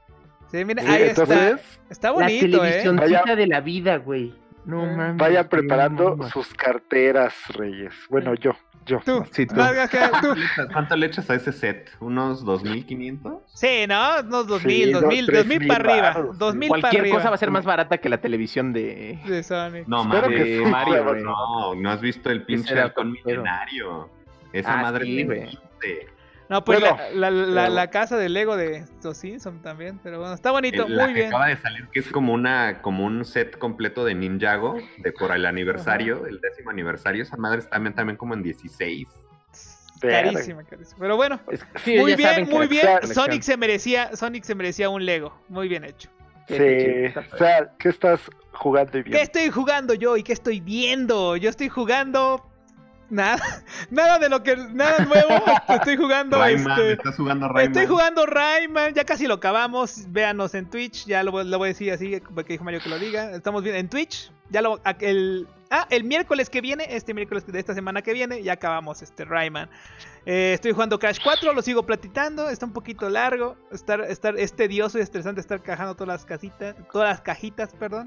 Sí, mira, Sí, ahí entonces, está. Está La bonito, ¿eh? televisioncita Vaya- de la vida, güey. No Eh. mames. vayan qué preparando mamá. sus carteras, Reyes. Bueno, yo, yo. Tú, Sí, tú. Vargas, que- tú. ¿Cuánto le echas- ¿Cuánto le echas a ese set? ¿Unos dos mil quinientos? Sí, ¿no? Unos dos Sí, mil, dos dos, mil, tres dos mil mil para arriba. varos, Dos sí. mil para Cualquier arriba. cosa va a ser más barata que la televisión de... De Sonic. No, Espero mames. que sí, Mario, sea güey. No, no has visto el pinche era halcón otro pedo. milenario. Esa Ah, madre sí, le güey. existe. No, pues Bueno, la, la, la, pero- la casa de Lego de los Simpsons también. Pero bueno, está bonito, El- la muy que bien. acaba de salir, que es como una como un set completo de Ninjago, de por el aniversario, el décimo aniversario. Esa madre está también, también como en dieciséis. Verga. Carísima, carísima. Pero bueno, Es- sí, muy ya bien, saben que muy la bien. colección- Sonic se merecía, Sonic se merecía un Lego. Muy bien hecho. Sí, Sí, sí, o sea, ¿qué estás jugando y ¿Qué viendo? estoy jugando yo y qué estoy viendo? Yo estoy jugando nada, nada de lo que nada nuevo. Estoy jugando Rayman, este, ¿estás jugando Rayman? estoy jugando Rayman, ya casi lo acabamos. Véanos en Twitch, ya lo, voy- lo voy a decir así porque dijo Mario que lo diga. Estamos bien en Twitch. Ya lo a- el ah, el miércoles que viene, este miércoles de esta semana que viene, ya acabamos este Rayman. Eh, estoy jugando Crash cuatro, lo sigo platicando, está un poquito largo, estar, estar, es tedioso y estresante estar cajando todas las casitas, todas las cajitas, perdón.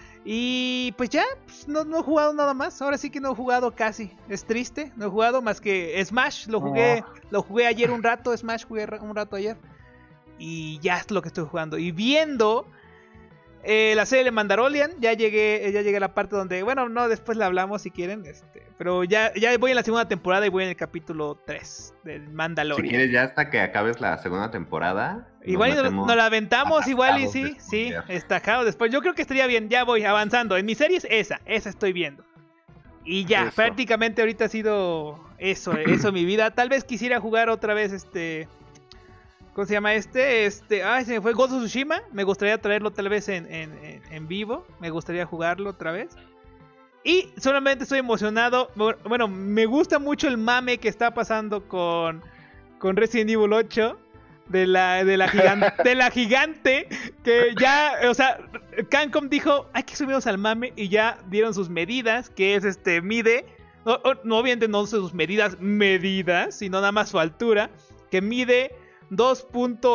Y pues ya, pues, no, no he jugado nada más, ahora sí que no he jugado casi, es triste, no he jugado más que Smash, lo jugué, lo jugué ayer un rato, Smash jugué ra- un rato ayer. Y ya es lo que estoy jugando. Y viendo eh, la serie de Mandalorian, ya llegué, ya llegué a la parte donde, bueno, no, después la hablamos si quieren, este, pero ya, ya voy en la segunda temporada y voy en el capítulo tres del Si Mandalorian. quieres, ya hasta que acabes la segunda temporada. Igual y nos, metemos nos la aventamos, igual y atascados sí, de sí, spoiler. estajado después. Yo creo que estaría bien, ya voy avanzando. En mi serie es esa, esa estoy viendo. Y ya, Eso. prácticamente ahorita ha sido eso, eso mi vida. Tal vez quisiera jugar otra vez este... ¿Cómo se llama este? Este, ay, se me fue Ghost of Tsushima. Me gustaría traerlo tal vez en, en, en, en vivo. Me gustaría jugarlo otra vez. Y solamente estoy emocionado. Bueno, me gusta mucho el mame que está pasando con, con Resident Evil ocho. De la, de, la gigante, de la gigante. Que ya, o sea, Capcom dijo, hay que subirnos al mame. Y ya dieron sus medidas. Que es este, mide. No, no obviamente no sus medidas, medidas. Sino nada más su altura. Que mide dos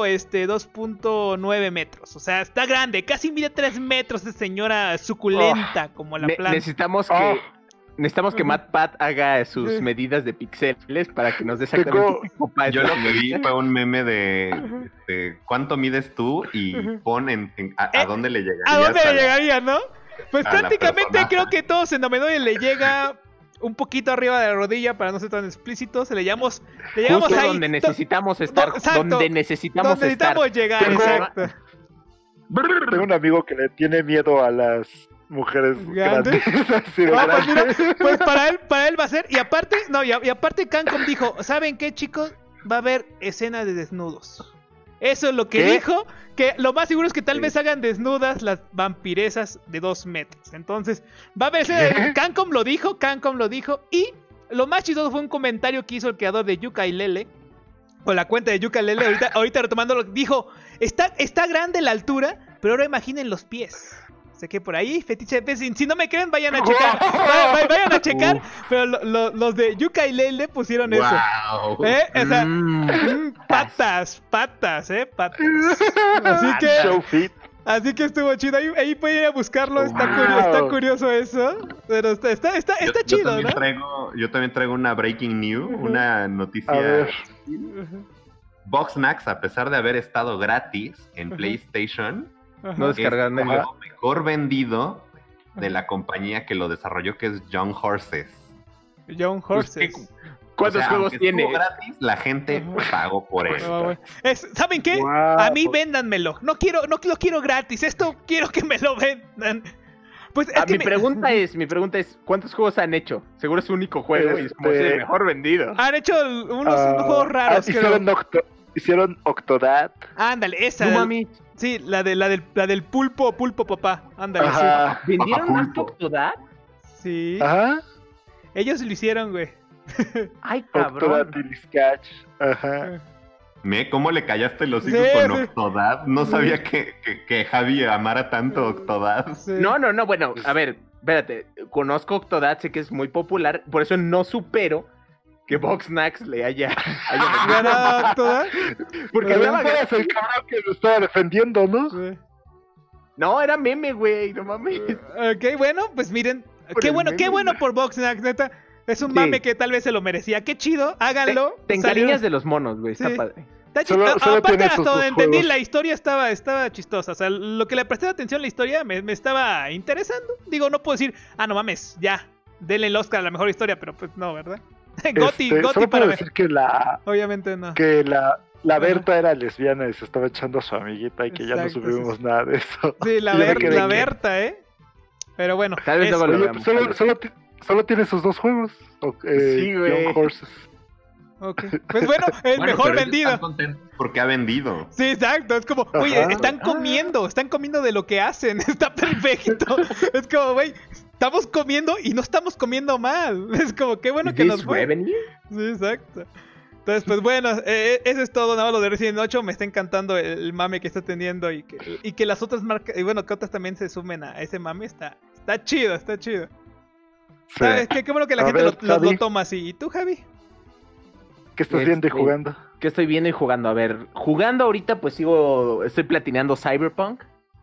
punto nueve metros. O sea, está grande. Casi mide tres metros de señora suculenta como la Ne- planta. necesitamos Oh. que necesitamos que Ujú. Matt Pat haga sus Sí. medidas de píxeles para que nos dé Tengo- exactamente qué copa es Yo la lo que vi señorita. fue un meme de, de cuánto mides tú y pon en, en- a, a Eh, dónde le llegarías. ¿A dónde a le la- llegaría, no? Pues a la prácticamente personaje. creo que todos en Dominoy le llega un poquito arriba de la rodilla para no ser tan explícitos. Le llegamos, le llegamos Justo ahí. donde to- necesitamos estar, exacto. donde necesitamos donde estar. necesitamos llegar, Tengo- exacto. Tengo un amigo que le tiene miedo a las mujeres ¿Grandes? grandes. así de No, pues mira, grandes. pues para él, para él va a ser. Y aparte, no, y, a- y aparte Cancom dijo, ¿saben qué, chicos? Va a haber escenas de desnudos. Eso es lo que ¿Qué? dijo, que lo más seguro es que tal vez hagan desnudas las vampiresas de dos metros. Entonces, va a haber escenas de- ¿Qué? Cancom lo dijo, Cancom lo dijo. Y lo más chistoso fue un comentario que hizo el creador de Yooka-Laylee, o la cuenta de Yooka-Laylee, ahorita, ahorita retomándolo, dijo, está, está grande la altura, pero ahora imaginen los pies. Sé que por ahí, fetiche de pies, si, si no me creen, vayan a checar, vayan, vayan a checar, pero lo- lo- los de Yooka-Laylee pusieron eso. Wow. ¿Eh? O sea, Mm. mm, patas, patas, eh, patas. Así que, Show fit. así que estuvo chido. Ahí, ahí pueden ir a buscarlo. Está, Wow. curio- está curioso eso. Pero está, está, está, Yo- está yo chido, también ¿no? Traigo, yo también traigo una breaking news, Ujú. una noticia. A ver. Boxnax, a pesar de haber estado gratis en Ujú. PlayStation, Ajá. No es descargan el el juego mejor vendido de la compañía que lo desarrolló, que es Young Horses. Young Horses. Pues, ¿Cuántos O sea, juegos aunque tiene? estuvo gratis, la gente Ajá. pagó por él. Ah, bueno. Es- ¿Saben qué? Wow. A mí véndanmelo. No quiero, no lo quiero gratis. Esto quiero que me lo vendan. Pues es Ah, que mi me- pregunta es, mi pregunta es, ¿cuántos juegos han hecho? Seguro es su único juego y es como Este- es el mejor vendido. han hecho unos, Ah, unos juegos raros. ah, creo. hicieron, Octo- hicieron Octodad. Ándale, esa. No del- mami, Sí, la, de, la, del, la del pulpo, pulpo papá. Ándale, Ajá. ¿vendieron más que Papapulpo. Octodad? sí. Sí. Ajá. Ellos lo hicieron, güey. Ay, Octodad cabrón. y Discatch. Ajá. ¿Me? ¿Cómo le callaste el hocico Sí, con sí. Octodad? No Sí. sabía que, que, que Javi amara tanto Octodad. Sí. No, no, no, bueno, a ver, espérate, conozco Octodad, sé que es muy popular, por eso no supero que Boxnax le haya... haya ¿Ganado toda? Porque Pero estaba- tú eres el cabrón que lo estaba defendiendo, ¿no? Sí. No, era meme, güey, no mames. Ok, bueno, pues miren. Por Qué el bueno, meme, qué bueno güey. por Boxnax, neta. Es un Sí. mame que tal vez se lo merecía. Qué chido, Te, háganlo. te Salió- encariñas de los monos, güey, está Sí. padre. Está chido. Solo- A- solo Aparte, tiene hasta esos donde dos entendí, juegos. la historia estaba, estaba chistosa. O sea, lo que le presté atención a la historia me, me estaba interesando. Digo, no puedo decir, ah, no mames, ya, denle el Oscar a la mejor historia, pero pues no, ¿verdad? Goti, Este, Goti solo para puedo ver. decir que la Obviamente no. que la, la Ajá. Berta era lesbiana y se estaba echando a su amiguita y que ya no Exacto, supimos sí. nada de eso. Sí, la, Yo me Ber- quedé la que- Berta, ¿eh? Pero bueno. Tal vez es- luego lo Oye, veamos. pues solo, tal vez. solo, ti- solo tiene esos dos juegos. o- eh, Sí, güey. Young Horses. ok. Pues bueno, el Bueno, mejor pero ellos vendido. están contentos porque ha vendido. Sí, exacto. Es como, oye, Ajá. están comiendo, están comiendo de lo que hacen. Está perfecto. Es como, güey, estamos comiendo y no estamos comiendo mal. Es como, qué bueno que This nos fue. revenue? Sí, exacto. Entonces, pues bueno, eh, eso es todo, nada más lo de Resident ocho. Me está encantando el, el mame que está teniendo y que, y que las otras marcas, y bueno, que otras también se sumen a ese mame. Está, está chido, está chido. Sí. ¿Sabes qué? Qué bueno que la A gente ver, lo, lo- lo Javi. toma así. ¿Y tú, Javi? ¿Qué estás viendo y Este, jugando? ¿Qué estoy viendo y jugando? A ver, jugando ahorita pues sigo, estoy platineando Cyberpunk.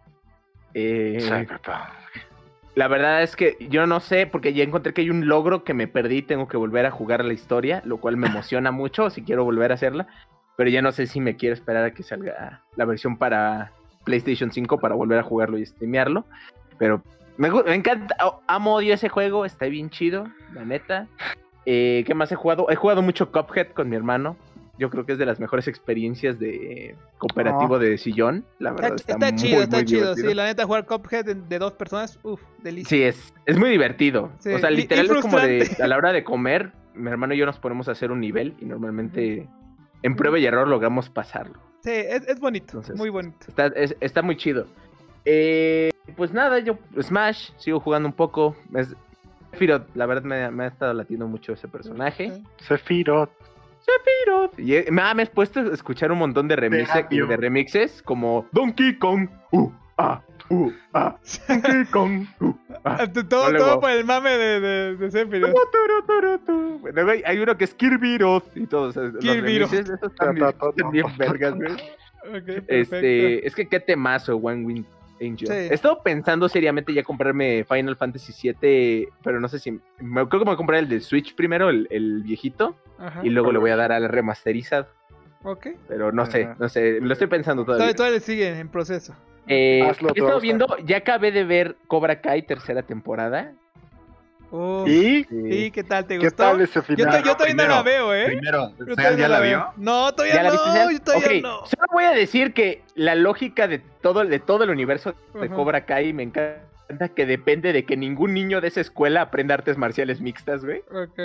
Eh, Cyberpunk. La verdad es que yo no sé, porque ya encontré que hay un logro que me perdí, tengo que volver a jugar la historia, lo cual me emociona mucho, si quiero volver a hacerla, pero ya no sé si me quiero esperar a que salga la versión para PlayStation cinco para volver a jugarlo y streamearlo, pero me, gu- me encanta, oh, amo, odio ese juego, está bien chido, la neta. Eh, ¿Qué más he jugado? He jugado mucho Cuphead con mi hermano. Yo creo que es de las mejores experiencias de cooperativo Oh. de sillón. La verdad Está, está, está muy, chido, está muy chido. divertido. Sí, la neta, jugar Cuphead de, de dos personas, uff, delicia. Sí, es, es muy divertido. Sí, O sea, y- y literal es como de frustrante. a la hora de comer, mi hermano y yo nos ponemos a hacer un nivel y normalmente en prueba y error logramos pasarlo. Sí, es, es bonito, Entonces, muy bonito. Está, es- está muy chido. Eh, pues nada, yo Smash, sigo jugando un poco. Es, Sephiroth, la verdad me, me ha estado latiendo mucho ese personaje. Sí. Sephiroth. Sephiroth. Y eh, me, ha- me has puesto a escuchar un montón de remixes, Terapio. de remixes como Donkey Kong. Uh, ah, uh, ah, Donkey Kong. Uh, ah. Ah, t- Todo, Luego- todo por el mame de, de, de Sephiroth. Turu, turu, turu. Luego hay, hay uno que es Kirbyroth y todos esos. Los Kirbyroth. remixes, esos están bien, están bien vergas, güey. Ok, perfecto. Este, es que qué temazo, One Wing Angel. Sí. He estado pensando seriamente ya comprarme Final Fantasy siete, pero no sé si. Me, creo que me voy a comprar el de Switch primero, el, el viejito, Ajá. y luego le voy a dar al remasterizado. Ok. Pero no sé, Ajá. no sé, lo estoy pensando todavía. Todavía, todavía sigue en proceso. Eh, Hazlo he todo, estado Oscar. viendo, ya acabé de ver Cobra Kai tercera temporada. Uf, ¿Y sí, ¿qué tal? ¿Te qué gustó? tal ese Yo, final? to- yo todavía no la Primero, veo, ¿eh? Primero, Yo ¿Sean todavía ya no la veo. vio? No, todavía ¿Ya la viste, no, Sean? yo todavía Ok, no. solo voy a decir que la lógica de todo, de todo el universo de Ajá. Cobra Kai me encanta que depende de que ningún niño de esa escuela aprenda artes marciales mixtas, güey. Ok.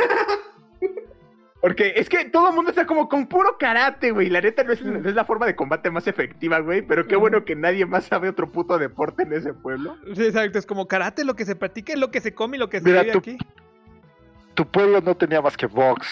Porque es que todo el mundo está como con puro karate, güey. La neta no es, Mm. no es la forma de combate más efectiva, güey. Pero qué Ajá. bueno que nadie más sabe otro puto deporte en ese pueblo. Sí, exacto, es como karate, lo que se practica es lo que se come y lo que se Mira, vive tú- aquí. Tu pueblo no tenía más que box.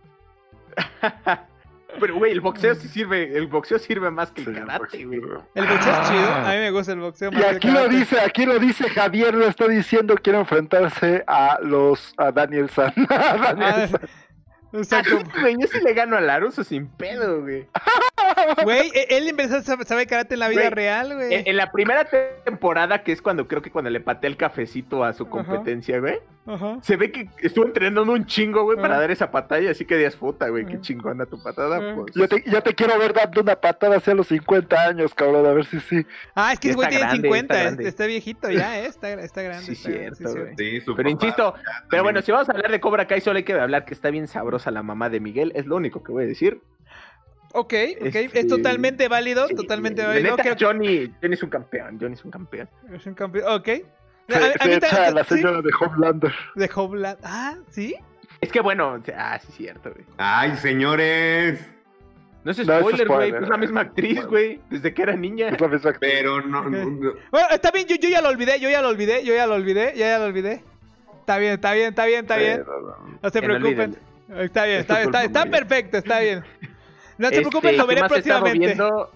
Pero, güey, el boxeo sí sirve. El boxeo sirve más que el Sí, karate, güey. El boxeo es chido, Ah. a mí me gusta el boxeo Y más que el aquí lo karate. dice, aquí lo dice Javier, lo está diciendo, quiere enfrentarse a los a Daniel San. A Daniel Ah, San. exacto. Ah, güey, yo sí le gano a Laruso sin pedo, güey. Güey, e- él en verdad sabe, sabe karate en la vida Güey, real, En, güey. en la primera temporada, que es cuando creo que cuando le pateé el cafecito a su Ajá. competencia, güey. Ajá. Se ve que estuvo entrenando un chingo, güey, para Ah. dar esa patada. Y así que dias puta, güey. Qué Ah. chingona tu patada, Ah. pues. Yo te, yo te quiero ver dando una patada hacia los cincuenta años, cabrón, a ver si sí. Ah, es que Ya ese güey está tiene grande, cincuenta, está es- grande. está viejito ya, ¿eh? Está, está grande. Sí, está grande, cierto, güey. Sí, su Pero papá. insisto, pero también. bueno, si vamos a hablar de Cobra Kai, solo hay que hablar que está bien sabrosa la mamá de Miguel. Es lo único que voy a decir. Ok, ok, Este- es totalmente válido, Sí, totalmente la válido. neta, Creo que Johnny, Johnny es un campeón. Johnny es un campeón. es un campeón. Ok. Se, A- a se mí echa también- a la sí, señora de Homelander. de Homeland. Ah, ¿sí? Es que bueno, o sea, ah, sí, es cierto, güey. Ay, señores. No es No, es spoiler, güey. spoiler. Es la misma actriz, güey. Desde que era niña. Es la misma actriz. Pero no. Ok. no- no- Bueno, está bien, yo, yo ya lo olvidé, yo ya lo olvidé, yo ya lo olvidé, ya, ya lo olvidé. Está bien, está bien, está bien, está bien. Pero, no. No se En preocupen. Está bien, Es está, tu está, culpa, está Mario. perfecto, está bien. No se Este, preocupen, lo ¿qué veré más he estado próximamente. viendo?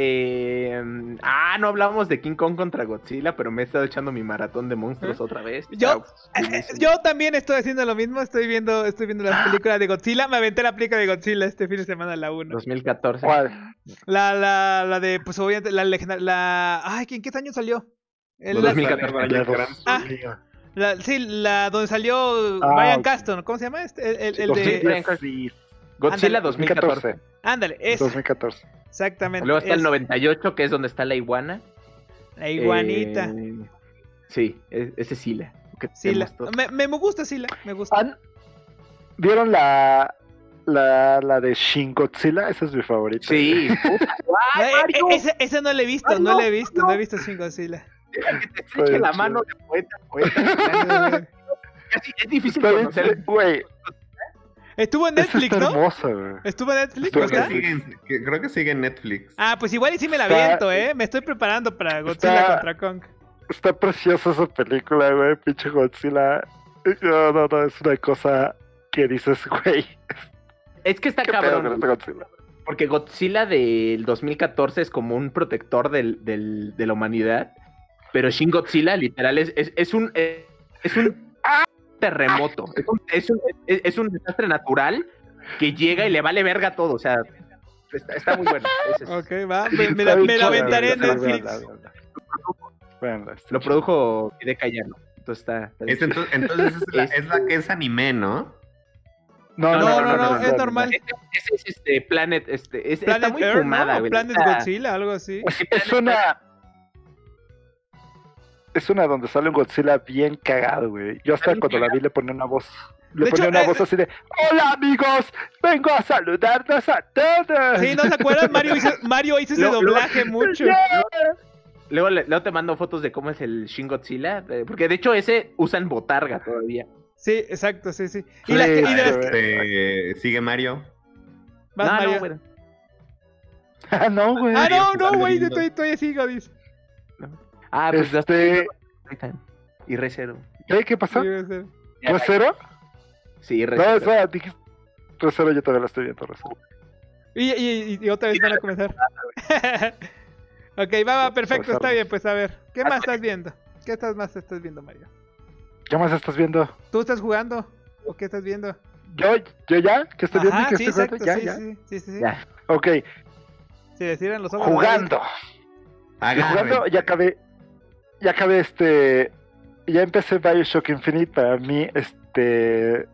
Eh, ah, no hablamos de King Kong contra Godzilla, pero me he estado echando mi maratón de monstruos ¿Eh? otra vez. Yo- Está Eh, buenísimo. Yo también estoy haciendo lo mismo, estoy viendo, estoy viendo las películas de Godzilla. Me aventé la película de Godzilla este fin de semana, la uno. dos mil catorce. ¿Cuál? La, la, la de, pues obviamente, la legendaria, la... Ay, ¿en qué año salió? El- Los la- dos mil catorce. Ya, Gran- dos Ah. mil. la- sí, la donde salió Ah, Brian ok. Caston, ¿cómo se llama? Este? El, el, el dos mil de... diez, sí, Godzilla Ándale. dos mil catorce. Ándale, es, dos mil catorce. exactamente. Luego está es el noventa y ocho, que es donde está la iguana. La iguanita. Eh, sí, es- ese es Sila. que Sila. tenemos todo. Me, me, me gusta Sila, me gusta. ¿Han- ¿Vieron la, la, la de Shin Godzilla? Esa es mi favorita. Sí. puta. ¡Ay, Eh, eh, Mario! ese, ese no lo he visto, Ay, no, no, lo he visto, no. no he visto Shin Godzilla. Deja que te estreche la mano de poeta, poeta. Casi es difícil Está bien, conocer. güey, Estuvo en esa Netflix, está ¿no? hermosa, güey. ¿Estuvo en Netflix? Estuvo Creo en ¿Está? que, sigue en, que- creo que sigue en Netflix. Ah, pues igual y sí me la Está- aviento, ¿eh? Me estoy preparando para Godzilla Está- contra Kong. Está preciosa esa película, güey, pinche Godzilla. No, no, no, es una cosa que dices, güey, Es que está qué pedo con cabrón. este Godzilla. Porque Godzilla del dos mil catorce es como un protector del, del- de la humanidad. Pero Shin Godzilla, literal, es, es, es un. Es, es un terremoto. Es un, es, un, es- es un desastre natural que llega y le vale verga todo. O sea, está, está muy bueno. Ese es- Ok, va. Me, me la, Está bien me la chida, aventaré güey, en está Netflix. bien, véanla, véanla. Véanla, está Lo chida. produjo Hideki Anno. Entonces está. está bien Es chido. ento- entonces es la, es la que es anime, ¿no? No, No, no, no, es no, normal. Ese ese es este Planet. Este, es, Planet está muy Earth, fumada, ¿no? güey. Planet Está- Godzilla, algo así. Es, es una. Es una donde sale un Godzilla bien cagado, güey. Yo hasta bien cuando la vi le ponía una voz. Le De ponía hecho, una eh, voz así de: ¡Hola, amigos! Vengo a saludarnos a todos. Sí, ¿no se acuerdan? Mario hizo, Mario hizo ese Lo- lo- doblaje mucho. Yeah. Luego, le- luego te mando fotos de cómo es el Shin Godzilla. eh, Porque de hecho ese usan botarga todavía. Sí, exacto, sí, sí. Y Sí, las que- y de las sí. que- Este, sigue Mario. vas, no, Mario. no, güey. Ah, no, güey. Ah, no, no, Mario güey, lindo. estoy, estoy así, Godis. Ah, pues las Este. y Re Zero. ¿Qué? ¿Qué pasó? Sí, va a ser. Ya, ¿Recero? Sí, Re No, Zero. esa, dijiste. Recero, yo todavía la estoy viendo, Recero. Y, y, y otra vez van a comenzar. Ok, va, va, perfecto, está bien, pues a ver. ¿Qué más estás viendo? ¿Qué estás más estás viendo, Mario? ¿Qué más estás viendo? ¿Tú estás jugando? ¿O qué estás viendo? ¿Yo, yo ya? ¿Qué estoy viendo? y Ajá, ¿Qué sí, estoy exacto, viendo? Ya, sí, ya. sí, sí, sí, sí. Ya. Ok, Si le cierran los ojos. jugando. Y jugando, ya acabé. Ya acabé este. Ya empecé Bioshock Infinite. Para mí, este.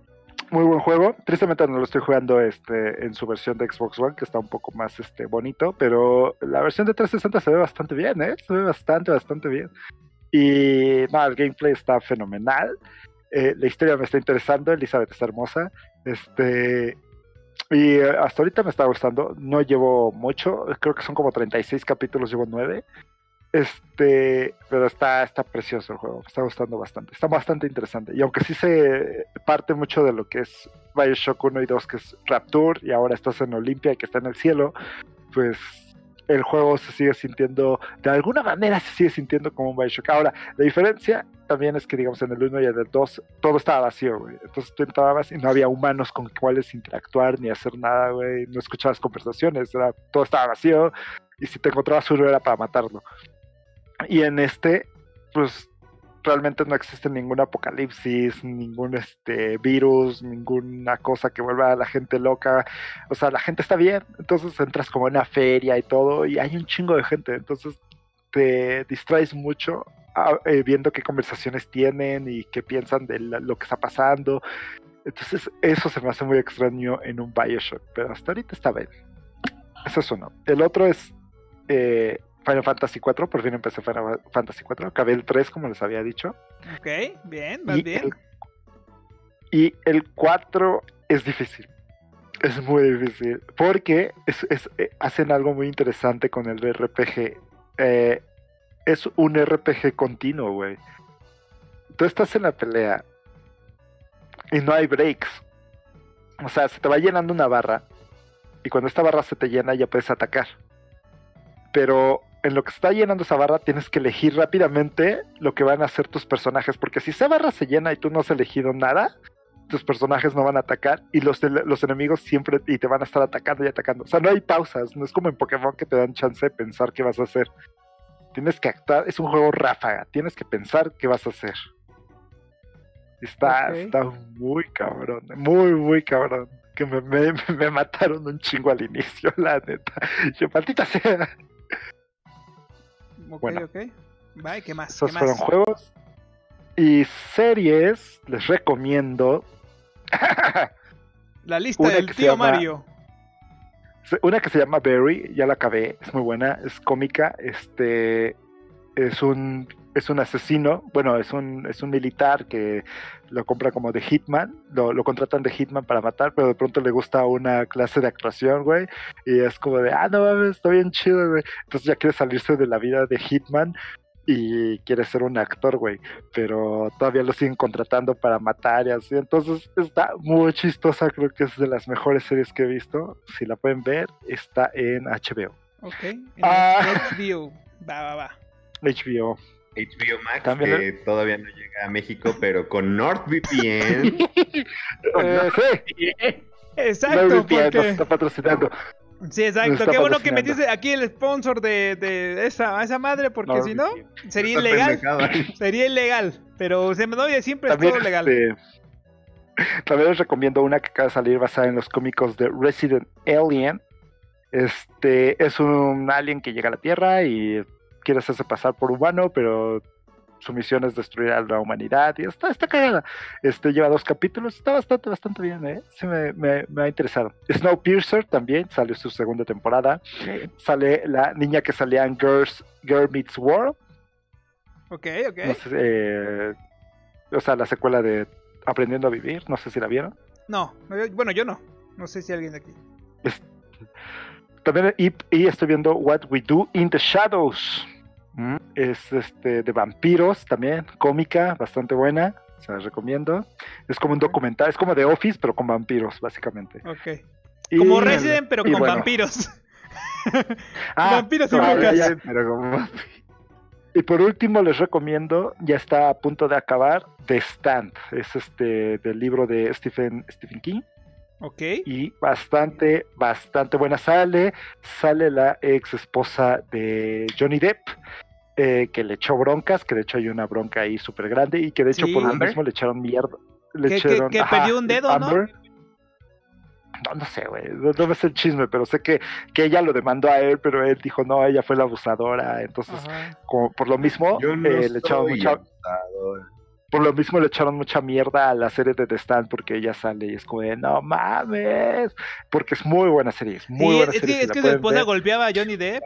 Muy buen juego. Tristemente no lo estoy jugando este, en su versión de Xbox One, que está un poco más este, bonito, pero la versión de trescientos sesenta se ve bastante bien, ¿eh? Se ve bastante, bastante bien. Y nada, el gameplay está fenomenal. Eh, la historia me está interesando, Elizabeth está hermosa. Este... Y eh, hasta ahorita me está gustando. No llevo mucho, creo que son como treinta y seis capítulos, llevo nueve. Este, pero está, está precioso el juego, me está gustando bastante, está bastante interesante. Y aunque sí se parte mucho de lo que es BioShock uno y dos, que es Rapture, y ahora estás en Olimpia y que está en el cielo, pues el juego se sigue sintiendo, de alguna manera se sigue sintiendo como un BioShock. Ahora, la diferencia también es que, digamos, en el uno y en el dos todo estaba vacío, güey. Entonces tú entrabas y no había humanos con cuales interactuar ni hacer nada, güey. No escuchabas conversaciones, era, todo estaba vacío. Y si te encontrabas uno era para matarlo. Y en este, pues realmente no existe ningún apocalipsis, ningún este virus, ninguna cosa que vuelva a la gente loca. O sea, la gente está bien, entonces entras como en una feria y todo, y hay un chingo de gente, entonces te distraes mucho a, eh, viendo qué conversaciones tienen y qué piensan de la, lo que está pasando. Entonces eso se me hace muy extraño en un BioShock, pero hasta ahorita está bien. Eso es uno. El otro es... Eh, Final Fantasy cuatro, por fin empecé Final Fantasy cuatro, acabé el tres como les había dicho. Ok, bien, vas y bien. El, y el cuatro es difícil, es muy difícil, porque es, es, eh, hacen algo muy interesante con el R P G. Eh, es un R P G continuo, güey. Tú estás en la pelea y no hay breaks. O sea, se te va llenando una barra y cuando esta barra se te llena ya puedes atacar. Pero en lo que está llenando esa barra tienes que elegir rápidamente lo que van a hacer tus personajes, porque si esa barra se llena y tú no has elegido nada, tus personajes no van a atacar y los, los enemigos siempre y te van a estar atacando y atacando. O sea, no hay pausas, no es como en Pokémon que te dan chance de pensar qué vas a hacer. Tienes que actuar, es un juego ráfaga, tienes que pensar qué vas a hacer. Está, okay. Está muy cabrón, muy, muy cabrón. Que me, me, me mataron un chingo al inicio, la neta. Yo, maldita sea. Ok, bueno, ok. Bye, ¿qué más? Esos ¿Qué fueron más? juegos. Y series, les recomiendo. La lista del tío llama, Mario. Una que se llama Barry, ya la acabé, es muy buena, es cómica. Este es un es un asesino, bueno, es un es un militar que lo compra como de Hitman, lo, lo contratan de Hitman para matar, pero de pronto le gusta una clase de actuación, güey, y es como de, ah, no mames, está bien chido, güey. Entonces ya quiere salirse de la vida de Hitman y quiere ser un actor, güey, pero todavía lo siguen contratando para matar y así. Entonces está muy chistosa, creo que es de las mejores series que he visto. Si la pueden ver, está en H B O. Ok, en ah. H B O, va, va, va. H B O. H B O Max, ¿también? Que todavía no llega a México, pero con NordVPN. con eh, sí. Exacto, NordVPN porque... nos está patrocinando. Sí, exacto. Qué bueno que metiste aquí el sponsor de, de esa, esa madre, porque no, si no, sería ilegal. Sería ilegal. Pero se me doy siempre es todo legal. Este, también les recomiendo una que acaba de salir basada en los cómicos de Resident Alien. Este es un alien que llega a la Tierra y quiere hacerse pasar por humano, pero su misión es destruir a la humanidad y está, está cagada. Este lleva dos capítulos, está bastante, bastante bien, ¿eh? Sí me, me, me ha interesado. Snowpiercer también salió su segunda temporada. Sí. Sale la niña que salía en Girls, Girl Meets World. Ok, ok. No sé, eh, o sea, la secuela de Aprendiendo a Vivir, no sé si la vieron. No, bueno, yo no. No sé si alguien de aquí. Es, también, y, y estoy viendo What We Do in the Shadows. Mm, es este de vampiros también, cómica, bastante buena, se la recomiendo. Es como un documental, es como The Office, pero con vampiros, básicamente. Ok. Y como Resident, el, pero con bueno. vampiros. ah, vampiros y no, ya, ya, pero como... Y por último les recomiendo, ya está a punto de acabar, The Stand. Es este del libro de Stephen, Stephen King. Ok. Y bastante, bastante buena. Sale, sale la ex esposa de Johnny Depp, eh, que le echó broncas, que de hecho hay una bronca ahí súper grande, y que de hecho sí, por lo mismo le echaron mierda. Le que, echaron, que, que ajá, perdió un dedo, Amber. ¿no? No, no sé, güey, no, no me sé el chisme, pero sé que, que ella lo demandó a él, pero él dijo, no, ella fue la abusadora, entonces, ajá. como por lo mismo, Yo no eh, le echaron mucha... abusador. por lo mismo le echaron mucha mierda a la serie de The Stand porque ella sale y es como de, no mames, porque es muy buena serie, es muy Sí, buena es serie. que, si es la que su pueden esposa ver. golpeaba a Johnny Depp.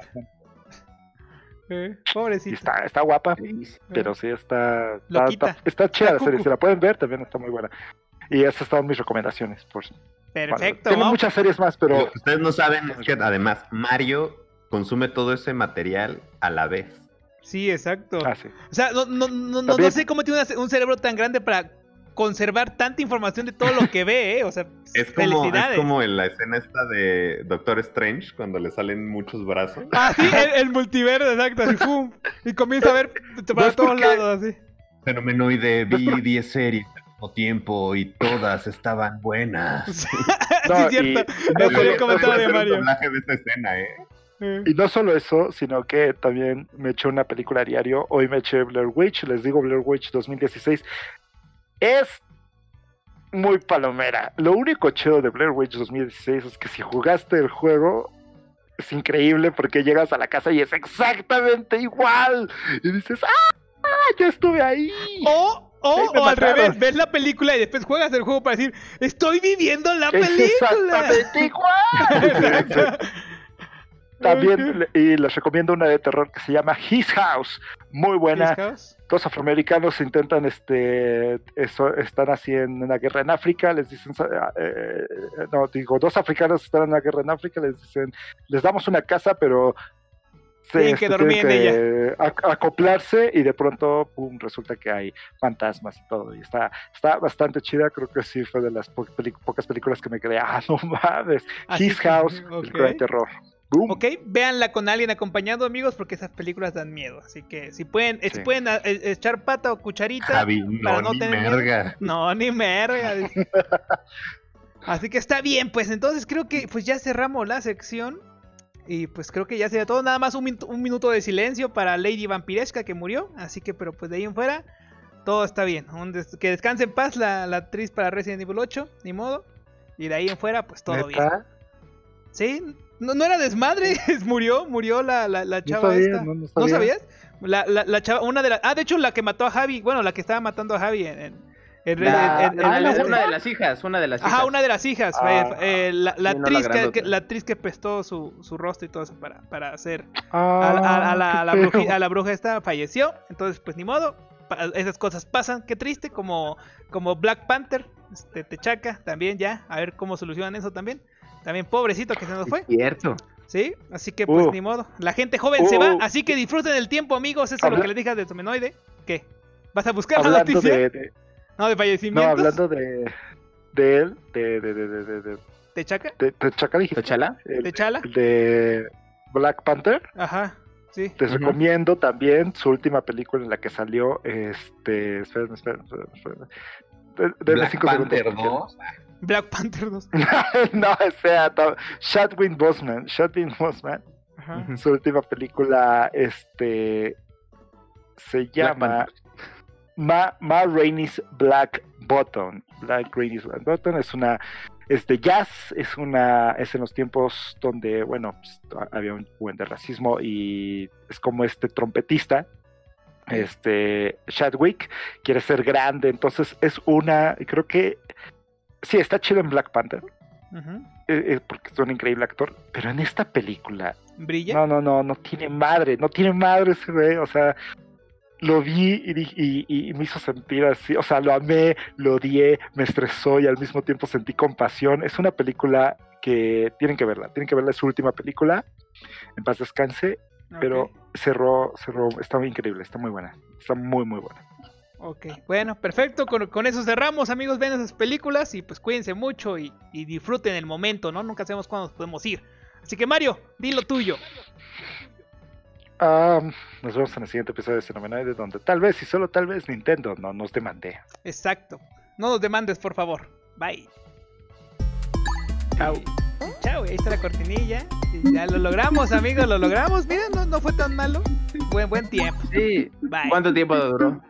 Eh, Y pobrecito. está, está guapa, Sí. pero sí está, está, Loquita. está, está chida Está la serie, cucu. si la pueden ver también está muy buena. Y esas son mis recomendaciones. Por, Perfecto. Tiene vamos. muchas series más, pero Lo que ustedes no saben es que además Mario consume todo ese material a la vez. Sí, exacto. ah, sí. O sea, no, no, no, no, no También- sé cómo tiene una- un cerebro tan grande para conservar tanta información de todo lo que ve, ¿eh? O sea, Es como, es felicidades. como en la escena esta de Doctor Strange cuando le salen muchos brazos. Ah, sí, el, el multiverso, exacto, así, ¡pum! Y comienza a ver para es todos porque- lados, así. Fenomenoide, vi diez series al mismo tiempo y todas estaban buenas. sí, No, es cierto. y- Ese no, es el pero- comentario de Puede ser un Mario. doblaje de esta escena, ¿eh? Eh. Y no solo eso, sino que también me eché una película a diario. Hoy me eché Blair Witch, les digo Blair Witch dos mil dieciséis. Es muy palomera. Lo único chido de Blair Witch dos mil dieciséis es que si jugaste el juego, es increíble porque llegas a la casa y es exactamente igual. Y dices, ¡ah! ¡Ya estuve ahí! O, o, Ahí me o al mataron. revés, ves la película y después juegas el juego para decir, estoy viviendo la Es película. exactamente igual. Exacto. También, le- y les recomiendo una de terror que se llama His House. Muy buena. His House. Dos afroamericanos intentan, este, eso, están así en una guerra en África, les dicen, eh, no, digo, dos africanos están en una guerra en África, les dicen, les damos una casa, pero se, Tienen que dormir en que ac- acoplarse y de pronto, pum, resulta que hay fantasmas y todo, y está, está bastante chida, creo que sí fue de las po peli pocas películas que me quedé, ah, no mames, Así His que, House, ok. película de terror. Boom. Ok, véanla con alguien acompañado, amigos, porque esas películas dan miedo. Así que si pueden, eh, si Sí. pueden eh, echar pata o cucharita. Javi, para no, no ni tener merga. No, ni merga. dice. Así que está bien, pues entonces creo que pues ya cerramos la sección. Y pues creo que ya sería todo. Nada más un, min un minuto de silencio para Lady Vampiresca que murió. Así que, pero pues de ahí en fuera, todo está bien. Un des que descanse en paz la, la actriz para Resident Evil ocho, ni modo. Y de ahí en fuera, pues todo bien. ¿Neta? Sí, no, no era desmadre, murió, murió la, la, la No chava sabía, esta. no, no ¿No sabía. sabías? La, la, la chava, una de las. Ah, de hecho, la que mató a Javi, bueno, la que estaba matando a Javi en. en, en- La- en- en- ah, en- no, en- una de las hijas, una de las hijas. Ajá, una de las hijas. Ah. eh, la, la Sí, no, la actriz que, grandota. que- la actriz que prestó su, su rostro y todo eso para, para hacer. Ah, A, a- a la, a la qué bruji- feo. a la bruja esta falleció. Entonces, pues ni modo. pa- Esas cosas pasan, qué triste. Como, como Black Panther, este, Techaca, también ya. A ver cómo solucionan eso también. También pobrecito que se nos fue. Es cierto. Sí, así que pues Uh. ni modo. La gente joven se va, Uh. así que disfruten el tiempo, amigos. Eso es lo Habla- que les dije de Tomenoide. ¿Qué? ¿Vas a buscar la Hablando noticia? de, de- No, de no, fallecimientos. hablando de, de él, de, de, de, de, de, de, ¿Techaca? de, de Chaca, dijiste. ¿Tochala? El- ¿Techala? el de Black Panther. Ajá, sí. Les Ujú. recomiendo también su última película en la que salió, este, esperen, esperen, esperen, esperen. De- denme Black cinco Panther segundos, dos. Black Panther dos. porque- no, o sea, to- Chadwick Boseman, Chadwick Boseman, Ajá. su última película, este, se llama Panther. Ma, Ma Rainey's Black Button. Black Rainey's Black Button es una, es de jazz, es una, es en los tiempos donde, bueno, pues, había un buen de racismo y es como este trompetista, este Chadwick quiere ser grande, entonces es una, creo que sí está chido en Black Panther, Ujú. eh, eh, porque es un increíble actor, pero en esta película ¿Brilla? no, no, no, no tiene madre, no tiene madre ese güey, o sea, lo vi y, di- y- y me hizo sentir así, o sea, lo amé, lo odié, me estresó y al mismo tiempo sentí compasión. Es una película que tienen que verla, tienen que verla, es su última película, en paz descanse, pero Ok. cerró, cerró, está increíble, está muy buena, está muy, muy buena. Ok, bueno, perfecto. Con, con eso cerramos, amigos. Ven esas películas y pues cuídense mucho y, y disfruten el momento, ¿no? Nunca sabemos cuándo nos podemos ir. Así que Mario, di lo tuyo. Ah, nos vemos en el siguiente episodio de Fenomenoide, donde tal vez y solo tal vez Nintendo no nos demande. Exacto. No nos demandes, por favor. Bye. Chao. Chao, ahí está la cortinilla. Y ya lo logramos, amigos, lo logramos. Miren, no, no fue tan malo. Buen, buen tiempo. Sí. Bye. ¿Cuánto tiempo duró?